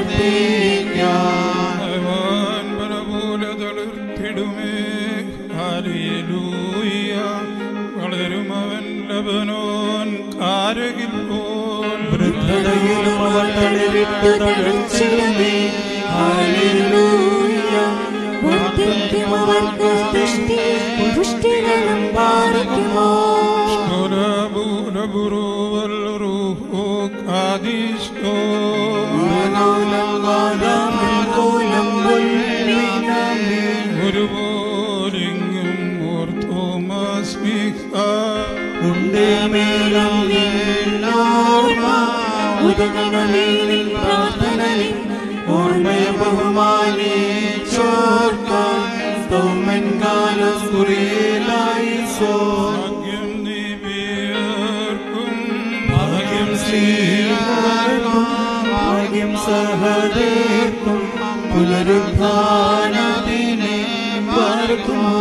വളരുമവൻ ലബനോൻ കാരകിൽ പോൽ. വൃദ്ധതയിലും അവൾ തളിരിട്ടു തഴച്ചിടുമേ. ഹല്ലേലൂയ. വർദ്ധിക്കും അവർക്ക് പുഷ്ടികളും പാലിക്കുമോ. ഒരുപോലെങ്ങും ഓർത്തോമാസ്മിക ഉണ്ടേ മേലും ഓർമ്മയെ ബഹുമാനിച്ചോർക്കാൻ സ്തോമൻ കാലസ്കുറിയിലായി ഭാഗ്യം ദിവ്യർക്കും ഭാഗ്യം ശ്രീകാർക്കും ഭാഗ്യം സഹദേർക്കും പുനരുദ്ധാനത്തിനെ പാർക്കുമോ.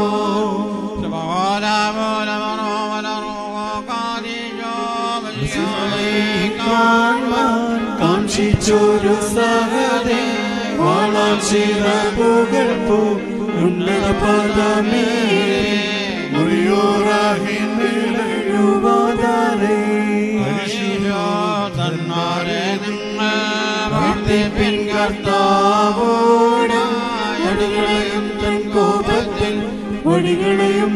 കാക്ഷിച്ചൊരു സഹദേ വാളാൽ ചിറകുകൾ പോ ഉന്നത പദമേ മുറിയോറാഹിന്നുവാതാരേ. ഭക്തിപ്പിൻ കർത്താവോട് വടികളെയും തൻ കോപത്തിൽ വടികളെയും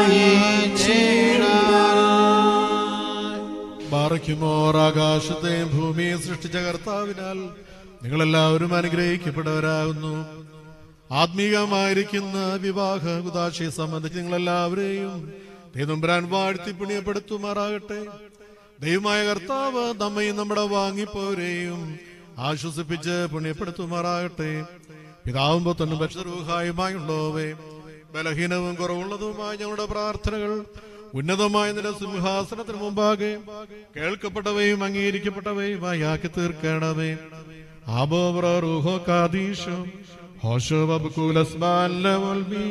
ബാറയ്ക്കുമോർ. ആകാശത്തെയും ഭൂമിയെയും സൃഷ്ടിച്ച കർത്താവിനാൽ നിങ്ങളെല്ലാവരും അനുഗ്രഹിക്കപ്പെട്ടവരാകുന്നു. ആത്മീയമായിരിക്കുന്ന വിവാഹ കുദാശയെ സംബന്ധിച്ച് നിങ്ങളെല്ലാവരെയും ദൈവംബ്രാൻ വാഴ്ത്തി പുണ്യപ്പെടുത്തുമാറാകട്ടെ. ദൈവമായ കർത്താവ് നമ്മയും നമ്മുടെ വാങ്ങിപ്പോരെയും ആശ്വസിപ്പിച്ച് പുണ്യപ്പെടുത്തുമാറാകട്ടെ. പിതാവും പുത്രനും പരിശുദ്ധരൂഹായുമായുള്ളവേ, ബലഹീനവും കുറവുള്ളതുമായ ഞങ്ങളുടെ പ്രാർത്ഥനകൾ ഉന്നതമായ നിന്റെ സിംഹാസനത്തിന് മുമ്പാകെ കേൾക്കപ്പെട്ടവയും അംഗീകരിക്കപ്പെട്ടവയുമായി ആക്കി തീർക്കണമേ. ആബോറൂഹോ കാദീശോ ഹോശോ ബബുകൂലസ്മാൻ ലവൽമീ.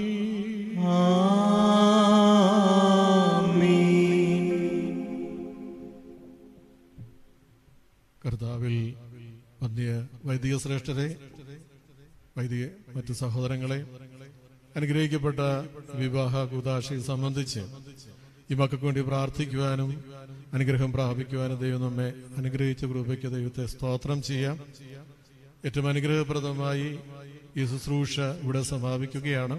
കർത്താവിൽ വന്യ വൈദിക ശ്രേഷ്ഠരെ, വൈദിക മറ്റു സഹോദരങ്ങളെ, അനുഗ്രഹിക്കപ്പെട്ട വിവാഹ കൂദാശയെ സംബന്ധിച്ച് ഈ മക്കൾക്ക് വേണ്ടി പ്രാർത്ഥിക്കുവാനും അനുഗ്രഹം പ്രാപിക്കുവാനും ദൈവം നമ്മെ അനുഗ്രഹിച്ച കൃപയ്ക്ക് ദൈവത്തെ സ്തോത്രം ചെയ്യാം. ഏറ്റവും അനുഗ്രഹപ്രദമായി ഈ ശുശ്രൂഷ ഇവിടെ സമാപിക്കുകയാണ്.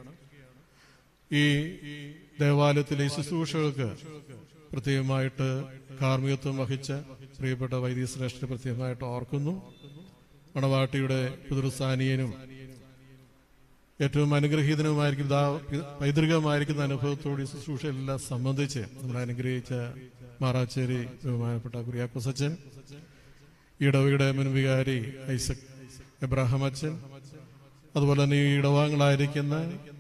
ഈ ദേവാലയത്തിലെ ഈ ശുശ്രൂഷകൾക്ക് പ്രത്യേകമായിട്ട് കാർമ്മികത്വം വഹിച്ച പ്രിയപ്പെട്ട വൈദിക ശ്രേഷ്ഠരെ പ്രത്യേകമായിട്ട് ഓർക്കുന്നു. മണവാട്ടിയുടെ പിതൃസ്ഥാനീയനും ഏറ്റവും അനുഗ്രഹീതനുമായിരിക്കുന്ന പൈതൃകമായിരിക്കുന്ന അനുഭവത്തോട് ഈ ശുശ്രൂഷയെല്ലാം സംബന്ധിച്ച് നമ്മളെ അനുഗ്രഹിച്ച മാറാച്ചേരി ബഹുമാനപ്പെട്ട കുര്യാക്കോസ് അച്ഛൻ, ഇടവയുടെ മുൻവികാരി ഐസക് എബ്രാഹിം അച്ഛൻ, അതുപോലെ തന്നെ ഈ ഇടവാങ്ങളായിരിക്കുന്ന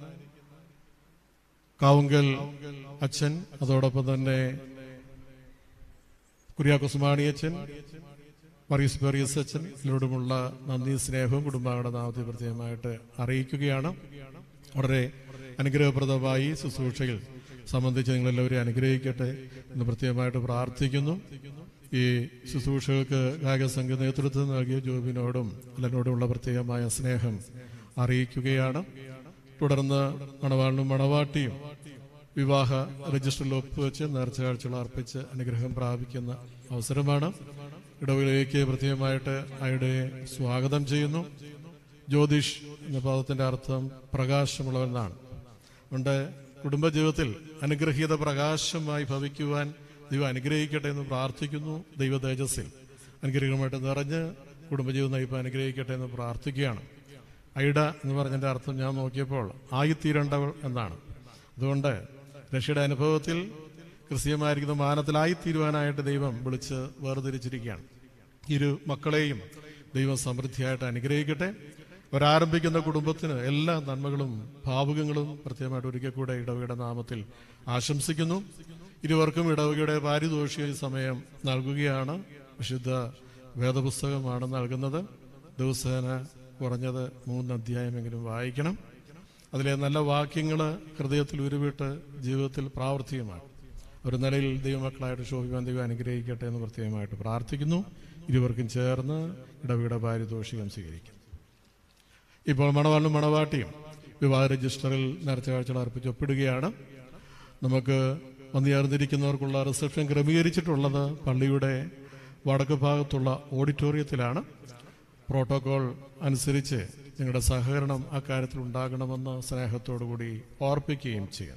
കാവുങ്കൽ അച്ഛൻ, അതോടൊപ്പം തന്നെ കുര്യാക്കോസ് മാണിയച്ഛൻ, മറിയസ് പെറിയസ് അച്ഛൻ, ഇതിനോടുമുള്ള നന്ദി സ്നേഹവും കുടുംബാംഗങ്ങളുടെ നാമത്തെ പ്രത്യേകമായിട്ട് അറിയിക്കുകയാണ്. വളരെ അനുഗ്രഹപ്രദമായി ശുശ്രൂഷയിൽ സംബന്ധിച്ച് നിങ്ങളെല്ലാവരെയും അനുഗ്രഹിക്കട്ടെ എന്ന് പ്രത്യേകമായിട്ട് പ്രാർത്ഥിക്കുന്നു. ഈ ശുശ്രൂഷകൾക്ക് ഗായക സംഘ നേതൃത്വം നൽകിയ ജോബിനോടും അല്ലനോടുമുള്ള പ്രത്യേകമായ സ്നേഹം അറിയിക്കുകയാണ്. തുടർന്ന് മണവാളിനും മണവാട്ടിയും വിവാഹ രജിസ്റ്ററിൽ ഒപ്പുവെച്ച് നേർച്ച കാഴ്ചകൾ അർപ്പിച്ച് അനുഗ്രഹം പ്രാപിക്കുന്ന അവസരമാണ്. ഇടവിലേക്ക് പ്രത്യേകമായിട്ട് അയുടെ സ്വാഗതം ചെയ്യുന്നു. ജ്യോതിഷ് എന്ന പദത്തിന്റെ അർത്ഥം പ്രകാശമുള്ളവെന്നാണ്. അതുകൊണ്ട് കുടുംബജീവിതത്തിൽ അനുഗ്രഹീത പ്രകാശമായി ഭവിക്കുവാൻ ദൈവം അനുഗ്രഹിക്കട്ടെ എന്ന് പ്രാർത്ഥിക്കുന്നു. ദൈവ തേജസ്സിൽ അനുഗ്രഹമായിട്ട് നിറഞ്ഞ് കുടുംബജീവിതം നയിപ്പ് അനുഗ്രഹിക്കട്ടെ എന്ന് പ്രാർത്ഥിക്കുകയാണ്. ഐഡ എന്ന് പറഞ്ഞതിന്റെ അർത്ഥം ഞാൻ നോക്കിയപ്പോൾ ആയിത്തീരേണ്ടവൾ എന്നാണ്. അതുകൊണ്ട് രക്ഷയുടെ അനുഭവത്തിൽ ക്രിസ്തീയമായിരിക്കുന്ന മാനത്തിലായിത്തീരുവാനായിട്ട് ദൈവം വിളിച്ച് വേർതിരിച്ചിരിക്കുകയാണ്. ഇരു മക്കളെയും ദൈവം സമൃദ്ധിയായിട്ട് അനുഗ്രഹിക്കട്ടെ. അവരാരംഭിക്കുന്ന കുടുംബത്തിന് എല്ലാ നന്മകളും ഭാവുകങ്ങളും പ്രത്യേകമായിട്ട് ഒരിക്കൽ കൂടെ ഇടവകയുടെ നാമത്തിൽ ആശംസിക്കുന്നു. ഇരുവർക്കും ഇടവകയുടെ പാരിതോഷിക സമയം നൽകുകയാണ്. വിശുദ്ധ വേദപുസ്തകമാണ് നൽകുന്നത്. ദിവസേന കുറഞ്ഞത് 3 അധ്യായമെങ്കിലും വായിക്കണം. അതിലെ നല്ല വാക്യങ്ങൾ ഹൃദയത്തിൽ ഉരുവിട്ട് ജീവിതത്തിൽ പ്രാവർത്തികമാണ്. ഒരു നിലയിൽ ദൈവമക്കളായിട്ട് ശോഭിക്കാൻ ദൈവം അനുഗ്രഹിക്കട്ടെ എന്ന് പ്രത്യേകമായിട്ട് പ്രാർത്ഥിക്കുന്നു. ഇരുവർക്കും ചേർന്ന് ഇടവകയുടെ പാരിതോഷികം സ്വീകരിക്കും. ഇപ്പോൾ മണവാളിനും മണവാട്ടിയും വിവാഹ രജിസ്റ്ററിൽ നേർച്ച കാഴ്ചകൾ അർപ്പിച്ച് ഒപ്പിടുകയാണ്. നമുക്ക് വന്നുചേർന്നിരിക്കുന്നവർക്കുള്ള റിസപ്ഷൻ ക്രമീകരിച്ചിട്ടുള്ളത് പള്ളിയുടെ വടക്ക് ഭാഗത്തുള്ള ഓഡിറ്റോറിയത്തിലാണ്. പ്രോട്ടോകോൾ അനുസരിച്ച് നിങ്ങളുടെ സഹകരണം അക്കാര്യത്തിൽ ഉണ്ടാകണമെന്ന് സ്നേഹത്തോടു കൂടി ഓർപ്പിക്കുകയും ചെയ്യുന്നു.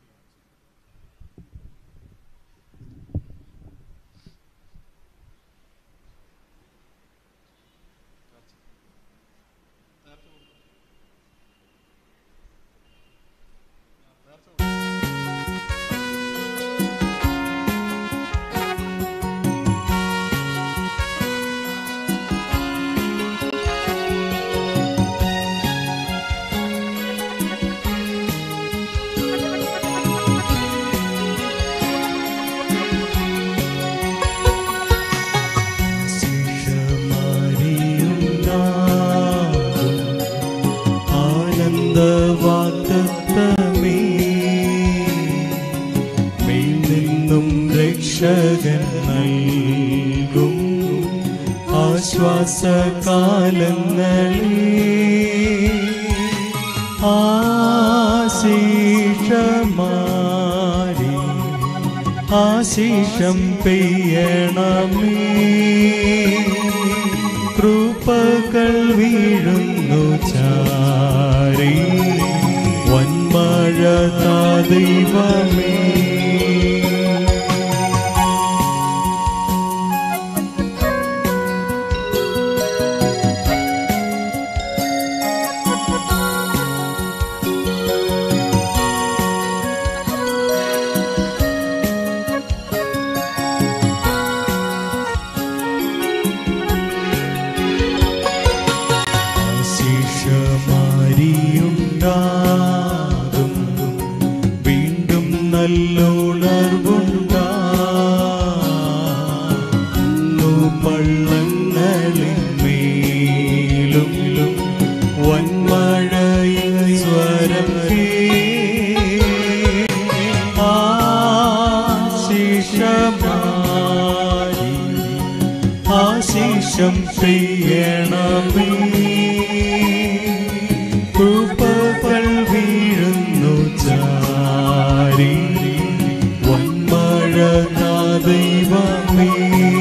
ആശീഷം പെയ്യണമേ, കൃപകൾ വീഴുന്നു ചാരി, വന്മഴ ദൈവമേ. ആശീഷം പെയ്യണമേ, കൃപകൾ വീഴുന്നു ചാരി, വന്മഴ ദൈവമേ.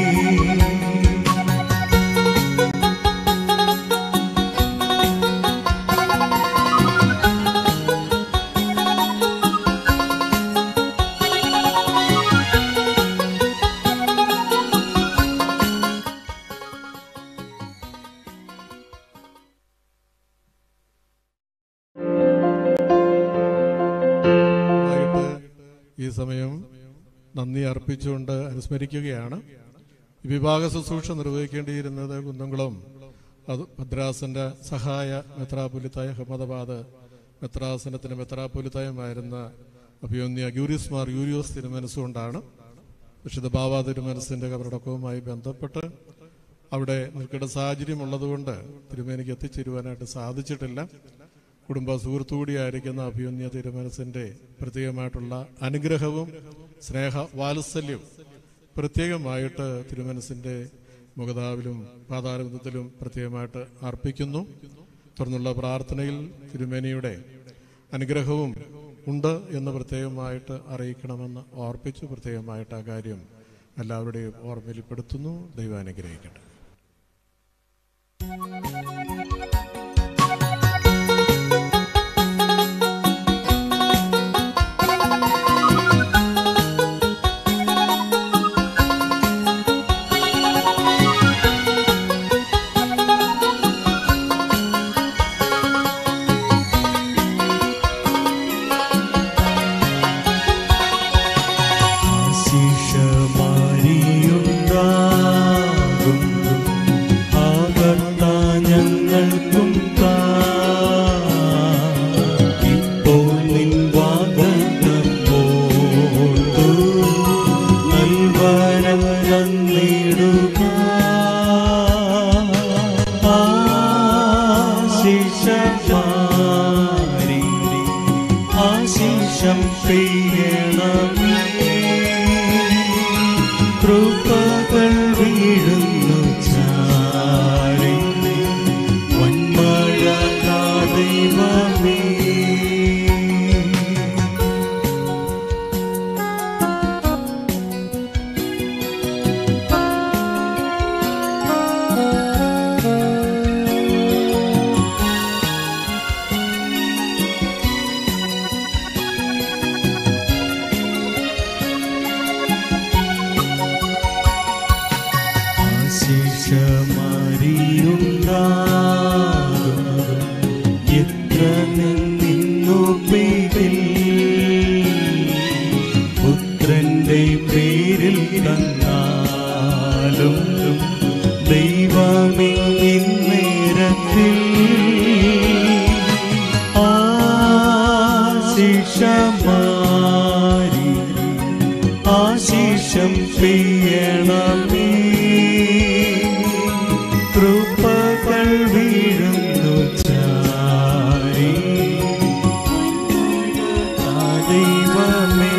നന്ദി അർപ്പിച്ചുകൊണ്ട് അനുസ്മരിക്കുകയാണ്. വിഭാഗ ശുശ്രൂഷ നിർവഹിക്കേണ്ടിയിരുന്നത് കുന്നംകുളം മദ്രാസിന്റെ സഹായ മെത്രാപ്പൊലീത്തായ അഹമ്മദാബാദ് മെത്രാസനത്തിന് മെത്രാപ്പൊലീത്തായുമായിരുന്ന അഭിയോന്യ ഗ്യൂരിസ് മാർ യൂരിയോസ് തിരുമനസ്സുകൊണ്ടാണ്. വിശുദ്ധ ബാവ തിരുമനസ്സിന്റെ കബറടക്കവുമായി ബന്ധപ്പെട്ട് അവിടെ നിൽക്കേണ്ട സാഹചര്യം ഉള്ളതുകൊണ്ട് തിരുമേനിക്ക് എത്തിച്ചേരുവാനായിട്ട് സാധിച്ചിട്ടില്ല. കുടുംബ സുഹൃത്തുകൂടിയായിരിക്കുന്ന അഭിയോന്യ തിരുമനസ്സിന്റെ പ്രത്യേകമായിട്ടുള്ള അനുഗ്രഹവും സ്നേഹ വാത്സല്യവും പ്രത്യേകമായിട്ട് തിരുമനസ്സിന്റെ മുഖതാവിലും പാതാരബന്ധത്തിലും പ്രത്യേകമായിട്ട് അർപ്പിക്കുന്നു. തുടർന്നുള്ള പ്രാർത്ഥനയിൽ തിരുമേനിയുടെ അനുഗ്രഹവും ഉണ്ട് എന്ന് പ്രത്യേകമായിട്ട് അറിയിക്കണമെന്ന് ഓർപ്പിച്ചു. പ്രത്യേകമായിട്ട് ആ കാര്യം എല്ലാവരുടെയും ഓർമ്മയിൽപ്പെടുത്തുന്നു. ദൈവം അനുഗ്രഹിക്കട്ടെ. കൃപകൾ വീഴുന്നു ചാരി വന്മഴ ദൈവമേ. എത്ര നിന്നു പേരിൽ പുത്രന്റെ പേരിൽ തന്നാലും ദൈവമേ ഇന്നേരത്തിൽ ആശിഷമാരി ആശിഷം പെയ്യണമേ. കൃപകൾ വീഴുന്നു ചാരി ദൈവമേ.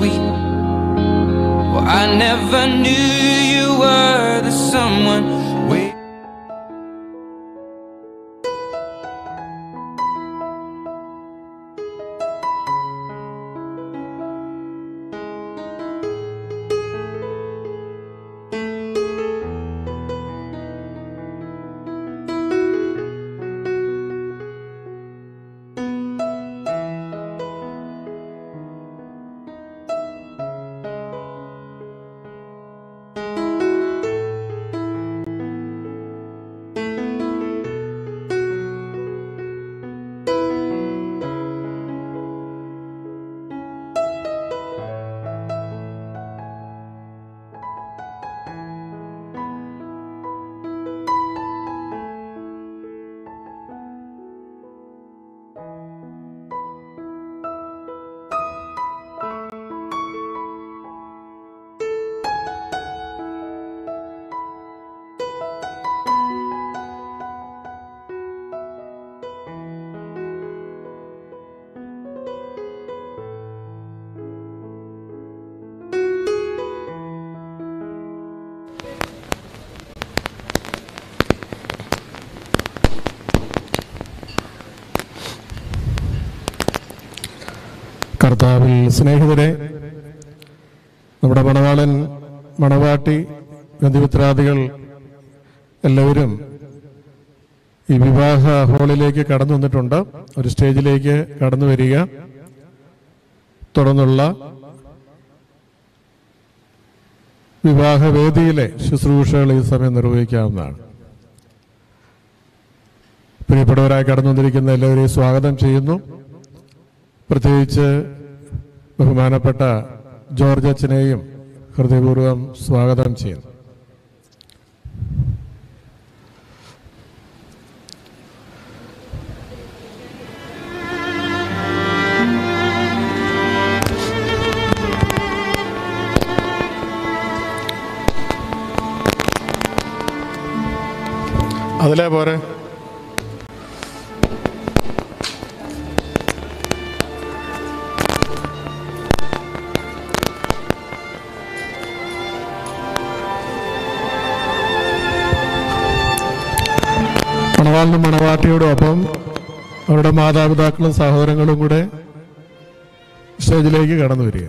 sweet. Well, I never knew you were the someone we. കർത്താവിൽ സ്നേഹിതരെ, നമ്മുടെ മണവാളൻ, മണവാട്ടി, ബന്ധുമിത്രാദികൾ എല്ലാവരും ഈ വിവാഹ ഹാളിലേക്ക് കടന്നു വന്നിട്ടുണ്ട്. ഒരു സ്റ്റേജിലേക്ക് കടന്നു വരിക. തുടർന്നുള്ള വിവാഹവേദിയിലെ ശുശ്രൂഷകൾ ഈ സമയം നിർവഹിക്കാവുന്നതാണ്. പ്രിയപ്പെട്ടവരായി കടന്നു വന്നിരിക്കുന്ന എല്ലാവരെയും സ്വാഗതം ചെയ്യുന്നു. പ്രത്യേകിച്ച് ബഹുമാനപ്പെട്ട ജോർജ് അച്ഛനെയും ഹൃദയപൂർവ്വം സ്വാഗതം ചെയ്യുന്നു. അതിലേ പോരെ. മണവാളിനും മണവാട്ടിയോടൊപ്പം അവരുടെ മാതാപിതാക്കളും സഹോദരങ്ങളും കൂടെ സ്റ്റേജിലേക്ക് കടന്നു വരിക.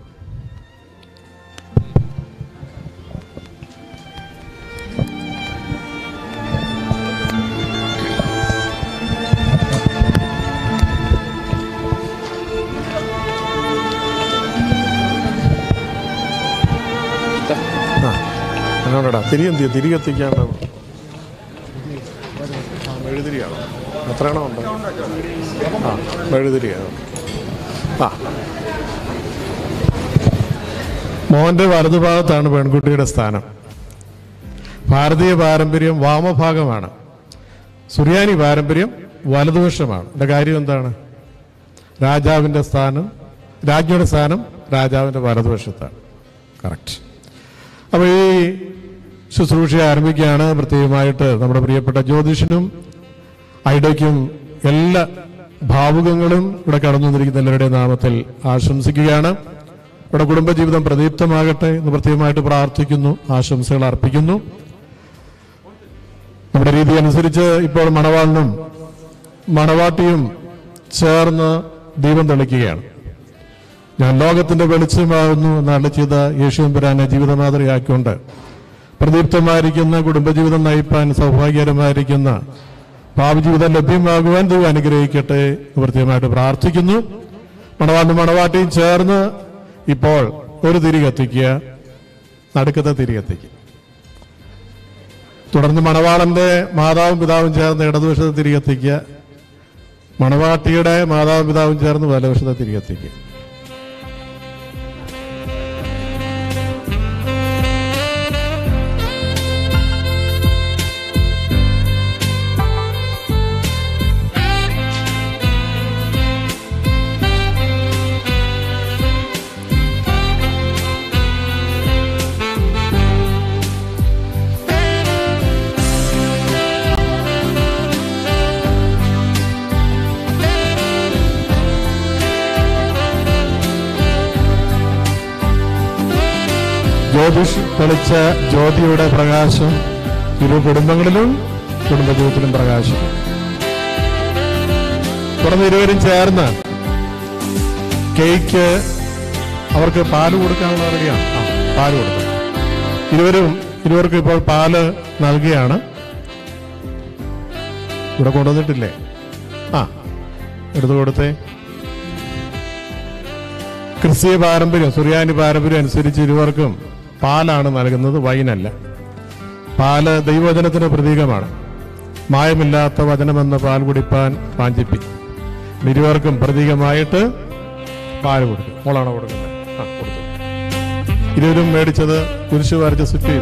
തിരികെ എത്തിക്കാണ്ടോ? മെഴുതിരിയാണോ? എത്രയാണോ ഉണ്ട്? മെഴുതിരിയാണ്. മോഹന്റെ വലതുഭാഗത്താണ് പെൺകുട്ടിയുടെ സ്ഥാനം. ഭാരതീയ പാരമ്പര്യം വാമഭാഗമാണ്. സുറിയാനി പാരമ്പര്യം വലതുവശമാണ്. എൻ്റെ കാര്യം എന്താണ്? രാജാവിൻ്റെ സ്ഥാനം, രാജ്ഞിയുടെ സ്ഥാനം രാജാവിൻ്റെ വലതുവശത്താണ്. കറക്റ്റ്. അപ്പോൾ ഈ ശുശ്രൂഷ ആരംഭിക്കുകയാണ്. പ്രത്യേകമായിട്ട് നമ്മുടെ പ്രിയപ്പെട്ട ജ്യോതിഷനും ഐഡയ്ക്കും എല്ലാ ഭാവുകങ്ങളും ഇവിടെ കടന്നു വന്നിരിക്കുന്ന എല്ലാവരുടെയും നാമത്തിൽ ആശംസിക്കുകയാണ്. ഇവിടെ കുടുംബജീവിതം പ്രദീപ്തമാകട്ടെ എന്ന് പ്രത്യേകമായിട്ട് പ്രാർത്ഥിക്കുന്നു, ആശംസകൾ അർപ്പിക്കുന്നു. നമ്മുടെ രീതി അനുസരിച്ച് ഇപ്പോൾ മണവാളിനും മണവാട്ടിയും ചേർന്ന് ദീപം തെളിക്കുകയാണ്. ഞാൻ ലോകത്തിന്റെ വെളിച്ചമാകുന്നു എന്നരുളി ചെയ്ത യേശുവമ്പുരാനെ ജീവിതമാതൃകയാക്കിക്കൊണ്ട് പ്രദീപ്തമായിരിക്കുന്ന കുടുംബജീവിതം നയിപ്പാൻ സൗഭാഗ്യകരമായിരിക്കുന്ന ഭാവജീവിതം ലഭ്യമാകുവാൻ ദൈവം അനുഗ്രഹിക്കട്ടെ എന്ന് പ്രത്യേകമായിട്ട് പ്രാർത്ഥിക്കുന്നു. മണവാളിനും മണവാട്ടിയും ചേർന്ന് ഇപ്പോൾ ഒരു തിരി കത്തിക്കുക, നടുക്കത്തെ തിരി കത്തിക്കുക. തുടർന്ന് മണവാളന്റെ മാതാവും പിതാവും ചേർന്ന് ഇടതുവശത്തെ തിരി കത്തിക്കുക, മണവാട്ടിയുടെ മാതാവും പിതാവും ചേർന്ന് വലതുവശത്തെ തിരി കത്തിക്കുക. തെളിച്ച ജ്യോതിയുടെ പ്രകാശം ഇരു കുടുംബങ്ങളിലും കുടുംബജീവിതത്തിലും പ്രകാശിക്കും. തുടർന്ന് ഇരുവരും ചേർന്ന് കേക്ക് അവർക്ക് പാല് കൊടുക്കാനുള്ള അറിയാം. പാല് കൊടുക്കും. ഇരുവർക്കും ഇപ്പോൾ പാല് നൽകുകയാണ്. ഇവിടെ കൊണ്ടുവന്നിട്ടില്ലേ? എടുത്തു കൊടുത്തേ. ക്രിസ്തീയ പാരമ്പര്യം, സുറിയാനി പാരമ്പര്യം അനുസരിച്ച് ഇരുവർക്കും പാലാണ് നൽകുന്നത്, വൈനല്ല. പാല് ദൈവവചനത്തിന് പ്രതീകമാണ്. മായമില്ലാത്ത വചനമെന്ന പാൽ കുടിപ്പാൻ വാഞ്ചിപ്പി. ഇരുവർക്കും പ്രതീകമായിട്ട് പാല് കൊടുക്കും. മോളാണോ കൊടുക്കുന്നത്? കൊടുത്തു. ഇരുവരും മേടിച്ചത് കുരിശ് വരച്ച സിറ്റിയിൽ.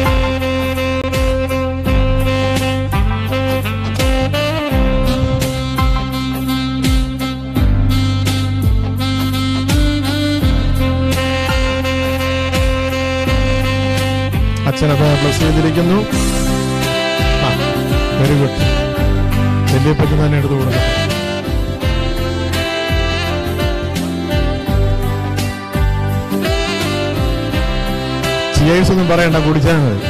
അച്ഛനത് ബ്ലസ് ചെയ്തിരിക്കുന്നു. Very good. വലിയപ്പറ്റി തന്നെ എടുത്തു കൊടുക്കണം. ചിയേഴ്സ് ഒന്നും പറയണ്ട, കുടിച്ചാൽ മതി.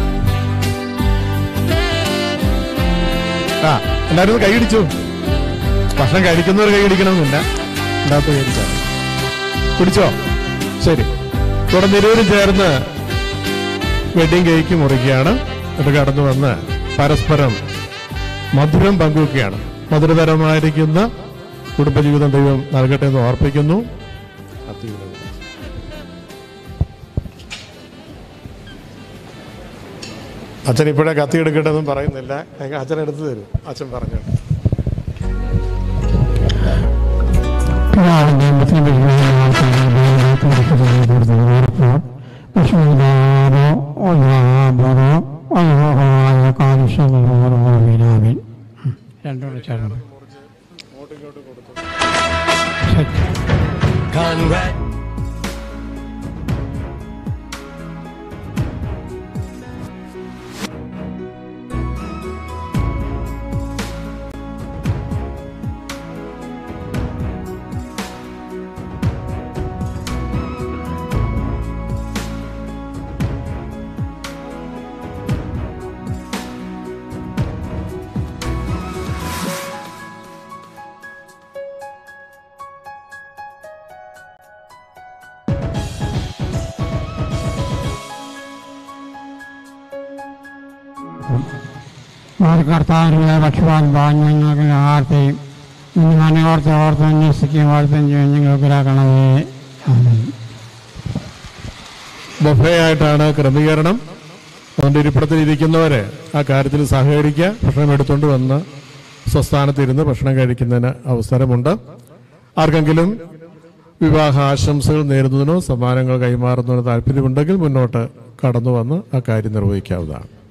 എല്ലാവരും കൈയടിച്ചു. ഭക്ഷണം കഴിക്കുന്നവർ കൈയടിക്കണമെന്നില്ല, ഉണ്ടാത്ത കൈയടിച്ചാൽ കുടിച്ചോ. ശരി. തുടർന്ന് ഇരുവരും ചേർന്ന് വെഡിങ് കേക്ക് മുറിക്കുകയാണ്. ഇത് കടന്നു വന്ന് പരസ്പരം മധുരം പങ്കുവെക്കുകയാണ്. മധുരതരമായിരിക്കുന്ന കുടുംബജീവിതം ദൈവം നൽകട്ടെ എന്ന് ഓർപ്പിക്കുന്നു. അച്ഛൻ ഇപ്പോഴേ കത്തി എടുക്കട്ടെന്നും പറയുന്നില്ല. അച്ഛൻ എടുത്തു തരും. അച്ഛൻ പറഞ്ഞു. കർത്താവിന്റെ ഭക്ഷ്യപാൻ ഞങ്ങൾക്ക് ആർത്തിയും ഇന്ന് മനോർത്ത് ഓർത്ത് അന്വേഷിക്കുകയും വാഴ്ത്തുകയും ചെയ്യും ഞങ്ങൾക്ക് ഒരാക്കണമേ. ബൊഫയായിട്ടാണ് ക്രമീകരണം. അതുകൊണ്ട് ഇരിപ്പിടത്തിൽ ഇരിക്കുന്നവരെ ആ കാര്യത്തിൽ സഹകരിക്കുക. ഭക്ഷണം എടുത്തുകൊണ്ട് വന്ന് സ്വസ്ഥാനത്തിരുന്ന് ഭക്ഷണം കഴിക്കുന്നതിന് അവസരമുണ്ട്. ആർക്കെങ്കിലും വിവാഹ ആശംസകൾ നേരുന്നതിനോ സമ്മാനങ്ങൾ കൈമാറുന്നതിനോ താല്പര്യമുണ്ടെങ്കിൽ മുന്നോട്ട് കടന്നു വന്ന് ആ കാര്യം നിർവഹിക്കാവുന്നതാണ്.